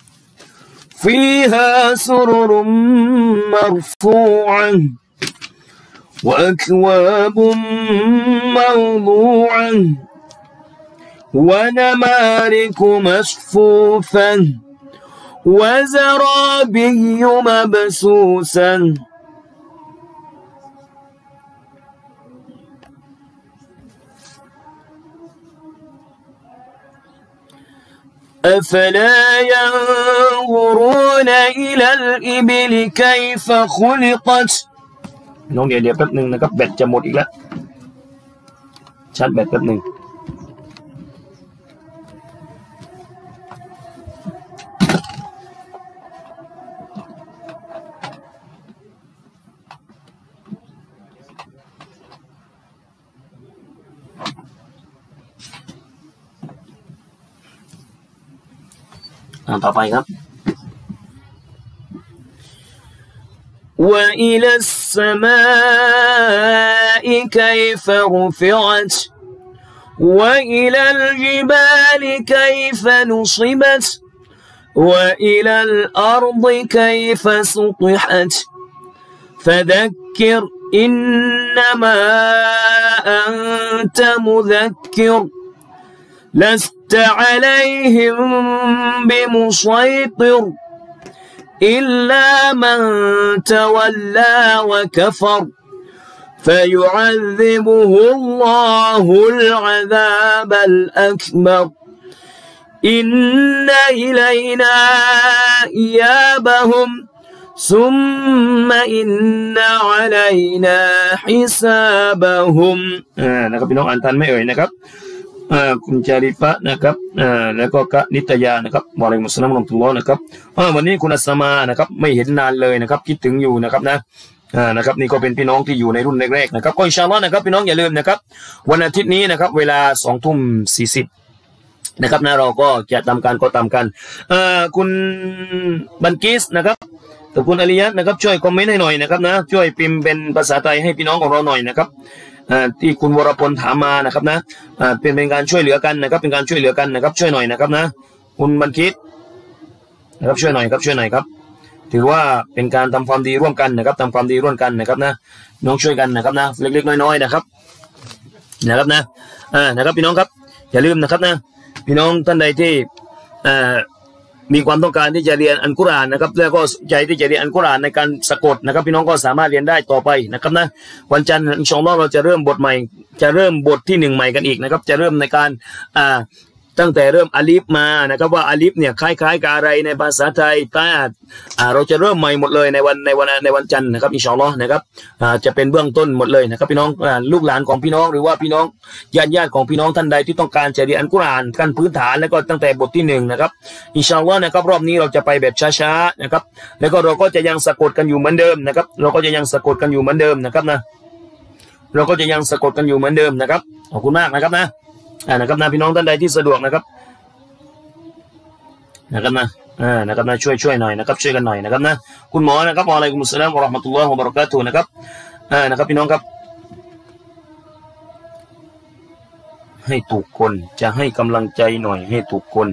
فيها سرر مرفوعة وأكواب موضوعة ونمارق مصفوفة وزرابي مبسوسة أفلا ينظرون إلى الإبل كيف خلقت น้องเดี๋ยวแป๊บนึงนะครับแบตจะหมดอีกแล้วชาร์จแบตแป๊บนึงต่อไปครับ وإلى السماء كيف رفعت وإلى الجبال كيف نصبت وإلى الأرض كيف سطحت فذكر إنما أنت مذكر لست عليهم بمسيطر إلا من تولى وكفر فيعذبه الله العذاب الأكبر إن إلينا إيابهم ثم إن علينا حسابهم นะครับพี่น้องอ่านทันไหมเอ่ยนะครับคุณจาริฟะนะครับแล้วก็กะนิตยานะครับวะอะลัยกุมุสสลามวะเราะห์มะตุลลอฮ์นะครับวันนี้คุณอัสมานะครับไม่เห็นนานเลยนะครับคิดถึงอยู่นะครับนะนะครับนี่ก็เป็นพี่น้องที่อยู่ในรุ่นแรกๆนะครับก็อินชาอัลลอฮ์นะครับพี่น้องอย่าลืมนะครับวันอาทิตย์นี้นะครับเวลา20:40นะครับนะเราก็จะทำการก็ตามกันคุณบันกิสนะครับกับคุณอาริยัตนะครับช่วยคอมเมนต์ให้หน่อยนะครับนะช่วยพิมพ์เป็นภาษาไทยให้พี่น้องของเราหน่อยนะครับที่คุณวรพลถามมานะครับนะเป็นการช่วยเหลือกันนะครับเป็นการช่วยเหลือกันนะครับช่วยหน่อยนะครับนะคุณบันกิสนะครับช่วยหน่อยครับช่วยหน่อยครับถือว่าเป็นการทำความดีร่วมกันนะครับทำความดีร่วมกันนะครับนะน้องช่วยกันนะครับนะเล็กๆน้อยๆนะครับนะครับพี่น้องครับอย่าลืมนะครับนะพี่น้องท่านใดที่มีความต้องการที่จะเรียนอัลกุรอานนะครับแล้วก็ใจที่จะเรียนอัลกุรอานในการสะกดนะครับพี่น้องก็สามารถเรียนได้ต่อไปนะครับนะวันจันทร์อินชาอัลลอฮ์เราจะเริ่มบทใหม่จะเริ่มบทที่1ใหม่กันอีกนะครับจะเริ่มในการตั้งแต่เริ่มอาลิฟมานะครับว่าอาลิฟเนี่ยคล้ายๆกับอะไรในภาษาไทยแต่เราจะเริ่มใหม่หมดเลยในวันจันทร์นะครับอินชาอัลลอฮ์นะครับจะเป็นเบื้องต้นหมดเลยนะครับพี่น้องลูกหลานของพี่น้องหรือว่าพี่น้องญาติของพี่น้องท่านใดที่ต้องการจะเรียนอัลกุรอานขั้นพื้นฐานแล้วก็ตั้งแต่บทที่1นะครับอินชาอัลลอฮ์นะครับรอบนี้เราจะไปแบบช้าๆนะครับแล้วก็เราก็จะยังสะกดกันอยู่เหมือนเดิมนะครับเราก็จะยังสะกดกันอยู่เหมือนเดิมนะครับนะเราก็จะยังสะกดกันอยู่เหมือนเดิมนะครับขอบคุณมากนะครับนะครับนะพี่น้องท่านใดที่สะดวกนะครับนะครับนะช่วยหน่อยนะครับช่วยกันหน่อยนะครับนะคุณหมอนะครับวะอะลัยกุมุสสลามวะเราะห์มะตุลลอฮ์วะบะเราะกาตุฮ์นะครับนะครับพี่น้องครับให้ถูกคนจะให้กำลังใจหน่อยให้ถูกคน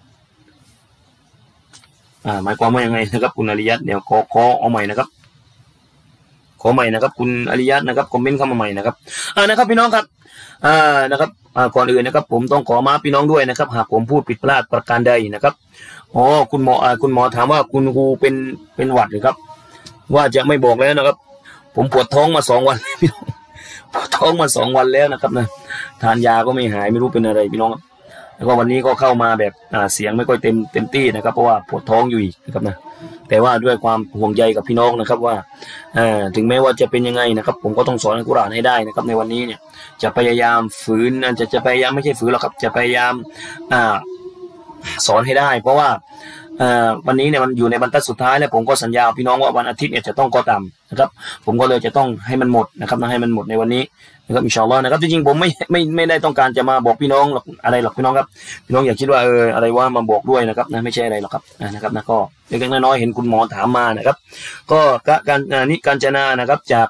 หมายความว่ายังไงนะครับคุณอาริยัตเดี๋ยวขอเอาใหม่นะครับขอใหม่นะครับคุณอาริยัตนะครับคอมเมนต์เข้ามาใหม่นะครับนะครับพี่น้องครับนะครับก่อนอื่นนะครับผมต้องขอมาพี่น้องด้วยนะครับหากผมพูดผิดพลาดประการใดนะครับคุณหมอถามว่าคุณครูเป็นหวัดหรือครับว่าจะไม่บอกแล้วนะครับผมปวดท้องมา2 วันพี่น้องปวดท้องมา2 วันแล้วนะครับนะทานยาก็ไม่หายไม่รู้เป็นอะไรพี่น้องแล้วก็วันนี้ก็เข้ามาแบบเสียงไม่ค่อยเต็มที่นะครับเพราะว่าปวดท้องอยู่อีกนะครับนะแต่ว่าด้วยความห่วงใยกับพี่น้องนะครับว่าถึงแม้ว่าจะเป็นยังไงนะครับผมก็ต้องสอนอัลกุรอานให้ได้นะครับในวันนี้เนี่ยจะพยายามฝืนจะพยายามไม่ใช่ฝืนหรอกครับจะพยายามสอนให้ได้เพราะว่าวันนี้เนี่ยมันอยู่ในบรรทัดสุดท้ายแล้วผมก็สัญญาพี่น้องว่าวันอาทิตย์เนี่ยจะต้องก็ตามนะครับผมก็เลยจะต้องให้มันหมดนะครับให้มันหมดในวันนี้นะครับอินชาอัลลอฮ์นะครับจริงๆผมไม่ได้ต้องการจะมาบอกพี่น้องหรอกอะไรหรอกพี่น้องครับพี่น้องอย่าคิดว่าอะไรว่ามาบอกด้วยนะครับนะไม่ใช่อะไรหรอกครับนะครับนะก็เล็กๆน้อยๆเห็นคุณหมอถามมานะครับก็การจนานะครับจาก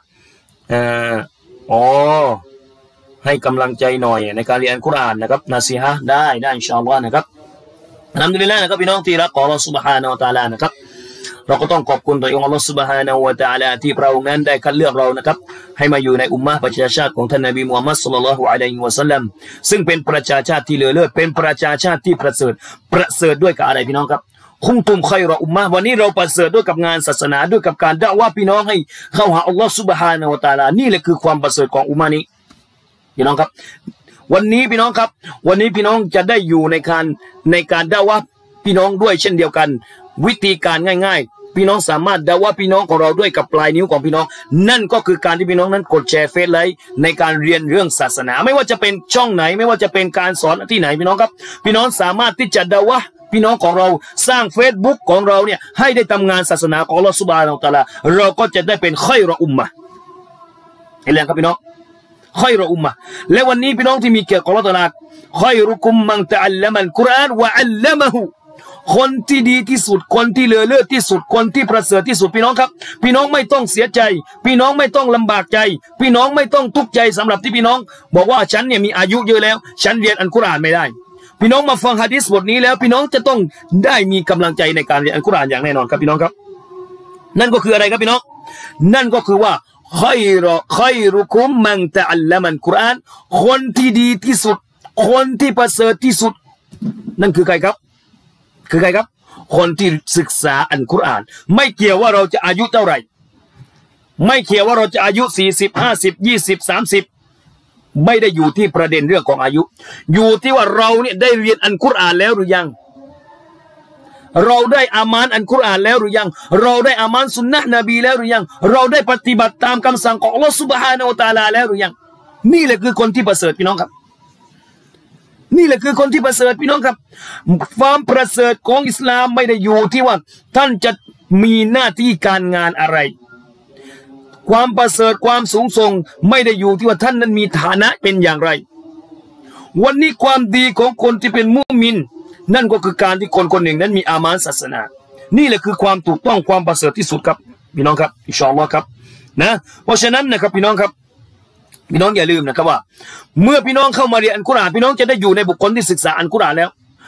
ให้กำลังใจหน่อยในการเรียนอัลกุรอานนะครับนาซีฮะได้อินชาอัลลอฮ์นะครับอัลฮัมดุลิลลาห์นะครับพี่น้องที่รักของอัลลอฮฺซุบฮานะฮูวะตะอาลานะครับเราก็ต้องขอบคุณต่อองค์อัลลอฮฺซุบฮานะฮูวะตะอาลาที่พระองค์นั้นได้คัดเลือกเรานะครับให้มาอยู่ในอุมมะห์ประชาชาติของท่านนบีมุฮัมมัดศ็อลลัลลอฮุอะลัยฮิวะซัลลัมซึ่งเป็นประชาชาติที่เลอเลิศเป็นประชาชาติที่ประเสริฐด้วยกับอะไรพี่น้องครับคุมตุมคอยรออุมมะห์วันนี้เราประเสริฐด้วยกับงานศาสนาด้วยกับการดะอ์วะห์พี่น้องให้เข้าหาอัลลอฮฺซุบฮานะฮูวะตะอาลานี่แหละคือความประเสริฐของอุมมะห์นี้พี่น้องครับวันนี้พี่น้องครับวันนี้พี่น้องจะได้อยู่ในการดะอ์วะห์พี่น้องด้วยเช่นเดียวกันวิธีการง่ายๆพี่น้องสามารถดะอ์วะห์พี่น้องของเราด้วยกับปลายนิ้วของพี่น้องนั่นก็คือการที่พี่น้องนั้นกดแชร์เฟซไลค์ในการเรียนเรื่องศาสนาไม่ว่าจะเป็นช่องไหนไม่ว่าจะเป็นการสอนที่ไหนพี่น้องครับพี่น้องสามารถที่จะดะอ์วะห์พี่น้องของเราสร้าง Facebook ของเราเนี่ยให้ได้ทำงานศาสนาของอัลเลาะห์ซุบฮานะฮูวะตะอาลาเราก็จะได้เป็นค็อยรออุมมะห์เห็นแล้วครับพี่น้องค็อยรออุมมะห์และวันนี้พี่น้องที่มีเกียรติของอัลเลาะห์ตะอาลาค็อยรุกุมมันตะอัลละมัลกุรอานวะอัลละมะฮูคนที่ดีที่สุดคนที่เลอเลิศที่สุดคนที่ประเสริฐที่สุดพี่น้องครับพี่น้องไม่ต้องเสียใจพี่น้องไม่ต้องลำบากใจพี่น้องไม่ต้องทุกข์ใจสำหรับที่พี่น้องบอกว่าฉันเนี่ยมีอายุเยอะแล้วฉันเรียนอัลกุรอานไม่ได้พี่น้องมาฟังหะดีษบทนี้แล้วพี่น้องจะต้องได้มีกำลังใจในการเรียนอัลกุรอานอย่างแน่นอนครับพี่น้องครับนั่นก็คืออะไรครับพี่น้องนั่นก็คือว่าค็อยรุกุมมันตะอัลละมัลกุรอานคนที่ดีที่สุดคนที่ประเสริฐที่สุดนั่นคือใครครับคนที่ศึกษาอัลกุรอานไม่เกี่ยวว่าเราจะอายุเท่าไหร่ไม่เกี่ยวว่าเราจะอายุ40 50 20 30ไม่ได้อยู่ที่ประเด็นเรื่องของอายุอยู่ที่ว่าเราเนี่ยได้เรียนอัลกุรอานแล้วหรือยังเราได้อามานอัลกุรอานแล้วหรือยังเราได้อามานสุนนะห์นบีแล้วหรือยังเราได้ปฏิบัติตามคำสั่งของอัลลอฮฺซุบฮานะฮูวะตะอาลาแล้วหรือยังนี่แหละคือคนที่ประเสริฐพี่น้องครับนี่แหละคือคนที่ประเสริฐพี่น้องครับความประเสริฐของอิสลามไม่ได้อยู่ที่ว่าท่านจะมีหน้าที่การงานอะไรความประเสริฐความสูงส่งไม่ได้อยู่ที่ว่าท่านนั้นมีฐานะเป็นอย่างไรวันนี้ความดีของคนที่เป็นมุมินนั่นก็คือการที่คนคนหนึ่งนั้นมีอามานศาสนานี่แหละคือความถูกต้องความประเสริฐที่สุดครับพี่น้องครับอินชาอัลลอฮ์ครับนะเพราะฉะนั้นนะครับพี่น้องครับพี่น้องอย่าลืมนะครับว่าเมื่อพี่น้องเข้ามาเรียนอัลกุรอานพี่น้องจะได้อยู่ในบุคคลที่ศึกษาอัลกุรอานแล้ว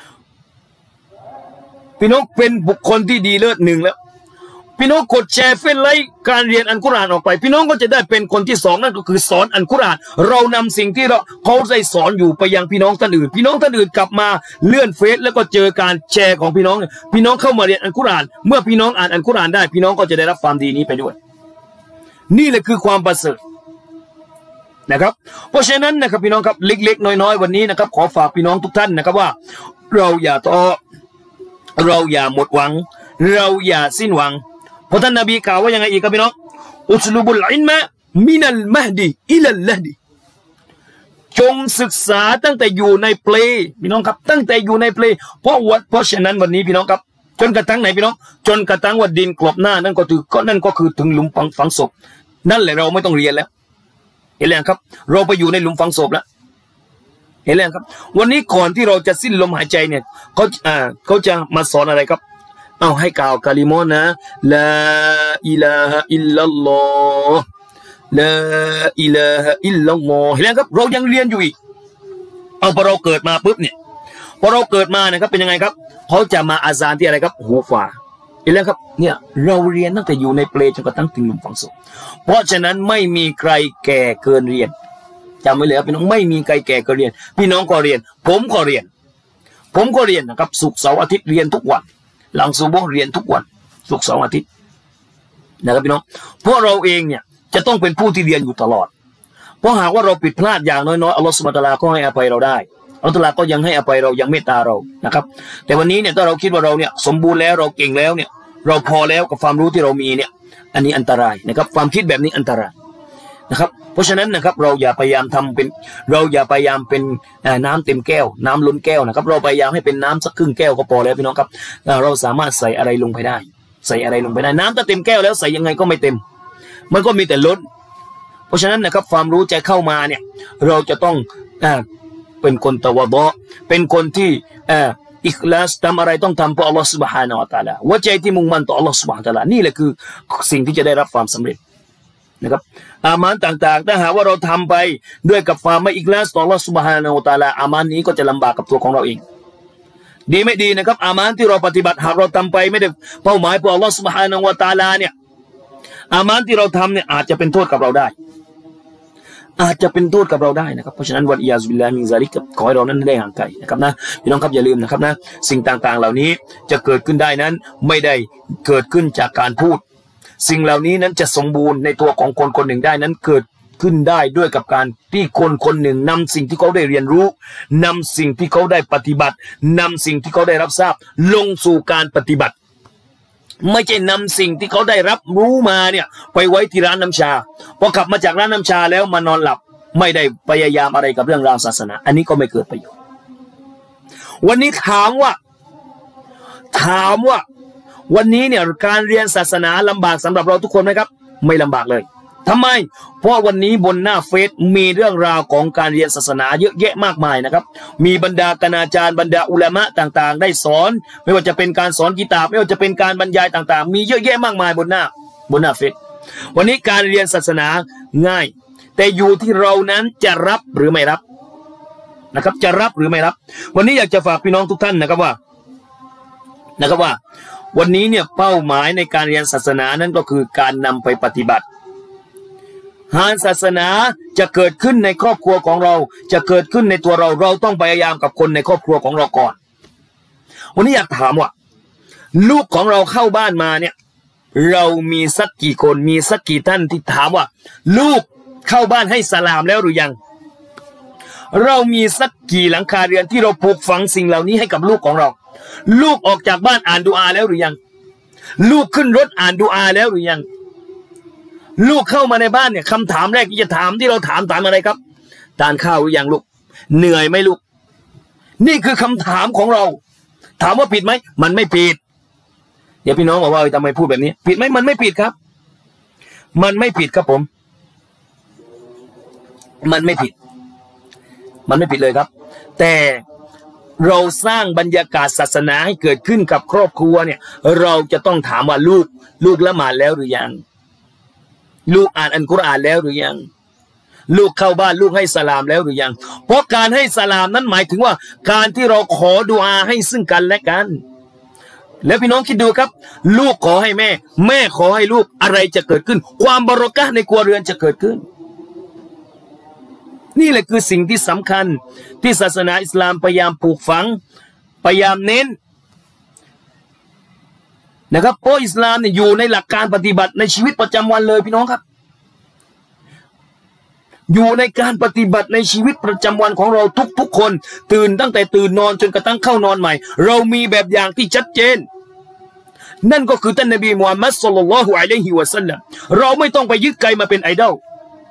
พี่น้องเป็นบุคคลที่ดีเลิศหนึ่งแล้วพี่น้องกดแชร์เฟซไลค์การเรียนอัลกุรอานออกไปพี่น้องก็จะได้เป็นคนที่สองนั่นก็คือสอนอัลกุรอานเรานำสิ่งที่เขาได้สอนอยู่ไปยังพี่น้องท่านอื่นพี่น้องท่านอื่นกลับมาเลื่อนเฟซแล้วก็เจอการแชร์ของพี่น้องเข้ามาเรียนอัลกุรอานเมื่อพี่น้องอ่านอัลกุรอานได้พี่น้องก็จะได้รับความดีนี้ไปด้วยนี่แหละคือความประเสริฐนะครับเพราะฉะนั้นนะครับพี่น้องครับเล็กๆน้อยๆวันนี้นะครับขอฝากพี่น้องทุกท่านนะครับว่าเราอย่าท้อเราอย่าหมดหวังเราอย่าสิ้นหวังเพราะท่านนบีกล่าวว่ายังไงอีกครับพี่น้องอุสลุบุลอิลมะมินัลมะดีอิลัลละดีจงศึกษาตั้งแต่อยู่ในเปลพี่น้องครับตั้งแต่อยู่ในเปลเพราะฉะนั้นวันนี้พี่น้องครับจนกระทั่งไหนพี่น้องจนกระทั่งว่าดินกลบหน้านั่นก็คือถึงหลุมฝังศพนั่นแหละเราไม่ต้องเรียนแล้วเห็นแล้วครับเราไปอยู่ในหลุมฝังศพแล้วเห็นแล้วครับวันนี้ก่อนที่เราจะสิ้นลมหายใจเนี่ยเขาจะมาสอนอะไรครับเอาให้กล่าวกะลิมอนะลาอิลาฮะอิลลัลลอฮ์ลาอิลาฮะอิลลัลลอฮ์เห็นแล้วครับเรายังเรียนอยู่อีกเอาพอเราเกิดมาปุ๊บเนี่ยพอเราเกิดมานะครับเป็นยังไงครับเขาจะมาอาซานที่อะไรครับหูฝาเห็นแล้วครับเนี่ยเราเรียนตั้งแต่อยู่ในเปลจนกระทั่งถึงหลุมฝังศพเพราะฉะนั้นไม่มีใครแก่เกินเรียนจำไว้เลยครับพี่น้องไม่มีใครแก่เกินเรียนพี่น้องก็เรียนผมก็เรียนนะครับศุกร์เสาร์อาทิตย์เรียนทุกวันหลังซุบฮ์เรียนทุกวันศุกร์เสาร์อาทิตย์นะครับพี่น้องเพราะเราเองเนี่ยจะต้องเป็นผู้ที่เรียนอยู่ตลอดเพราะหากว่าเราผิดพลาดอย่างน้อยๆอัลลอฮฺซุบฮานะฮูวะตะอาลาก็ให้อภัยเราได้อัลลอฮฺตะอาลาก็ยังให้อภัยเรายังเมตตาเรานะครับแต่วันนี้เนี่ยถ้าเราคิดว่าเราเนี่ยสมบูรณ์แล้วเราเก่งแล้วเนี่ยเราพอแล้วกับความรู้ที่เรามีเนี่ยอันนี้อันตรายนะครับความคิดแบบนี้อันตรายนะครับเพราะฉะนั้นนะครับเราอย่าพยายามเป็นน้ำเต็มแก้วน้ำล้นแก้วนะครับเราพยายามให้เป็นน้ำสักครึ่งแก้วก็พอแล้วพี่น้องครับเราสามารถใส่อะไรลงไปได้น้ำถ้าเต็มแก้วแล้วใส่ยังไงก็ไม่เต็มมันก็มีแต่ล้นเพราะฉะนั้นนะครับความรู้ใจเข้ามาเนี่ยเราจะต้องเป็นคนตะวะฎอเป็นคนที่อิคลาสทำอะไรต้องทำเพื่ออัลลอฮฺ سبحانه และ تعالى หัวใจที่มุ่งมั่นต่ออัลลอฮฺ سبحانه และ تعالى นี่แหละคือสิ่งที่จะได้รับความสำเร็จนะครับอามานต่างๆถ้าหากว่าเราทำไปด้วยกับความไม่อิคลาสต่ออัลลอฮฺ سبحانه และ تعالى อามานนี้ก็จะลำบากกับตัวของเราเองดีไม่ดีนะครับอามานที่เราปฏิบัติหากเราทำไปไม่ได้เป้าหมายเพื่ออัลลอฮฺ سبحانه และ تعالى เนี่ยอามานที่เราทำเนี่ยอาจจะเป็นโทษกับเราได้นะครับเพราะฉะนั้นวันอิยาซุบิลลาฮิมินซาลิกขอให้เรานั้นได้ห่างไกลนะครับนะพี่น้องครับอย่าลืมนะครับนะสิ่งต่างๆเหล่านี้จะเกิดขึ้นได้นั้นไม่ได้เกิดขึ้นจากการพูดสิ่งเหล่านี้นั้นจะสมบูรณ์ในตัวของคนคนหนึ่งได้นั้นเกิดขึ้นได้ด้วยกับการที่คนคนหนึ่งนำสิ่งที่เขาได้เรียนรู้นำสิ่งที่เขาได้ปฏิบัตินำสิ่งที่เขาได้รับทราบลงสู่การปฏิบัติไม่ใช่นำสิ่งที่เขาได้รับรู้มาเนี่ยไปไว้ที่ร้านน้ำชาพอกลับมาจากร้านน้ำชาแล้วมานอนหลับไม่ได้พยายามอะไรกับเรื่องราวศาสนาอันนี้ก็ไม่เกิดประโยชน์วันนี้ถามว่าวันนี้เนี่ยการเรียนศาสนาลำบากสำหรับเราทุกคนไหมครับไม่ลำบากเลยทำไมเพราะวันนี้บนหน้าเฟซมีเรื่องราวของการเรียนศาสนาเยอะแยะมากมายนะครับมีบรรดาคณาจารย์บรรดาอุลามะต่างๆได้สอนไม่ว่าจะเป็นการสอนกิตาบไม่ว่าจะเป็นการบรรยายต่างๆมีเยอะแยะมากมายบนหน้าเฟซวันนี้การเรียนศาสนาง่ายแต่อยู่ที่เรานั้นจะรับหรือไม่รับนะครับจะรับหรือไม่รับวันนี้อยากจะฝากพี่น้องทุกท่านนะครับว่าวันนี้เนี่ยเป้าหมายในการเรียนศาสนานั้นก็คือการนำไปปฏิบัติหากศาสนาจะเกิดขึ้นในครอบครัวของเราจะเกิดขึ้นในตัวเราต้องพยายามกับคนในครอบครัวของเราก่อนวันนี้อยากถามว่าลูกของเราเข้าบ้านมาเนี่ยเรามีสักกี่คนมีสักกี่ท่านที่ถามว่าลูกเข้าบ้านให้สลามแล้วหรือยังเรามีสักกี่หลังคาเรือนที่เราปลูกฝังสิ่งเหล่านี้ให้กับลูกของเราลูกออกจากบ้านอ่านดุอาแล้วหรือยังลูกขึ้นรถอ่านดุอาแล้วหรือยังลูกเข้ามาในบ้านเนี่ยคำถามแรกที่จะถามที่เราถามอะไรครับทานข้าวหรือยังลูกเหนื่อยไหมลูกนี่คือคำถามของเราถามว่าผิดไหมมันไม่ผิดเดี๋ยวพี่น้องบอกว่าทำไมพูดแบบนี้ผิดไหมมันไม่ผิดครับมันไม่ผิดครับผมมันไม่ผิดเลยครับแต่เราสร้างบรรยากาศศาสนาให้เกิดขึ้นกับครอบครัวเนี่ยเราจะต้องถามว่าลูกละหมาดแล้วหรือยังลูกอ่านอัลกุรอานแล้วหรือยังลูกเข้าบ้านลูกให้สลามแล้วหรือยังเพราะการให้สลามนั้นหมายถึงว่าการที่เราขอดุอาให้ซึ่งกันและกันแล้วพี่น้องคิดดูครับลูกขอให้แม่แม่ขอให้ลูกอะไรจะเกิดขึ้นความบารอกะห์ในครัวเรือนจะเกิดขึ้นนี่แหละคือสิ่งที่สำคัญที่ศาสนาอิสลามพยายามปลูกฝังพยายามเน้นนะครับเพราะอิสลามเนี่ยอยู่ในหลักการปฏิบัติในชีวิตประจำวันเลยพี่น้องครับอยู่ในการปฏิบัติในชีวิตประจำวันของเราทุกคนตื่นตั้งแต่ตื่นนอนจนกระทั่งเข้านอนใหม่เรามีแบบอย่างที่ชัดเจนนั่นก็คือท่านนบีมุฮัมมัดศ็อลลัลลอฮุอะลัยฮิวะซัลลัมเราไม่ต้องไปยึดใครมาเป็นไอดอล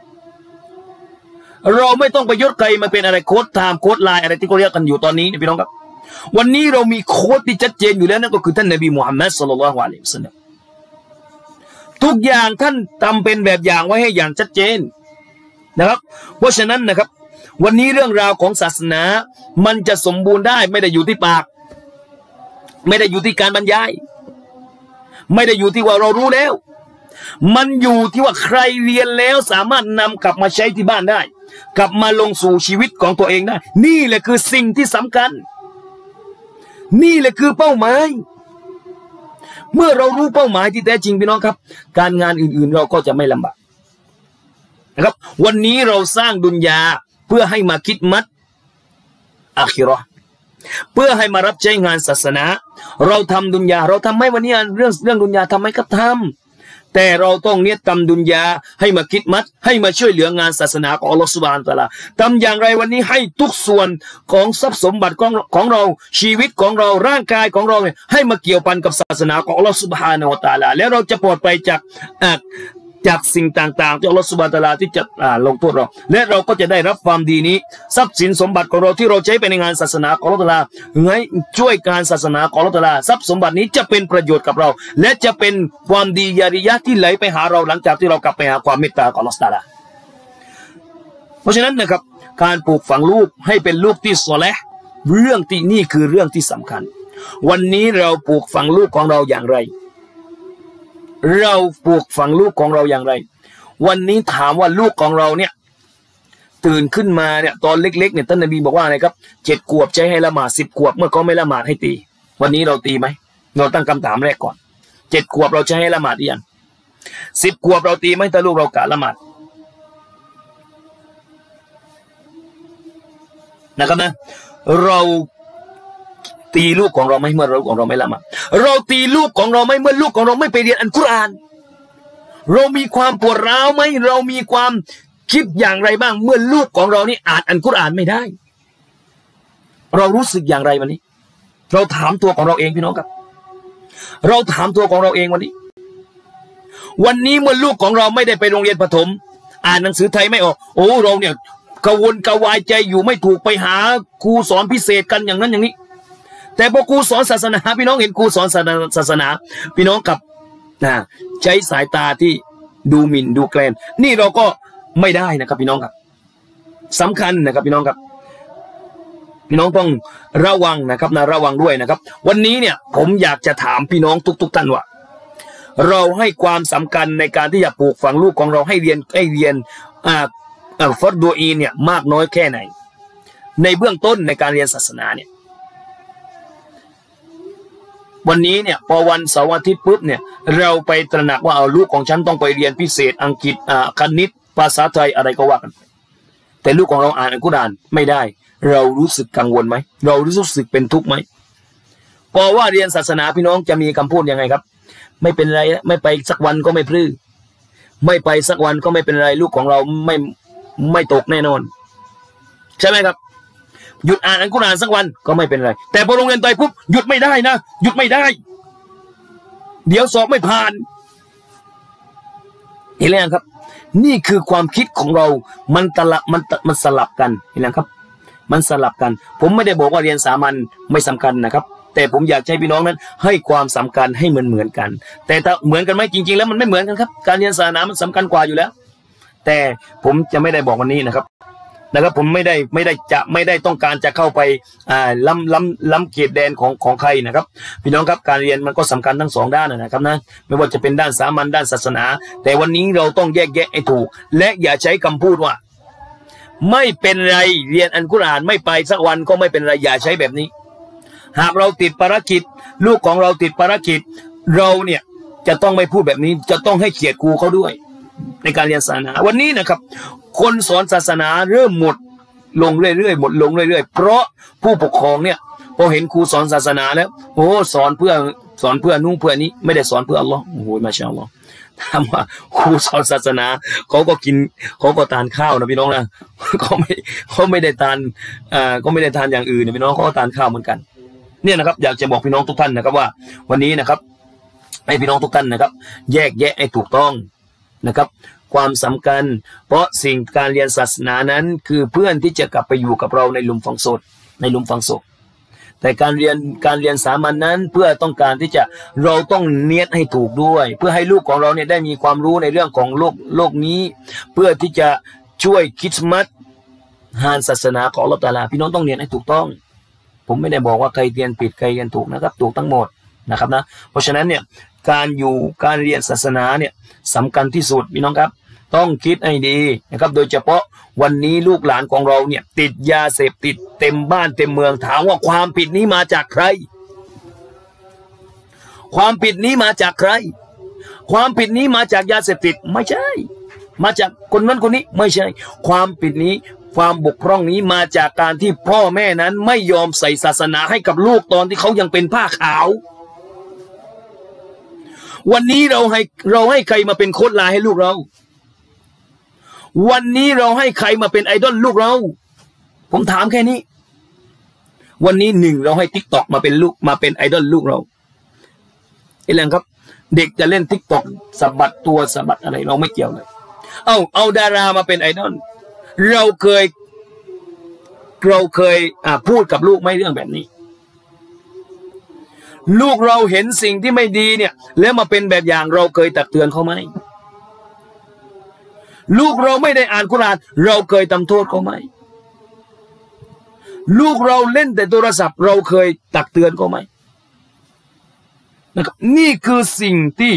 เราไม่ต้องไปยึดใครมาเป็นอะไรโค้ดไทม์โค้ดไลน์อะไรที่เขาเรียกกันอยู่ตอนนี้พี่น้องครับวันนี้เรามีโค้ดที่ชัดเจนอยู่แล้วนั่นก็คือท่านนบีมุฮัมมัดศ็อลลัลลอฮุอะลัยฮิวะซัลลัมทุกอย่างท่านทำเป็นแบบอย่างไว้ให้อย่างชัดเจนนะครับเพราะฉะนั้นนะครับวันนี้เรื่องราวของศาสนามันจะสมบูรณ์ได้ไม่ได้อยู่ที่ปากไม่ได้อยู่ที่การบรรยายไม่ได้อยู่ที่ว่าเรารู้แล้วมันอยู่ที่ว่าใครเรียนแล้วสามารถนำกลับมาใช้ที่บ้านได้กลับมาลงสู่ชีวิตของตัวเองได้นี่แหละคือสิ่งที่สำคัญนี่แหละคือเป้าหมายเมื่อเรารู้เป้าหมายที่แท้จริงพี่น้องครับการงานอื่นๆเราก็จะไม่ลำบากนะครับวันนี้เราสร้างดุนยาเพื่อให้มาคิดมัดอาคิเราะห์เพื่อให้มารับใช้งานศาสนาเราทำดุนยาเราทำไม่วันนี้เรื่องดุนยาทำไมก็ทำแต่เราต้องเนียดทำดุนยาให้มาคิดมัดให้มาช่วยเหลืองานศาสนาของอัลลอฮฺซุบฮานะฮูวะตะอาลาทำอย่างไรวันนี้ให้ทุกส่วนของทรัพย์สมบัติของเราชีวิตของเราร่างกายของเราเนี่ยให้มาเกี่ยวพันกับศาสนาของอัลลอฮฺซุบฮานะฮูวะตะอาลาแล้วเราจะปลอดภัยจากสิ่งต่างๆที่อัลลอฮฺซุบฮานะฮูวะตะอาลาที่จะลงโทษเราและเราก็จะได้รับความดีนี้ทรัพย์สินสมบัติของเราที่เราใช้ไปในงานศาสนาของอัลลอฮฺตะอาลาให้ช่วยการศาสนาของอัลลอฮฺตะอาลาทรัพย์สมบัตินี้จะเป็นประโยชน์กับเราและจะเป็นความดีญาริยะห์ที่ไหลไปหาเราหลังจากที่เรากลับไปหาความเมตตาของอัลลอฮฺตะอาลาเพราะฉะนั้นนะครับการปลูกฝังลูกให้เป็นลูกที่ศอลิห์เรื่องที่นี่คือเรื่องที่สำคัญวันนี้เราปลูกฝังลูกของเราอย่างไรเราปลูกฝังลูกของเราอย่างไรวันนี้ถามว่าลูกของเราเนี่ยตื่นขึ้นมาเนี่ยตอนเล็กๆเนี่ยท่านนบีบอกว่าอะไรครับ7 ขวบใช้ให้ละหมาด10 ขวบเมื่อเขาไม่ละหมาดให้ตีวันนี้เราตีไหมเราตั้งคำถามแรกก่อน7 ขวบเราใช้ให้ละหมาดหรือยัง10 ขวบเราตีไหมถ้าลูกเรากะละหมาดนะครับนะเราตีลูกของเราไหมเมื่อลูกของเราไม่ละหมาดเราตีลูกของเราไหมเมื่อลูกของเราไม่ไปเรียนอัลกุรอานเรามีความปวดร้าวไหมเรามีความคิดอย่างไรบ้างเมื่อลูกของเรานี่อ่านอัลกุรอานไม่ได้เรารู้สึกอย่างไรวันนี้เราถามตัวของเราเองพี่น้องครับเราถามตัวของเราเองวันนี้เมื่อลูกของเราไม่ได้ไปโรงเรียนประถมอ่านหนังสือไทยไม่ออกโอ้เราเนี่ยกระวนกระวายใจอยู่ไม่ถูกไปหาครูสอนพิเศษกันอย่างนั้นอย่างนี้แต่พอครูสอนศาสนาพี่น้องเห็นครูสอนศาสนาพี่น้องกับใช้สายตาที่ดูหมิ่นดูแกลนนี่เราก็ไม่ได้นะครับพี่น้องครับสำคัญนะครับพี่น้องครับพี่น้องต้องระวังนะครับระวังด้วยนะครับวันนี้เนี่ยผมอยากจะถามพี่น้องทุกท่านว่าเราให้ความสำคัญในการที่จะปลูกฝังลูกของเราให้เรียนฟัรดูอีนเนี่ยมากน้อยแค่ไหนในเบื้องต้นในการเรียนศาสนาเนี่ยวันนี้เนี่ยพอวันเสาร์อาทิตย์ปุ๊บเนี่ยเราไปตระหนักว่าเอาลูกของฉันต้องไปเรียนพิเศษอังกฤษคณิตภาษาไทยอะไรก็ว่ากันแต่ลูกของเราอ่านอัลกุรอานไม่ได้เรารู้สึกกังวลไหมเรารู้สึกเป็นทุกข์ไหมพอว่าเรียนศาสนาพี่น้องจะมีคำพูดยังไงครับไม่เป็นไรไม่ไปสักวันก็ไม่พลื้ไม่ไปสักวันก็ไม่เป็นไรลูกของเราไม่ตกแน่นอนใช่ไหมครับหยุดอ่านอัลกุรอานสักวันก็ไม่เป็นไรแต่พอโรงเรียนไปปุ๊บหยุดไม่ได้นะหยุดไม่ได้เดี๋ยวสอบไม่ผ่านเห็นไหมครับนี่คือความคิดของเรามันสลับกันเห็นไหมครับมันสลับกันผมไม่ได้บอกว่าเรียนสามัญไม่สำคัญนะครับแต่ผมอยากให้พี่น้องนั้นให้ความสำคัญให้เหมือนกันแต่ถ้าเหมือนกันไหมจริงๆแล้วมันไม่เหมือนกันครับการเรียนศาสนามันสำคัญกว่าอยู่แล้วแต่ผมจะไม่ได้บอกวันนี้นะครับผมไม่ได้ต้องการจะเข้าไปล้ำเขตแดนของใครนะครับพี่น้องครับการเรียนมันก็สำคัญทั้งสองด้านนะครับนะไม่ว่าจะเป็นด้านสามัญด้านศาสนาแต่วันนี้เราต้องแยกแยะให้ถูกและอย่าใช้คำพูดว่าไม่เป็นไรเรียนอัลกุรอานไม่ไปสักวันก็ไม่เป็นไรอย่าใช้แบบนี้หากเราติดภารกิจลูกของเราติดภารกิจเราเนี่ยจะต้องไม่พูดแบบนี้จะต้องให้เกียรติครูเขาด้วยในการเรียนศาสนาวันนี้นะครับคนสอนศาสนาเริ่มหมดลงเรื่อยๆเพราะผู้ปกครองเนี่ยพอเห็นครูสอนศาสนาแล้วโอ้สอนเพื่อนู่นเพื่อนี้ไม่ได้สอนเพื่ออัลลอฮ์โอ้โหมาชาอัลลอฮ์ถามว่าครูสอนศาสนาเขาก็ทานข้าวนะพี่น้องนะเขาไม่ได้ทานก็ไม่ได้ทานอย่างอื่นนะพี่น้องเขาก็ทานข้าวเหมือนกันเนี่ยนะครับอยากจะบอกพี่น้องทุกท่านนะครับว่าวันนี้นะครับให้พี่น้องทุกท่านนะครับแยกแยะให้ถูกต้องนะครับความสำคัญเพราะสิ่งการเรียนศาสนานั้นคือเพื่อนที่จะกลับไปอยู่กับเราในหลุมฝังศพแต่การเรียนสามัญนั้นเพื่อต้องการที่จะเราต้องเนียดให้ถูกด้วยเพื่อให้ลูกของเราเนี่ยได้มีความรู้ในเรื่องของโลกนี้เพื่อที่จะช่วยคิดมัดหานศาสนาของอัลเลาะห์ตะอาลาพี่น้องต้องเรียนให้ถูกต้องผมไม่ได้บอกว่าใครเรียนผิดใครเรียนถูกนะครับถูกทั้งหมดนะครับนะเพราะฉะนั้นเนี่ยการเรียนศาสนาเนี่ยสำคัญที่สุดพี่น้องครับต้องคิดให้ดีนะครับโดยเฉพาะวันนี้ลูกหลานของเราเนี่ยติดยาเสพติดเต็มบ้านเต็มเมืองถามว่าความผิดนี้มาจากใครความผิดนี้มาจากใครความผิดนี้มาจากยาเสพติดไม่ใช่มาจากคนนั้นคนนี้ไม่ใช่ความผิดนี้ความบกพร่องนี้มาจากการที่พ่อแม่นั้นไม่ยอมใส่ศาสนาให้กับลูกตอนที่เขายังเป็นผ้าขาววันนี้เราให้ใครมาเป็นโค้ชลายให้ลูกเราวันนี้เราให้ใครมาเป็นไอดอลลูกเราผมถามแค่นี้วันนี้เราให้ TikTok มาเป็นไอดอลลูกเราไอ้เรื่องครับเด็กจะเล่น TikTok สะบัดตัวสะบัดอะไรเราไม่เกี่ยวเลยเอาดารามาเป็นไอดอลเราเคยพูดกับลูกไม่เรื่องแบบนี้ลูกเราเห็นสิ่งที่ไม่ดีเนี่ยแล้วมาเป็นแบบอย่างเราเคยตักเตือนเขาไหมลูกเราไม่ได้อ่านกุรอานเราเคยทำโทษเขาไหมลูกเราเล่นแต่โทรศัพท์เราเคยตักเตือนเขาไหมนะครับนี่คือสิ่ง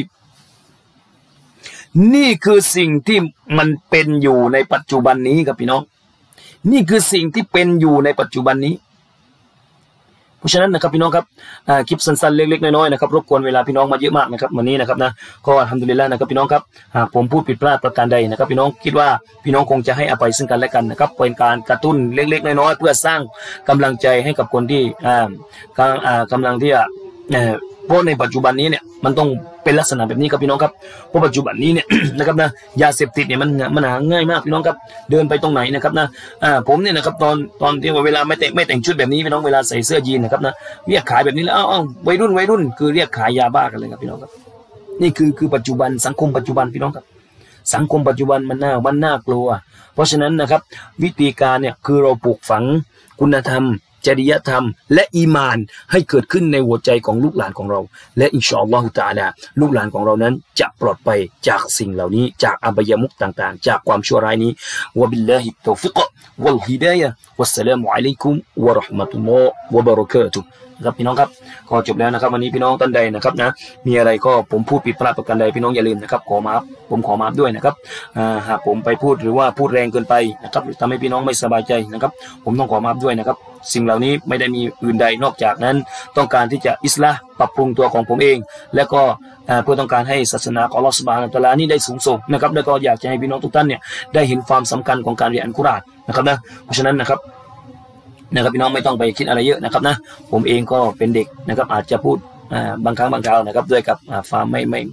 ที่มันเป็นอยู่ในปัจจุบันนี้ครับพี่น้องนี่คือสิ่งที่เป็นอยู่ในปัจจุบันนี้เพราะฉะนั้นนะครับพี่น้องครับคลิปสั้นๆเล็กๆน้อยๆนะครับรบกวนเวลาพี่น้องมาเยอะมากนะครับวันนี้นะครับนะก็อัลฮัมดุลิลละห์นะครับพี่น้องครับหากผมพูดผิดพลาดประการใดนะครับพี่น้องคิดว่าพี่น้องคงจะให้อภัยซึ่งกันและกันนะครับเป็นการกระตุ้นเล็กๆน้อยๆเพื่อสร้างกำลังใจให้กับคนที่กำลังที่จะเพราะในปัจจุบันนี้เนี่ยมันต้องเป็นลักษณะแบบนี้ครับพี่น้องครับเพราะปัจจุบันนี้เนี่ยนะครับนะยาเสพติดเนี่ยมันหาง่ายมากพี่น้องครับเดินไปตรงไหนนะครับนะผมเนี่ยนะครับตอนที่เวลาไม่แต่งชุดแบบนี้พี่น้องเวลาใส่เสื้อยีนนะครับนะเรียกขายแบบนี้แล้ววัยรุ่นคือเรียกขายยาบ้ากันเลยครับพี่น้องครับนี่คือปัจจุบันสังคมปัจจุบันพี่น้องครับสังคมปัจจุบันมันน่ากลัวเพราะฉะนั้นนะครับวิธีการเนี่ยคือเราปลูกฝังคุณธรรมจริยธรรมและอีมานให้เกิดขึ้นในหัวใจของลูกหลานของเราและอินชาอัลลอฮฺตะอาลาลูกหลานของเรานั้นจะปลอดภัยจากสิ่งเหล่านี้จากอบายมุขต่างๆจากความชั่วร้ายนี้วะบิลลาฮิตตอฟิกวัลฮิดายะฮ์วัสสลามุอะลัยกุมวะเราะห์มะตุลลอฮ์วะบะเราะกาตุฮ์ครับพี่น้องครับก็จบแล้วนะครับวันนี้พี่น้องท่านใดนะครับนะมีอะไรก็ผมพูดผิดพลาดประการใดพี่น้องอย่าลืมนะครับผมขอมาด้วยนะครับหากผมไปพูดหรือว่าพูดแรงเกินไปนะครับทำให้พี่น้องไม่สบายใจนะครับผมต้องขอมาด้วยนะครับสิ่งเหล่านี้ไม่ได้มีอื่นใดนอกจากนั้นต้องการที่จะอิสลาห์ปรับปรุงตัวของผมเองและก็เพื่อต้องการให้ศาสนาของอัลเลาะห์ซุบฮานะฮูวะตะอาลานี้ได้สูงส่งนะครับแล้วก็อยากจะให้พี่น้องทุกท่านเนี่ยได้เห็นความสำคัญของการเรียนอัลกุรอานนะครับนะเพราะฉะนั้นนะครับพี่น้องไม่ต้องไปคิดอะไรเยอะนะครับนะผมเองก็เป็นเด็กนะครับอาจจะพูดบางครั้งบางคราวนะครับด้วยกับความ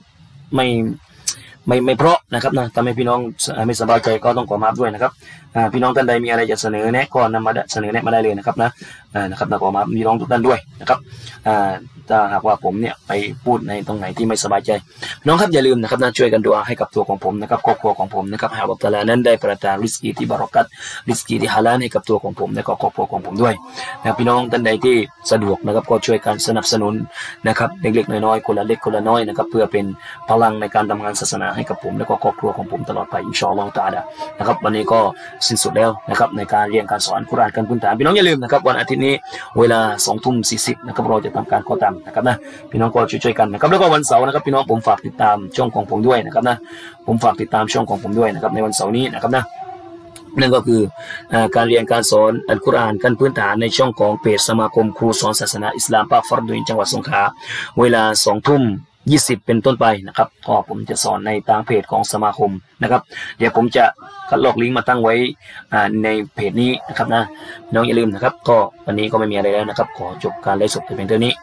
ไม่เพราะนะครับนะทำให้พี่น้องไม่สบายใจก็ต้องขอมาด้วยนะครับพี่น้องท่านใดมีอะไรจะเสนอแนะก็นำมาเสนอแนะมาได้เลยนะครับนะครับขอมาพี่น้องทุกท่านด้วยนะครับถ้าหากว่าผมเนี่ยไปพูดในตรงไหนที่ไม่สบายใจน้องครับอย่าลืมนะครับช่วยกันดุอาให้กับตัวของผมนะครับครอบครัวของผมนะครับให้อัลเลาะห์ตะอาลานั้นได้ประทานริสกีที่บารอกัตริสกีที่ฮาลาลให้กับตัวของผมและก็ครอบครัวของผมด้วยนะพี่น้องท่านใดที่สะดวกนะครับก็ช่วยกันสนับสนุนนะครับเล็กๆน้อยๆคนละเล็กคนละน้อยนะครับเพื่อเป็นพลังในการทำงานศาสนาให้กับผมและก็ครอบครัวของผมตลอดไปอินชาอัลลอฮฺตะอาลานะครับวันนี้ก็สิ้นสุดแล้วนะครับในการเรียนการสอนกุรอานกันพื้นฐานพี่น้องอย่าลืมนะครับวันอาทิตย์นี้เวลา 20:40 นะครับเราจะทำการข้อตามนะครับนะพี่น้องก็ช่วยๆกันนะครับแล้วก็วันเสาร์นะครับพี่น้องผมฝากติดตามช่องของผมด้วยนะครับนะผมฝากติดตามช่องของผมด้วยนะครับในวันเสาร์นี้นะครับนะนั่นก็คือการเรียนการสอนอัลกุรอานกันพื้นฐานในช่องของเพจสมาคมครูสอนศาสนาอิสลามปากฟารดุอินจังหวัดสงขลาเวลา 20:20 เป็นต้นไปนะครับก็ผมจะสอนในทางเพจของสมาคมนะครับเดี๋ยวผมจะคัดลอกลิงก์มาตั้งไว้ในเพจนี้นะครับนะน้องอย่าลืมนะครับก็วันนี้ก็ไม่มีอะไรแล้วนะครับขอจบการไลฟ์สดแต่เพียงเท่านี้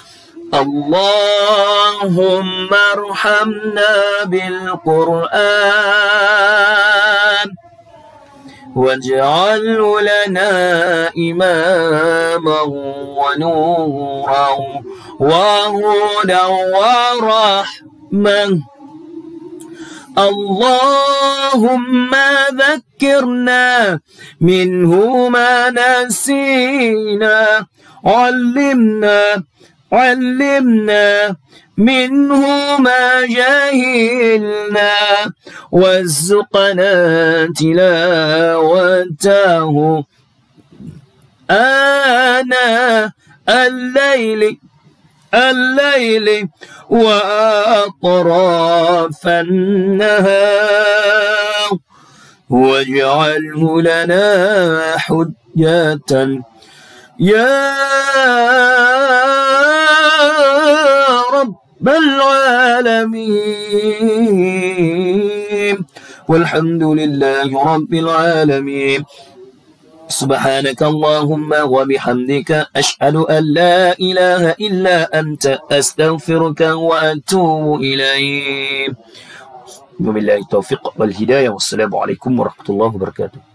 اللهم ارحمنا بالقرآن واجعله لنا إماما ونورا وهدى ورحمة اللهم ذكرنا منه ما نسينا علمنا منه ما جهلنا وارزقنا تلاوته آناء الليل وأطراف النهار واجعله لنا حجة يا رب العالمين والحمد لله رب العالمين سبحانك اللهم وبحمدك أشهد أن لا إله إلا أنت أستغفرك وأتوب إليك وبالله التوفيق والهداية والسلام عليكم ورحمة الله وبركاته